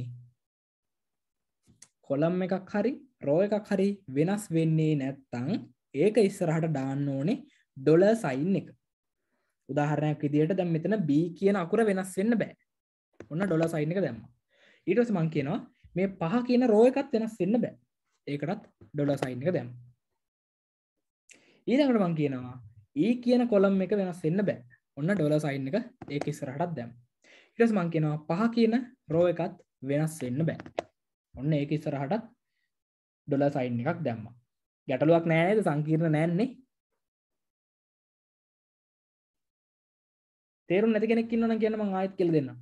කොලම් එකක් හරි රෝ එකක් හරි වෙනස් වෙන්නේ නැත්නම් ඒක ඉස්සරහට දාන්න ඕනේ ඩොලර් සයින් එක. උදාහරණයක් විදිහට දැන් මෙතන B කියන අකුර වෙනස් වෙන්න බෑ. ඔන්න ඩොලර් සයින් එක දැම්මා. ඊට පස්සේ මම කියනවා මේ 5 කියන රෝ එකත් වෙනස් වෙන්න බෑ. ඒකටත් ඩොලර් සයින් එක දැම්මා. ඊළඟට මම කියනවා E කියන කොලම් එක වෙනස් වෙන්න බෑ. ඔන්න ඩොලර් සයින් එක ඒක ඉස්සරහටත් දැම්මා. ඊට පස්සේ මම කියනවා 5 කියන රෝ එකත් වෙනස් වෙන්න බෑ. ඔන්න ඒක ඉස්සරහටත් ඩොලර් සයින් එකක් දැම්මා. ගැටලුවක් නෑ නේද? සංකීර්ණ නෑනේ. තේරුම් නැති කෙනෙක් ඉන්නවනම් කියන්න මම ආයෙත් කියලා දෙන්නම්.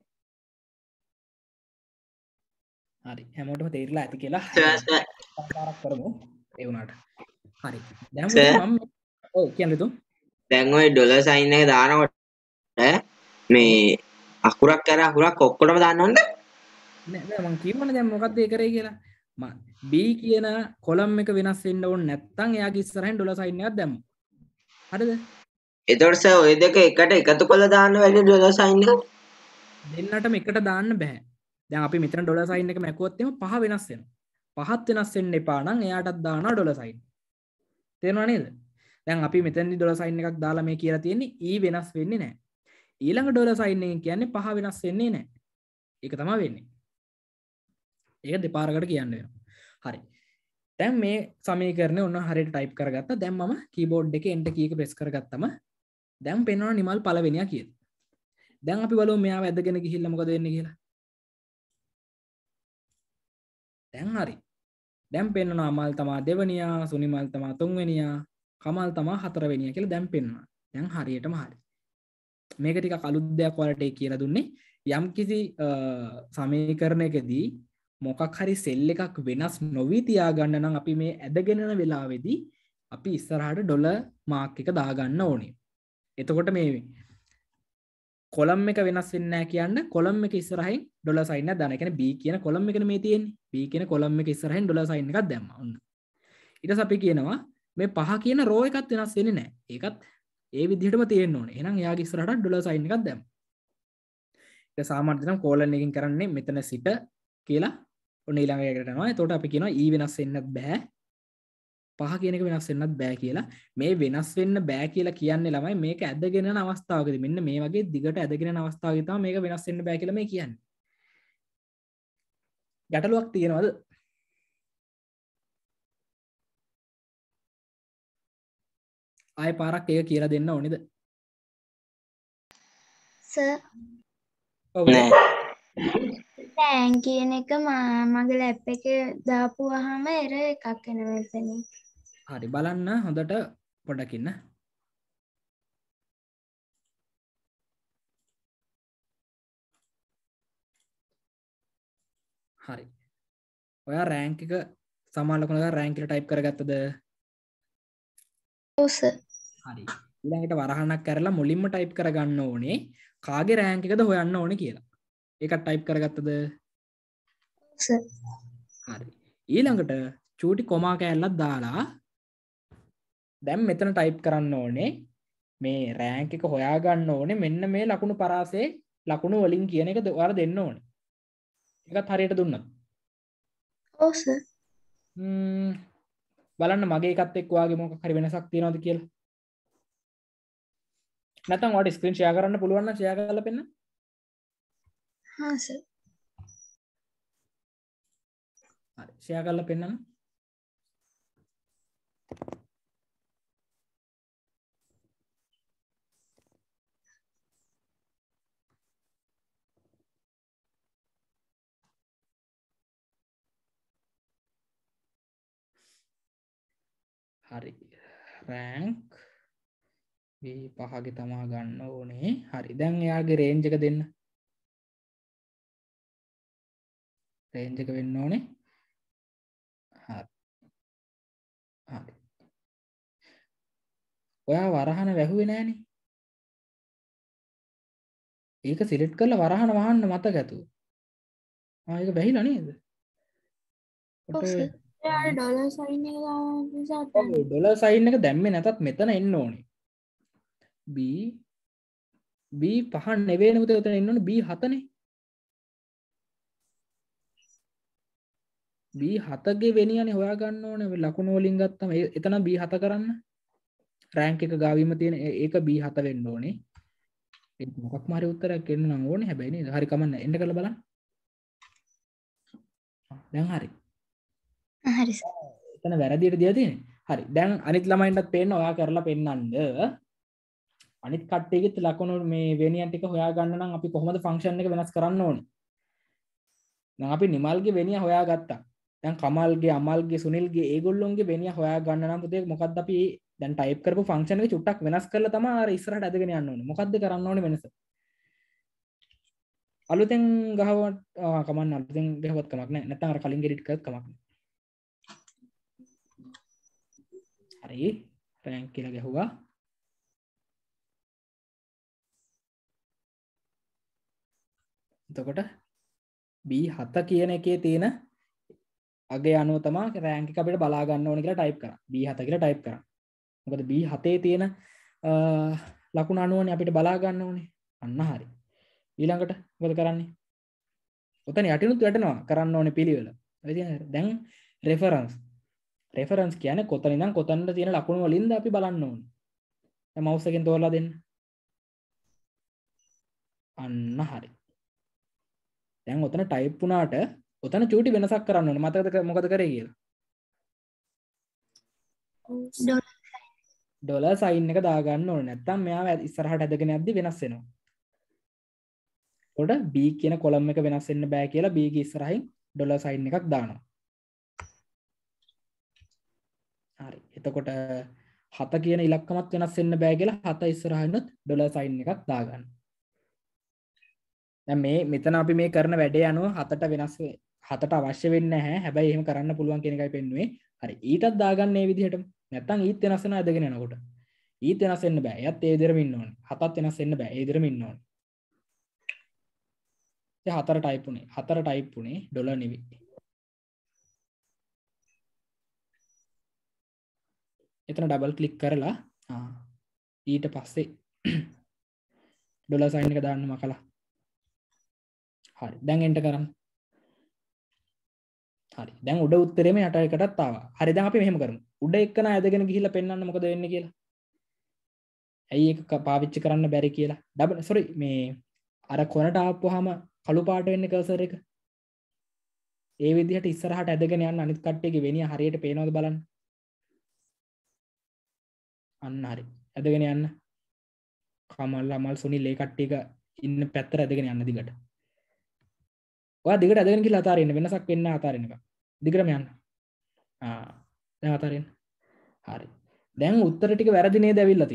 හරි. හැමෝටම තේරිලා ඇති කියලා. සාකච්ඡා කරමු. ඒ වුණාට. හරි. දැන් මම ඔව් කියන්න තු. දැන් ওই ඩොලර් සයින් එක දානකොට මේ අකුරක් කර අකුරක් ඔක්කොටම දාන්න ඕනද? නෑ මම කියවනේ දැන් මොකක්ද ඒ කරේ කියලා. B කියන කොලම් එක වෙනස් වෙන්න ඕනේ නැත්නම් එයාගේ ඉස්සරහින් ඩොලර් සයින් එකක් දැම්මා. හරිද? එතකොට සර් ওই දෙක එකට එකතු කරලා දාන්න වැඩි ඩොලර් සයින් එක? දෙන්නටම එකට දාන්න බෑ. දැන් අපි මෙතන ඩොලර් සයින් එක මැකුවොත් එimhe පහ වෙනස් වෙනවා. පහත් වෙනස් වෙන්න එපා නම් එයාටත් දානවා ඩොලර් සයින්. තේරුණා නේද? දැන් අපි මෙතනදී ඩොලර් සයින් එකක් දාලා මේ කියලා තියෙන්නේ E වෙනස් වෙන්නේ නැහැ. ඊළඟ ඩොලර් සයින් එකෙන් කියන්නේ පහ වෙනස් වෙන්නේ නැහැ. ඒක තමයි වෙන්නේ. ඒක දෙපාරකට කියන්න වෙනවා. හරි. දැන් මේ සමීකරණය ඔන්න හරියට ටයිප් කරගත්තා. දැන් මම කීබෝඩ් එකේ enter key එක press කරගත්තම දැන් පෙන්වනවා නිමල් පළවෙනියා කියලා. දැන් අපි බලමු මෙයාව ඇදගෙන ගිහිල්ලා මොකද වෙන්නේ කියලා. දැන් හරි. දැන් පෙන්වනවා අමල් තමා දෙවෙනියා, සුනිමල් තමා තුන්වෙනියා, කමල් තමා හතරවෙනියා කියලා දැන් පෙන්වනවා. දැන් හරියටම හරි. මේක ටිකක් අලුත් දෙයක් වලට කියලා දුන්නේ. යම්කිසි සමීකරණයකදී මොකක් හරි සෙල් එකක් වෙනස් නොවී තියාගන්න නම් අපි මේ ඇදගෙන යන වෙලාවේදී අපි ඉස්සරහට ඩොලර් මාක් එක දාගන්න ඕනේ. එතකොට මේ කොලම් එක වෙනස් වෙන්නේ නැහැ කියන්න කොලම් එක ඉස්සරහින් ඩොලර් සයින් එකක් දාන. ඒ කියන්නේ B කියන කොලම් එකනේ මේ තියෙන්නේ. B කියන කොලම් එක ඉස්සරහින් ඩොලර් සයින් එකක් දැම්මා. ඔන්න. ඊට පස්සේ අපි කියනවා මේ 5 කියන රෝ එකත් වෙනස් වෙන්නේ නැහැ. ඒකත් ඒ විදිහටම තියෙන්න ඕනේ. එහෙනම් එයාගේ ඉස්සරහට ඩොලර් සයින් එකක් දැම්මා. ඒක සාමාන්‍යයෙන් නම් කෝලන් එකකින් කරන්නේ මෙතන සිට කියලා ඔන්න ඊළඟ එකට යනවා. එතකොට අපි කියනවා E වෙනස් වෙන්නත් බෑ. 5 කියන එක වෙනස් වෙන්නත් බෑ කියලා. මේ වෙනස් වෙන්න බෑ කියලා කියන්නේ ළමයි මේක ඇදගෙන යන අවස්ථාවකදී මෙන්න මේ වගේ දිගට ඇදගෙන යන අවස්ථාවකදී තමයි මේක වෙනස් වෙන්න බෑ කියලා මේ කියන්නේ. ගැටලුවක් තියෙනවද? ආයෙ පාරක් ඒක කියලා දෙන්න ඕනේද? සර් ඔව්. තෑන් කියන එක මගේ ලැප් එකේ දාපුවාම එරර් එකක් එනවා එතනින්. හරි බලන්න හොඳට පොඩ්ඩක් ඉන්න. හරි. ඔයා රෑන්ක් එක සමානලකුණ රෑන්ක් එක ටයිප් කරගත්තද? ඔව් සර්. හරි. ඊළඟට වරහණක් කරලා මුලින්ම ටයිප් කරගන්න ඕනේ කාගේ රෑන්ක් එකද හොයන්න ඕනේ කියලා. ඒකත් ටයිප් කරගත්තද? සර්. හරි. ඊළඟට චූටි කොමා කෑල්ලක් දාලා දැන් මෙතන ටයිප් කරන්න ඕනේ මේ රෑන්ක් එක හොයාගන්න ඕනේ මෙන්න මේ ලකුණු පරාසයේ ලකුණු වලින් කියන එක ඔයාලා දෙන්න ඕනේ. ඒකත් හරියට දුන්නත්. ඔව් සර්. බලන්න මගේ එකත් එක්ක ඔයාගේ මොකක් හරි වෙනසක් තියෙනවද කියලා. නැත්නම් ඔයාලට ස්ක්‍රීන් ෂෙයා කරන්න පුළුවන් නම් ෂෙයා කරලා පෙන්නන්න. හා සර්. හරි ෂෙයා කරලා පෙන්නන්න. හරි රෑන්ක් V5ගේ තමා ගන්න ඕනේ. හරි දැන් එයාගේ රේන්ජ් එක දෙන්න. රේන්ජ් එක වෙන්න ඕනේ. හරි. හරි. ඔයා වරහන වැහුවේ නෑනේ. ඒක සිලෙක්ට් කරලා වරහන වහන්න මතක ඇතුව. ඒක වැහිලා නේද? ඔව් සර්. එයාට ඩොලර් සයින් එක දාන්න නිසා ඔව් ඩොලර් සයින් එක දැම්මේ නැතත් මෙතන එන්න ඕනේ. B5 නෙවෙයි පුතේ උතන එන්න ඕනේ B7 නේ. B7 ගේ වෙනියනේ හොයා ගන්න ඕනේ. ලකුණු වලින් ගත්තම එතන B7 කරන්න. රෑන්ක් එක ගාවීම තියෙන ඒක B7 වෙන්න ඕනේ. ඒක මොකක්ම හරි උත්තරයක් එන්න නම් ඕනේ හැබැයි නේද? හරි කමන්න එන්න කරලා බලන්න. දැන් හරි. හරි සර්. එතන වැරදියට දීලා තියෙන්නේ. හරි. දැන් අනිත් ළමයින්ටත් පේන්න ඔයා කරලා පෙන්නන්න. අනිත් කට්ටියගෙත් ලකුණු මේ වෙනියන් ටික හොයා ගන්න නම් අපි කොහොමද ෆන්ක්ෂන් එක වෙනස් කරන්න ඕනේ? දැන් අපි නිමල්ගේ වෙනිය හොයාගත්තා. දැන් කමල්ගේ අමල්ගේ සුනිල්ගේ ඒගොල්ලොන්ගේ වෙනිය හොයා ගන්න නම් පුතේ මොකද්ද අපි දැන් ටයිප් කරපු ෆන්ක්ෂන් එක චුට්ටක් වෙනස් කරලා තමයි අර ඉස්සරහට ඇදගෙන යන්න ඕනේ. මොකද්ද කරන්න ඕනේ වෙනස? අලුතෙන් ගහවත් කමන්න අලුතෙන් ගහවත් කමක් නැහැ. නැත්නම් අර කලින් එඩිට් කරත් කමක් නැහැ. හරි. රෑන්ක් කියලා ගැහුවා. එතකොට B7 කියන එකේ තියෙන අගේ අනුව තමයි රෑන්ක් එක අපිට බලා ගන්න ඕනේ කියලා ටයිප් කරා. B7 කියලා ටයිප් කරා. මොකද B7 තියෙන ලකුණු අනුවනේ අපිට බලා ගන්න ඕනේ. අන්න හරි. ඊළඟට මොකද කරන්නේ? ඔතන යටිනුත් වැටෙනවා කරන්න ඕනේ පිළිවෙල. දැන් රෙෆරන්ස් කියන්නේ කොතන ඉඳන් කොතනට තියෙන ලකුණු වලින්ද අපි බලන්න ඕනේ. දැන් මවුස් එකෙන් තෝරලා දෙන්න. අන්න හරි. දැන් ඔතන ටයිප් වුණාට ඔතන චූටි වෙනසක් කරන්න ඕනේ. මතකද මොකද කරේ කියලා? ඩොලර් සයින් එක දාගන්න ඕනේ. නැත්නම් මෙයාව ඉස්සරහට ඇදගෙන යද්දි වෙනස් වෙනවා. එතකොට B කියන කොලම් එක වෙනස් වෙන්න බෑ කියලා B ගේ ඉස්සරහින් ඩොලර් සයින් එකක් දානවා. හරි. එතකොට 7 කියන ඉලක්කමත් වෙනස් වෙන්න බෑ කියලා 7 ඉස්සරහිනුත් ඩොලර් සයින් එකක් දාගන්න. දැන් මේ මෙතන අපි මේ කරන වැඩේ අනුව 7ට වෙනස් 7ට අවශ්‍ය වෙන්නේ නැහැ. හැබැයි එහෙම කරන්න පුළුවන් කියන එකයි පෙන්වුවේ. හරි. ඊටත් දාගන්න මේ විදිහටම. නැත්තම් ඊත් වෙනස් වෙනවා ඇදගෙන යනකොට. ඊත් වෙනස් වෙන්න බෑ. එයත් ඒ විදිහටම ඉන්න ඕනේ. 7ත් වෙනස් වෙන්න බෑ. ඒ විදිහටම ඉන්න ඕනේ. දැන් 4 ටයිප් උනේ. 4 ටයිප් උනේ ඩොලර් නෙවෙයි. එතන ඩබල් ක්ලික් කරලා ඊට පස්සේ ඩොලර් සයින් එක දාන්න මකලා. හරි. දැන් එන්ටර් කරන්න. හරි. දැන් උඩ උත්තරේම යට එකටත් ආවා. හරි. දැන් අපි මෙහෙම කරමු. උඩ එක්කන ඇදගෙන ගිහිල්ලා පෙන්වන්න මොකද වෙන්නේ කියලා. ඇයි ඒක පාවිච්චි කරන්න බැරි කියලා. මේ අර කොනට ආපුවාම කළු පාට වෙන්නේ කර්සර් එක. ඒ විදිහට ඉස්සරහට ඇදගෙන යන්න අනිත් කට්ටියගේ වෙනිය හරියට පේනවද බලන්න. අන්න හරි. ඇදගෙන යන්න. කමල් අමල් සුනිල් ඒ කට්ටියක ඉන්න පැත්තට ඇදගෙන යන්න දිගට. ඔයා දිගට ඇදගෙන ගිහලා අතාරින්න වෙනසක් වෙන්නේ නැහැ අතාරින්න එක. දිගටම යන්න. දැන් අතාරින්න. හරි. දැන් උත්තර ටික වැරදි නේද ඇවිල්ලා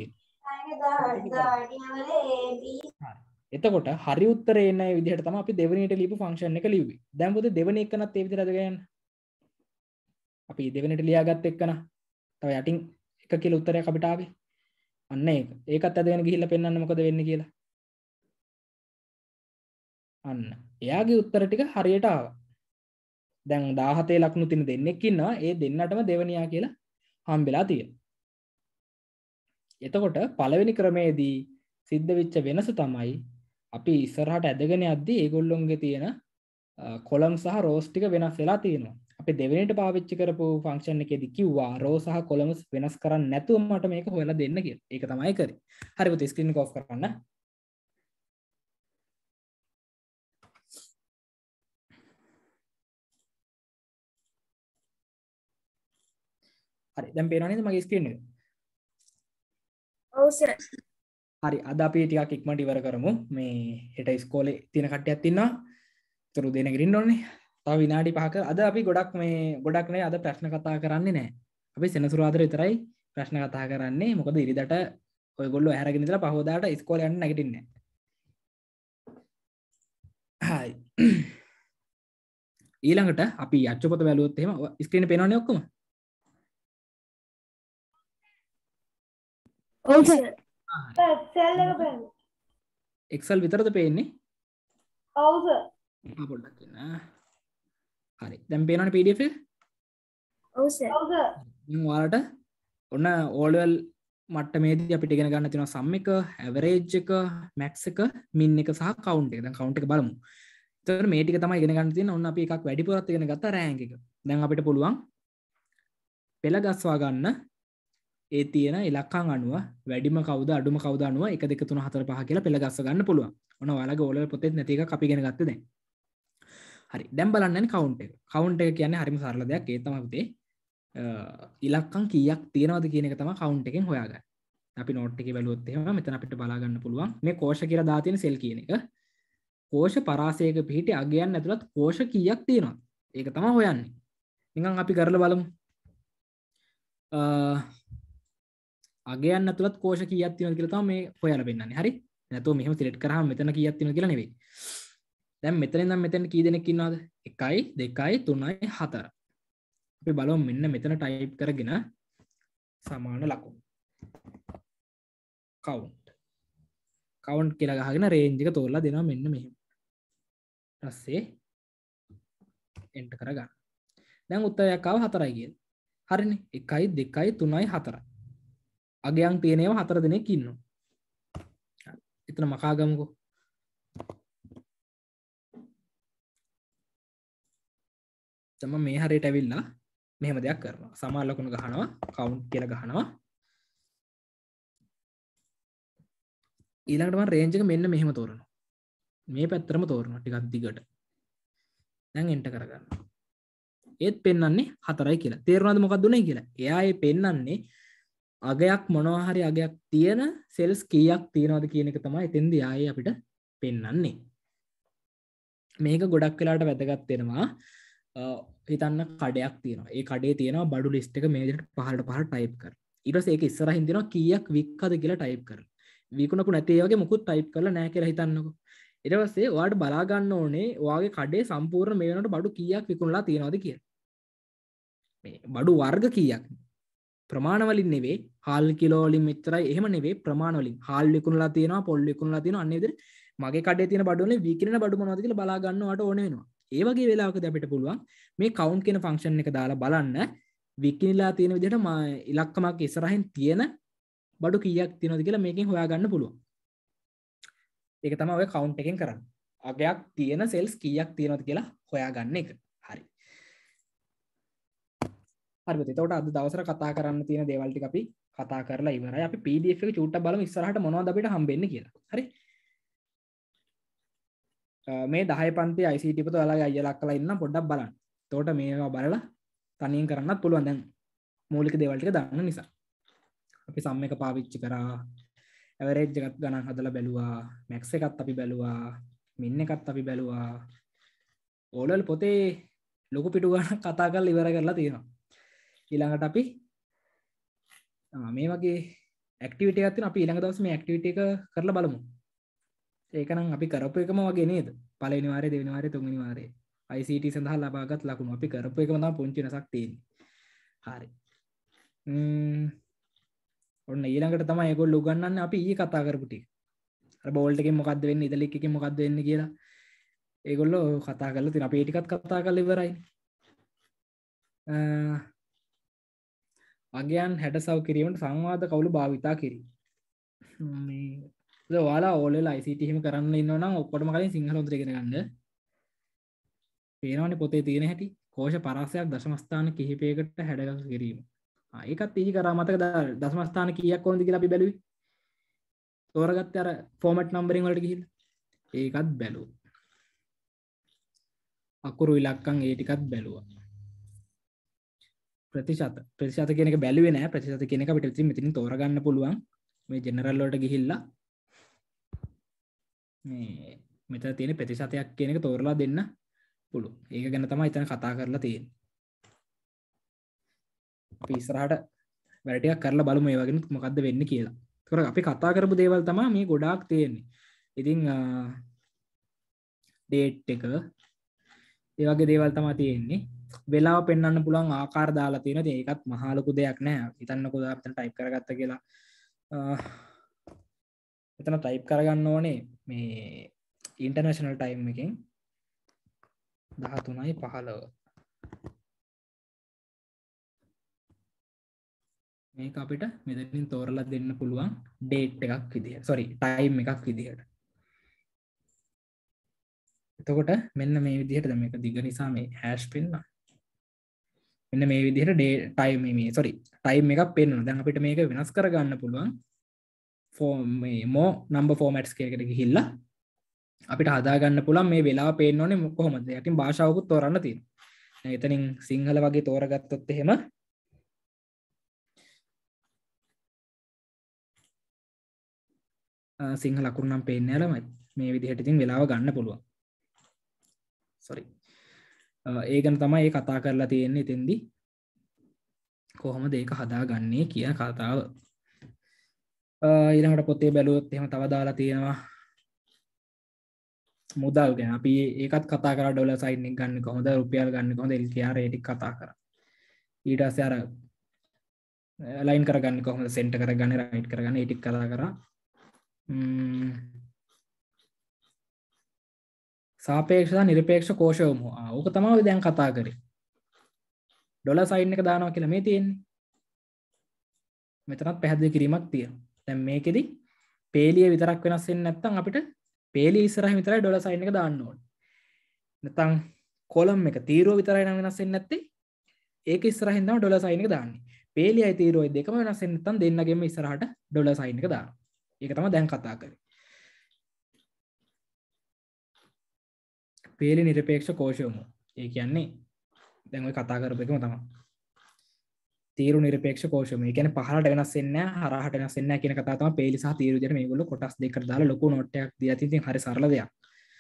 තියෙන්නේ. එතකොට හරි උත්තරේ එන විදිහට තමයි අපි දෙවෙනියට ලියපු ෆන්ක්ෂන් එක ලියුවේ. දැන් මොකද දෙවෙනි එකනත් ඒ විදිහට අදගෙන යන්න. අපි දෙවෙනියට ලියාගත්ත එකන තව යටින් එක කියලා උත්තරයක් අපිට ආවේ. අන්න ඒක. ඒකත් අදගෙන ගිහිල්ලා පෙන්වන්න මොකද වෙන්නේ කියලා. අන්න. එයාගේ උත්තර ටික හරියට ආවා. දැන් 17 ලකුණු තියෙන දෙන්නෙක් ඉන්නවා. ඒ දෙන්නටම දෙවෙනියා කියලා හම්බෙලා තියෙනවා. එතකොට පළවෙනි ක්‍රමයේදී සිද්ධ වෙච්ච වෙනස තමයි අපි ඉස්සරහට ඇදගෙන යද්දී ඒගොල්ලොන්ගේ තියෙන කොලම් සහ රෝස් ටික වෙනස් වෙලා තියෙනවා. අපි දෙවෙනිට පාවිච්චි කරපු ෆන්ක්ෂන් එකේදී කිව්වා රෝ සහ කොලම්ස් වෙනස් කරන්නේ නැතුව මට මේක හොයලා දෙන්න කියලා. ඒක තමයි කරේ. හරි පුතේ ස්ක්‍රීන් එක ඔෆ් කරන්න. හරි දැන් පේනවා නේද මගේ ස්ක්‍රීන් එක? ඔව් සර්. හරි අද අපි ටිකක් ඉක්මනට ඉවර කරමු. මේ හෙට ඉස්කෝලේ තියෙන කට්ටියක් ඉන්නවා. ඒතර උදේ නැගිටින්න ඕනේ. තව විනාඩි 5ක අද අපි ගොඩක් නේ අද ප්‍රශ්න කතා කරන්නේ නැහැ. අපි සෙනසුරාදා විතරයි ප්‍රශ්න කතා කරන්නේ. මොකද ඉරිදට ඔයගොල්ලෝ ඇහැරගෙන ඉඳලා පහවදාට ඉස්කෝලේ යන්න නැගිටින්නේ නැහැ. හරි. ඊළඟට අපි අච්චුපත බැලුවොත් එහෙම ස්ක්‍රීන් එක පේනවනේ ඔක්කොම. ඔව් සර්. එක්සෙල් එක බලන්න. එක්සෙල් විතරද පේන්නේ? ඔව් සර්. පොඩ්ඩක් ඉන්න. හරි. දැන් පේනවනේ PDF එක? ඔව් සර්. ඔව් සර්. දැන් ඔයාලට ඔන්න ඕල් ලෙවල් මට්ටමේදී අපිට ඉගෙන ගන්න තියෙනවා සම් එක, ඇවරේජ් එක, මැක්ස් එක, මින් එක සහ කවුන්ට් එක. දැන් කවුන්ට් එක බලමු. එතකොට මේ ටික තමයි ඉගෙන ගන්න තියෙන්නේ. ඔන්න අපි එකක් වැඩිපුරත් ඉගෙන ගත්තා රෑන්ක් එක. දැන් අපිට පුළුවන් පෙළ ගස්වා ගන්න ඒ තියෙන ඉලක්කම් අනුව වැඩිම කවුද අඩුම කවුද අනුව 1 2 3 4 5 කියලා පෙළ ගස්ව ගන්න පුළුවන්. ඔන්න ඔයාලගේ ඕල් ලෙවල් පොතේ නැති එකක් අපි ඉගෙන ගත්තේ දැන්. හරි. දැන් බලන්න කවුන්ට් එක. කවුන්ට් එක කියන්නේ හරිම සරල දෙයක්. ඒ තමයි පුතේ ඉලක්කම් කීයක් තියෙනවද කියන එක තමයි කවුන්ට් එකෙන් හොයාගන්නේ. අපි නෝට් එකේ බැලුවොත් එහෙම මෙතන අපිට බලා ගන්න පුළුවන් මේ කෝෂ කියලා දාලා තියෙන සෙල් කියන එක. කෝෂ පරාසයක පිහිටි අගයන් ඇතුළත් කෝෂ කීයක් තියෙනවද? ඒක තමයි හොයන්නේ. නිකන් අපි කරලා බලමු. අගයන් ඇතුළත් කෝෂ කීයක් තියෙනවද කියලා තමයි මේ හොයලා පෙන්නන්නේ. හරි? නැත්නම් මෙහෙම සිලෙක්ට් කරාම මෙතන කීයක් තියෙනවද කියලා නෙවෙයි. දැන් මෙතන ඉඳන් මෙතෙන් කී දෙනෙක් ඉන්නවද? 1 2 3 4. අපි බලමු මෙන්න මෙතන ටයිප් කරගෙන සමාන ලකුණු. කවුන්ට් කියලා ගහගෙන රේන්ජ් එක තෝරලා දෙනවා මෙන්න මෙහෙම. ඊට පස්සේ එන්ටර් කරගන්න. දැන් උත්තරයක් ආව 4යි කියලා. හරිනේ. 1 2 3 4. අගයන් තියෙනවා 4 දෙනෙක් ඉන්නවා. එතන මකා ගමුකෝ. තම මේ හරියට ඇවිල්ලා මෙහෙම දෙයක් කරනවා. සමාන ලකුණු ගහනවා, කවුන්ට් කියලා ගහනවා. ඊළඟට මම රේන්ජ් එක මෙන්න මෙහෙම තෝරනවා. මේ පැත්තටම තෝරනවා ටිකක් දිගට. දැන් එන්ටර් කරගන්නවා. ඒත් පෙන්වන්නේ 4යි කියලා. තේරුණාද මොකක්ද උනේ කියලා? එයා ඒ පෙන්වන්නේ අගයක් මොනවා හරි අගයක් තියෙන සෙල්ස් කීයක් තියෙනවද කියන එක තමයි එතෙන්දී ආයේ අපිට පෙන්වන්නේ. මේක ගොඩක් වෙලාවට වැදගත් වෙනවා. හිතන්න කඩයක් තියෙනවා. ඒ කඩේ තියෙනවා බඩු ලිස්ට් එක මේ විදිහට පහළට ටයිප් කරලා. ඊට පස්සේ ඒක ඉස්සරහින් තියෙනවා කීයක් වික්කද කියලා ටයිප් කරලා. විකුණපු නැති ඒ වගේ මුකුත් ටයිප් කරලා නැහැ කියලා හිතන්නකෝ. ඊට පස්සේ ඔයාලට බලා ගන්න ඕනේ ඔයාගේ කඩේ සම්පූර්ණ මේ වෙනකොට බඩු කීයක් විකුණලා තියෙනවද කියලා. මේ බඩු වර්ග කීයක්? ප්‍රමාණ වලින් නෙවෙයි, හාල් කිලෝ වලින් මෙච්චරයි එහෙම නෙවෙයි, ප්‍රමාණ වලින්. හාල් විකුණලා තියෙනවා, පොල් විකුණලා තියෙනවා. අන්න ඒ විදිහට මගේ කඩේ තියෙන බඩු වලින් විකිනෙන බඩු මොනවද කියලා බලා ගන්න ඔයාලට ඕනේ වෙනවා. ඒ වගේ වෙලාවකදී අපිට පුළුවන් මේ කවුන්ට් කියන ෆන්ක්ෂන් එක දාලා බලන්න විකිනලා තියෙන විදිහට ඉලක්කමක් ඉස්සරහින් තියෙන බඩු කීයක් තියෙනවද කියලා මේකෙන් හොයාගන්න පුළුවන්. ඒක තමයි ඔය කවුන්ට් එකෙන් කරන්නේ. අගයක් තියෙන සෙල්ස් කීයක් තියෙනවද කියලා හොයාගන්න එක. හරි. හරි පුතේ. එතකොට අද දවසට කතා කරන්න තියෙන දේවල් ටික අපි කතා කරලා ඉවරයි. අපි PDF එක චූට්ටක් බලමු ඉස්සරහට මොනවද අපිට හම්බෙන්නේ කියලා. හරි. මේ 10 පන්ති ICT පොත ඔයාලගේ අයියලා අක්කලා ඉන්න පොඩ්ඩක් බලන්න. එතකොට මේවා බලලා තනියෙන් කරන්නත් පුළුවන්. දැන් මූලික දේවල් ටික දන්න නිසා. අපි සම් එක පාවිච්චි කරා, ඇවරේජ් එකත් ගණන් හදලා බැලුවා, මැක්ස් එකත් අපි බැලුවා, මින් එකත් අපි බැලුවා. ඕලෙවල් පොතේ ලොකු පිටු ගණන් කතා කරලා ඉවර කරලා තියෙනවා. ඊළඟට අපි මේ වගේ ඇක්ටිවිටි එකක් තියෙනවා. අපි ඊළඟ දවසේ මේ ඇක්ටිවිටි එක කරලා බලමු. ඒක නම් අපි කරපු එකම වගේ නේද? පළවෙනි වාරේ, දෙවෙනි වාරේ, තුන්වෙනි වාරේ ICT සඳහා ලබාගත් ලකුණු අපි කරපු එකම තමයි පුංචි වෙනසක් තියෙන්නේ. හරි. ඔන්න ඊළඟට තමයි ඒගොල්ලෝ උගන්වන්නේ අපි ඊයේ කතා කරපු ටික. අර බෝල්ට් එකෙන් මොකද්ද වෙන්නේ, ඉදලික් එකෙන් මොකද්ද වෙන්නේ කියලා ඒගොල්ලෝ කතා කරලා තියෙනවා. අපි ඒ ටිකත් කතා කරලා ඉවරයි. අගයන් හැඩසව් කිරීමට සංවාද කවුළු භාවිතා කිරීම. මේ ඔයාලා ඕලෙවල් ICT හිම කරන්න ඉන්නවා නම් ඔක්කොටම කලින් සිංහල හොඳට ඉගෙන ගන්න. පේනවනේ පොතේ තියෙන හැටි. කෝෂ පරාසයක් දශම ස්ථාන කිහිපයකට හැඩගස් කිරීම. ඒකත් ඊජි කරා මතකද දශම ස්ථාන කීයක් ඕනද කියලා අපි බැලුවේ. තෝරගත්තේ අර ෆෝමැට් නම්බරින් වලට ගිහිල්ලා. ඒකත් බැලුවා. අකුරු ඉලක්කම් ඒ ටිකත් බැලුවා. ප්‍රතිශත කියන එක බැලුවේ නෑ. ප්‍රතිශත කියන එක අපිට ඉතින් මෙතනින් තෝරගන්න පුළුවන්. මේ ජෙනරල් වලට ගිහිල්ලා මේ මෙතන තියෙන ප්‍රතිශතයක් කියන එක තෝරලා දෙන්න පුළුවන්. ඒක ගැන තමයි ඉතින් කතා කරලා තියෙන්නේ. අපි ඉස්සරහට වැඩ ටිකක් කරලා බලමු මේ වගේ මොකද්ද වෙන්නේ කියලා. ඒකර අපි කතා කරපු දේවල් තමයි මේ ගොඩාක් තියෙන්නේ. ඉතින් ඩේට් එක ඒ වගේ දේවල් තමයි තියෙන්නේ. වෙලාව පෙන්වන්න පුළුවන් ආකාර දාලා තියෙනවා. ඉතින් ඒකත් මහා ලොකු දෙයක් නෑ. හිතන්නකෝ අපිට ටයිප් කරගත්ත කියලා. එතන ටයිප් කරගන්න ඕනේ මේ ඉන්ටර්නැෂනල් ටයිම් එකෙන් 13:15. මේක අපිට මෙතනින් තෝරලා දෙන්න පුළුවන් ඩේට් එකක් විදිහට. සෝරි ටයිම් එකක් විදිහට. එතකොට මෙන්න මේ විදිහට දැන් මේක දිග නිසා මේ හැෂ් පෙන්වනවා. මෙන්න මේ විදිහට ටයිම් මේ සෝරි ටයිම් එකක් පෙන්වනවා. දැන් අපිට මේක වෙනස් කරගන්න පුළුවන් මේ more number formats එකකට ගිහිල්ලා අපිට හදාගන්න පුළුවන් මේ වෙලාව පේන්න ඕනේ කොහොමද? යටින් භාෂාවකුත් තෝරන්න තියෙනවා. දැන් එතනින් සිංහල වගේ තෝරගත්තොත් එහෙම සිංහල අකුරු නම් පේන්නේ නැලමයි. මේ විදිහට ඉතින් වෙලාව ගන්න පුළුවන්. sorry. ඒ ගැන තමයි ඒ කතා කරලා තියෙන්නේ එතෙන්දී. කොහොමද ඒක හදාගන්නේ කියන කතාව. ඊළඟට පොතේ බැලුවොත් එහෙම තව දාලා තියෙනවා මුදල් ගැන. අපි ඒකත් කතා කරා ඩොලර් සයින් එක ගන්න කොහොමද, රුපියල් ගන්න කොහොමද, LKR ඒ ටික කතා කරා. ඊට පස්සේ අර අලයින් කරගන්නේ කොහොමද, සෙන්ටර් කරගන්නේ, රයිට් කරගන්නේ ඒ ටික කතා කරා. සාපේක්ෂ සහ නිරපේක්ෂ කෝෂ යොමු. ඕක තමයි දැන් කතා කරේ. ඩොලර් සයින් එක දානවා කියලා මේ තියෙන්නේ. මෙතනත් පැහැදිලි කිරීමක් තියෙනවා. දැන් මේකෙදි පේලිය විතරක් වෙනස් වෙන්නේ නැත්නම් අපිට පේලිය ඉස්සරහින් විතරයි ඩොලර් සයින් එක දාන්න ඕනේ. නැත්නම් කොලම් එක තීරුව විතරයි නම් වෙනස් වෙන්නේ නැත්තේ ඒක ඉස්සරහින් තමයි ඩොලර් සයින් එක දාන්නේ. පේලියයි තීරුවයි දෙකම වෙනස් වෙන්නේ නැත්නම් දෙන්නගෙම ඉස්සරහට ඩොලර් සයින් එක දානවා. ඒක තමයි දැන් කතා කරේ. පේලි නිරපේක්ෂ කෝෂ යොමු. ඒ කියන්නේ දැන් ඔය කතා කරපු එකම තමයි. තීරු නිරපේක්ෂ කෝෂ යොමු. ඒ කියන්නේ පහළට වෙනස් වෙන්නේ නැහැ, හරහට වෙනස් වෙන්නේ නැහැ කියන කතාව තමයි පේලි සහ තීරු විදිහට මේගොල්ලෝ කොටස් දෙකකට දාලා ලොකු නෝට් එකක් දීලා තියෙන හරි සරල දෙයක්.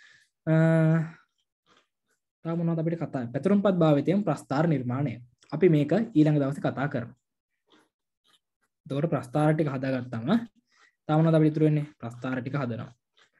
තාම මොනවද අපිට කතා? පැතුරුම්පත් භාවිතයෙන් ප්‍රස්ථාර නිර්මාණය. අපි මේක ඊළඟ දවසේ කතා කරමු. එතකොට ප්‍රස්ථාර ටික හදාගත්තාම තාම මොනවද අපිට ඉතුරු වෙන්නේ? ප්‍රස්ථාර ටික හදනවා.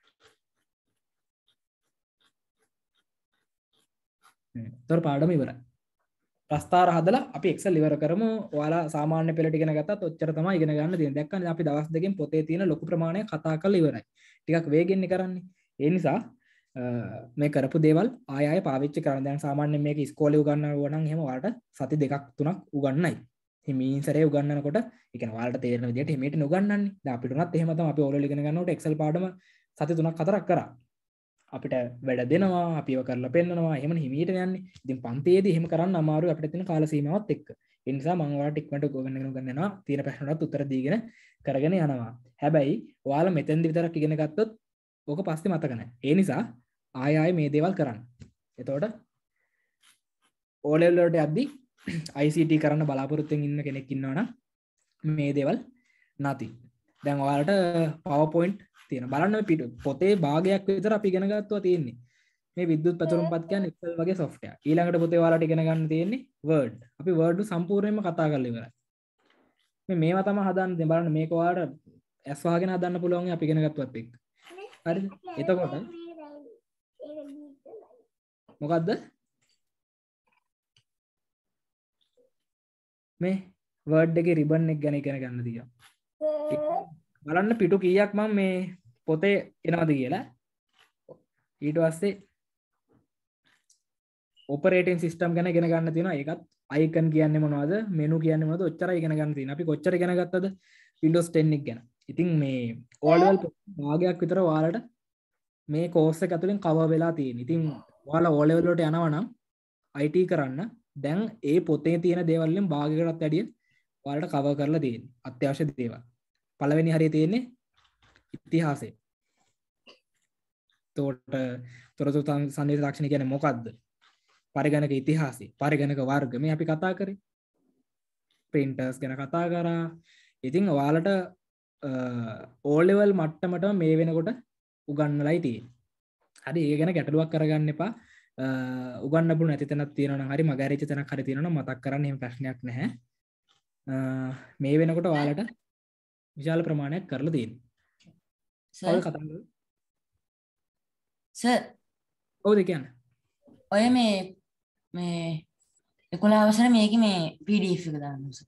තොර පාඩම ඉවරයි. ප්‍රස්ථාර හදලා අපි Excel ඉවර කරමු. ඔයාලා සාමාන්‍ය පෙළට ඉගෙන ගත්තත් ඔච්චර තමයි ඉගෙන ගන්න තියෙන්නේ. දැක්කනේ අපි දවස් දෙකකින් පොතේ තියෙන ලොකු ප්‍රමාණයක් කතා කරලා ඉවරයි. ටිකක් වේගෙන් කරන්නේ. ඒ නිසා මේ කරපු දේවල් ආය ආය පාවිච්චි කරන්න. දැන් සාමාන්‍යයෙන් මේක ඉස්කෝලේ උගන්වනවා නම් එහෙම ඔයාලට සති දෙකක් තුනක් උගන්වයි. හිමින් සැරේ උගන්වනකොට ඒ කියන්නේ ඔයාලට තේරෙන විදිහට හිමීට නුගන්වන්නේ. දැන් අපිට උනත් එහෙම තමයි අපි ඕලෙවල් ඉගෙන ගන්නකොට Excel පාඩම සති 3ක් 4ක් කරා. අපිට වැඩ දෙනවා, අපිව කරලා පෙන්නනවා. එහෙම හිමීට යන්නේ. ඉතින් පන්තියේදී එහෙම කරන්න අමාරුයි අපිට තියෙන කාල සීමාවත් එක්ක. ඒ නිසා මම ඔයාලට ඉක්මනට උගන්වනවා. තියෙන ප්‍රශ්න වලට උත්තර දීගෙන කරගෙන යනවා. හැබැයි ඔයාලා මෙතෙන්දි විතරක් ඉගෙන ගත්තොත් ඕක පස්සේ මතක නැහැ. ඒ නිසා ආය ආය මේ දේවල් කරන්න. එතකොට ඕලෙවල් වලට යද්දි ICT කරන්න බලාපොරොත්තුෙන් ඉන්න කෙනෙක් ඉන්නවනම් මේ දේවල් නැති. දැන් ඔයාලට PowerPoint තියෙන බලන්න පොතේ භාගයක් විතර අපි ඉගෙන ගත්තා තියෙන්නේ. මේ විද්‍යුත් පැතුරුම්පත් කියන්නේ Excel වගේ software. ඊළඟට පුතේ ඔයාලට ඉගෙන ගන්න තියෙන්නේ Word. අපි Word සම්පූර්ණයෙන්ම කතා කරලා ඉවරයි. මේවා තමයි හදන්න දෙන්න බලන්න මේක ඔයාලට ඇස් වහගෙන හදන්න පුළුවන් අපි ඉගෙන ගත්තත් එක්ක. හරිද? එතකොට මොකද්ද? මේ Word එකේ ribbon එක ගැන ඉගෙන ගන්න තියෙනවා. බලන්න පිටු කීයක් මම මේ පොතේ එනවද කියලා. ඊට පස්සේ ඔපරේටින් සිස්ටම් ගැන ඉගෙන ගන්න තියෙනවා. ඒකත් අයිකන් කියන්නේ මොනවද? මෙනු කියන්නේ මොනවද? ඔච්චරයි ඉගෙන ගන්න තියෙනවා. අපි කොච්චර ඉගෙන ගත්තද Windows 10 එක ගැන. ඉතින් මේ O level භාගයක් විතර ඔයාලට මේ කෝස් එක ඇතුලෙන් කවර් වෙලා තියෙනවා. ඉතින් ඔයාලා O level වලට යනවා නම් IT කරන්න දැන් ඒ පොතේ තියෙන දේවල් වලින් භාගයකටත් වැඩිය ඔයාලට කවර් කරලා තියෙනවා. අත්‍යවශ්‍ය දේවල්. පළවෙනි හරිය තියෙන්නේ ඉතිහාසය. තොරතුරු සංවේදී තාක්ෂණය කියන්නේ මොකක්ද? පරිගණක ඉතිහාසය, පරිගණක වර්ග මේ අපි කතා කරේ. printers ගැන කතා කරා. ඉතින් ඔයාලට O level මට්ටමට මේ වෙනකොට උගන්වලායි තියෙන්නේ. හරි ඒක ගැන ගැටලුවක් කරගන්න එපා. උගන්වන්න නැති තැනක් තියෙනවා නම් හරි මගහැරිච්ච තැනක් හරි තියෙනවා නම් මතක් කරන්න එහෙම ප්‍රශ්නයක් නැහැ. මේ වෙනකොට ඔයාලට විශාල ප්‍රමාණයක් කරලා තියෙනවා. සර් කතා කරමු. සර් ඔව්ද කියන්නේ? ඔය මේ 11 අවසර මේකේ මේ PDF එක දාන්න සර්.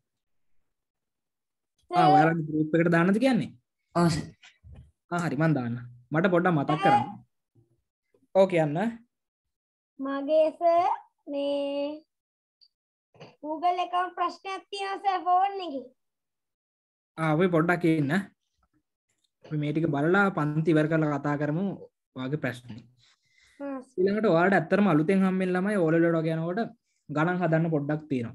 ඔයාලගේ group එකට දාන්නද කියන්නේ? ඔව් සර්. හරි මම දාන්න. මට පොඩ්ඩක් මතක් කරන්න. ඔව් කියන්න. මගේ සර් මේ Google account ප්‍රශ්නයක් තියෙනවා සර් ෆෝන් එකේ. ඔය පොඩ්ඩක් ඉන්න. අපි මේ ටික බලලා පන්ති ඉවර කරලා කතා කරමු ඔයාගේ ප්‍රශ්නේ. ඊළඟට ඔයාලට ඇත්තටම අලුතෙන් හම්බෙන ළමයි O level වලට යනකොට ගණන් හදන්න පොඩ්ඩක් තියෙනවා.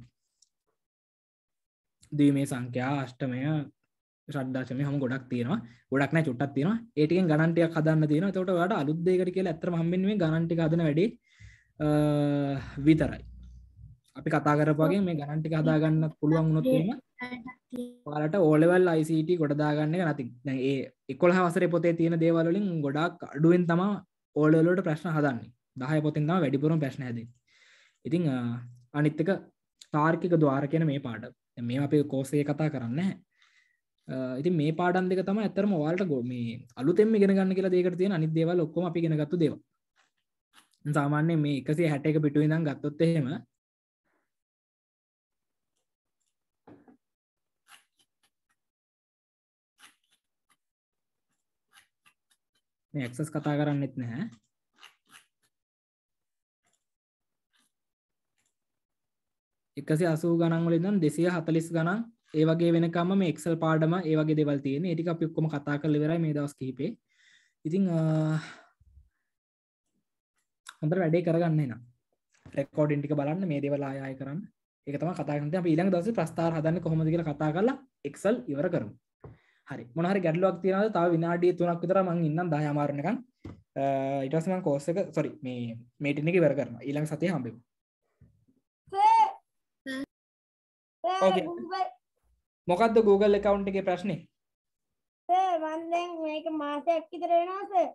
ද්විමේ සංඛ්‍යා, අෂ්ටමය, ෂඩ්දශමය හැම ගොඩක් තියෙනවා. ගොඩක් නෑ චුට්ටක් තියෙනවා. ඒ ටිකෙන් ගණන් ටිකක් හදන්න තියෙනවා. එතකොට ඔයාලට අලුත් දෙයකට කියලා ඇත්තටම හම්බෙන්නේ මේ ගණන් ටික හදන වැඩේ විතරයි. අපි කතා කරපු වගේ මේ ගණන් ටික හදා ගන්නත් පුළුවන් වුණොත් එහෙම ඔයාලට O level ICT කොට දාගන්න එක නැති. දැන් ඒ 11 වසරේ පොතේ තියෙන දේවල් වලින් ගොඩාක් අඩුවෙන් තමයි O level වලට ප්‍රශ්න හදන්නේ. 10 පොතෙන් තමයි වැඩිපුරම ප්‍රශ්න හැදෙන්නේ. ඉතින් අනිත් එක තාර්කික ద్వාර කියන මේ පාඩම. දැන් මේවා අපි කෝස් එකේ කතා කරන්නේ නැහැ. ඉතින් මේ පාඩම් දෙක තමයි ඇත්තටම ඔයාලට මේ අලුතෙන්ම ඉගෙන ගන්න කියලා දෙයකට තියෙන අනිත් දේවල් ඔක්කොම අපි ඉගෙන ගත්තු දේවල්. සාමාන්‍යයෙන් මේ 161 පිටුවේ ඉඳන් ගත්තොත් එහෙම මේ ඇක්සස් කතා කරන්නෙත් නැහැ. එකසිය 80 ගණන් වල ඉඳන් 240 ගණන් ඒ වගේ වෙනකම්ම මේ Excel පාඩම ඒ වගේ දේවල් තියෙන්නේ. ඒ ටික අපි ඔක්කොම කතා කරලා ඉවරයි මේ දවස් කිහිපේ. ඉතින් හොඳට වැඩේ කරගන්න එනවා. රෙකෝඩින් ටික බලන්න මේ දේවල් ආය ආය කරන්න. ඒක තමයි කතා කරන්නේ. අපි ඊළඟ දවසේ ප්‍රස්තාර හදන්නේ කොහොමද කියලා කතා කරලා Excel ඉවර කරමු. හරි. මොන හරි ගැටලුවක් තියනවාද? තව විනාඩි 3ක් විතර මම ඉන්නම් 10 අමාරු වෙනකන්. ඊට පස්සේ මම කෝස් එක මේ මීටින් එක ඉවර කරනවා. ඊළඟ සතියේ හම්බෙමු. Okay. මොකද්ද Google account එකේ ප්‍රශ්නේ? සර් මම දැන් මේක මාසයක් විතර වෙනවා සර්.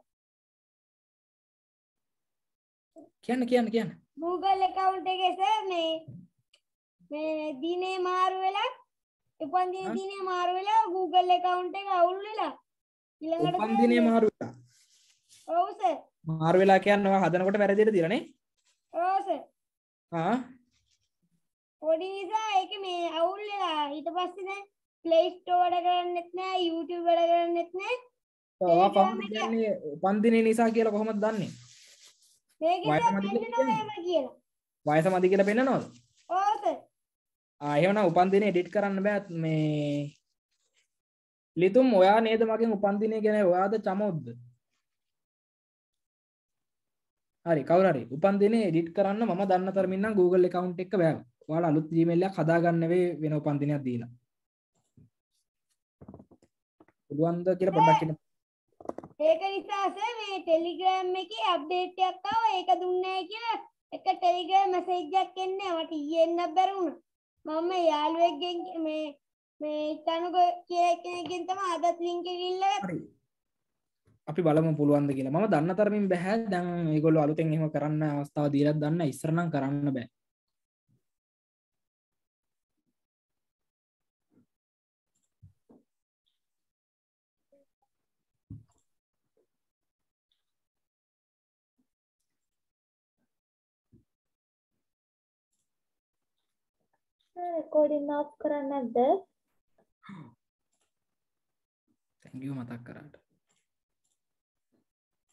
කියන්න. Google account එකේ සර් මේ දිනේ මාරු වෙලා උපන්දින දිනේ මාරු වෙලා Google account එක අවුල් වෙලා ඊළඟට උපන්දිනේ මාරු වෙලා. ඔව් සර්. මාරු වෙලා කියන්නේ ඔයා හදනකොට වැරදියට දිලා නේ? ඔව් සර්. පොඩි නිසා ඒක මේ අවුල් වෙලා ඊට පස්සේ දැන් Play Store වැඩ කරන්නෙත් නෑ YouTube වැඩ කරන්නෙත් නෑ. ඔයා කොහොමද කියන්නේ උපන්දිනේ නිසා කියලා කොහොමද දන්නේ? මේක පෙන්නනවා කියලා. වයස මදි කියලා පෙන්නනවද? ඔව් සර්. එහෙනම් උපන්දිනේ එඩිට් කරන්න බෑ මේ ලිතුම් ඔයා නේද මගෙන් උපන්දිනේ ගැන ඔයාද චමොද්ද? හරි කවුරු හරි උපන්දිනේ එඩිට් කරන්න මම දන්න තරමින් නම් Google account එක බෑවා. ඔයාලා අලුත් Gmail එකක් හදාගන්න වෙන උපන්දිනයක් දීලා. පුළුවන්ද කියලා පොඩ්ඩක් කියන්න. ඒක නිසා සර් මේ Telegram එකේ අප්ඩේට් එකක් ආවා ඒක දුන්නේ නැහැ කියලා එක Telegram මැසේජ් එකක් එන්නේ මට ඊයේ එන්නත් බැරි වුණා. මම යාළුවෙක්ගෙන් මේ තනුක කියලා කෙනෙක්ගෙන් තමයි අදත් ලින්ක් එක ඉල්ලගත්තේ. අපි බලමු පුළුවන්ද කියලා. මම දන්න තරමින් බෑ. දැන් මේගොල්ලෝ අලුතෙන් එහෙම කරන්න අවස්ථාව දීලා දන්න ඉස්සර නම් කරන්න බෑ. රෙකෝඩින් ඔෆ් කරන්නේ නැද්ද? thank you මතක් කරාට.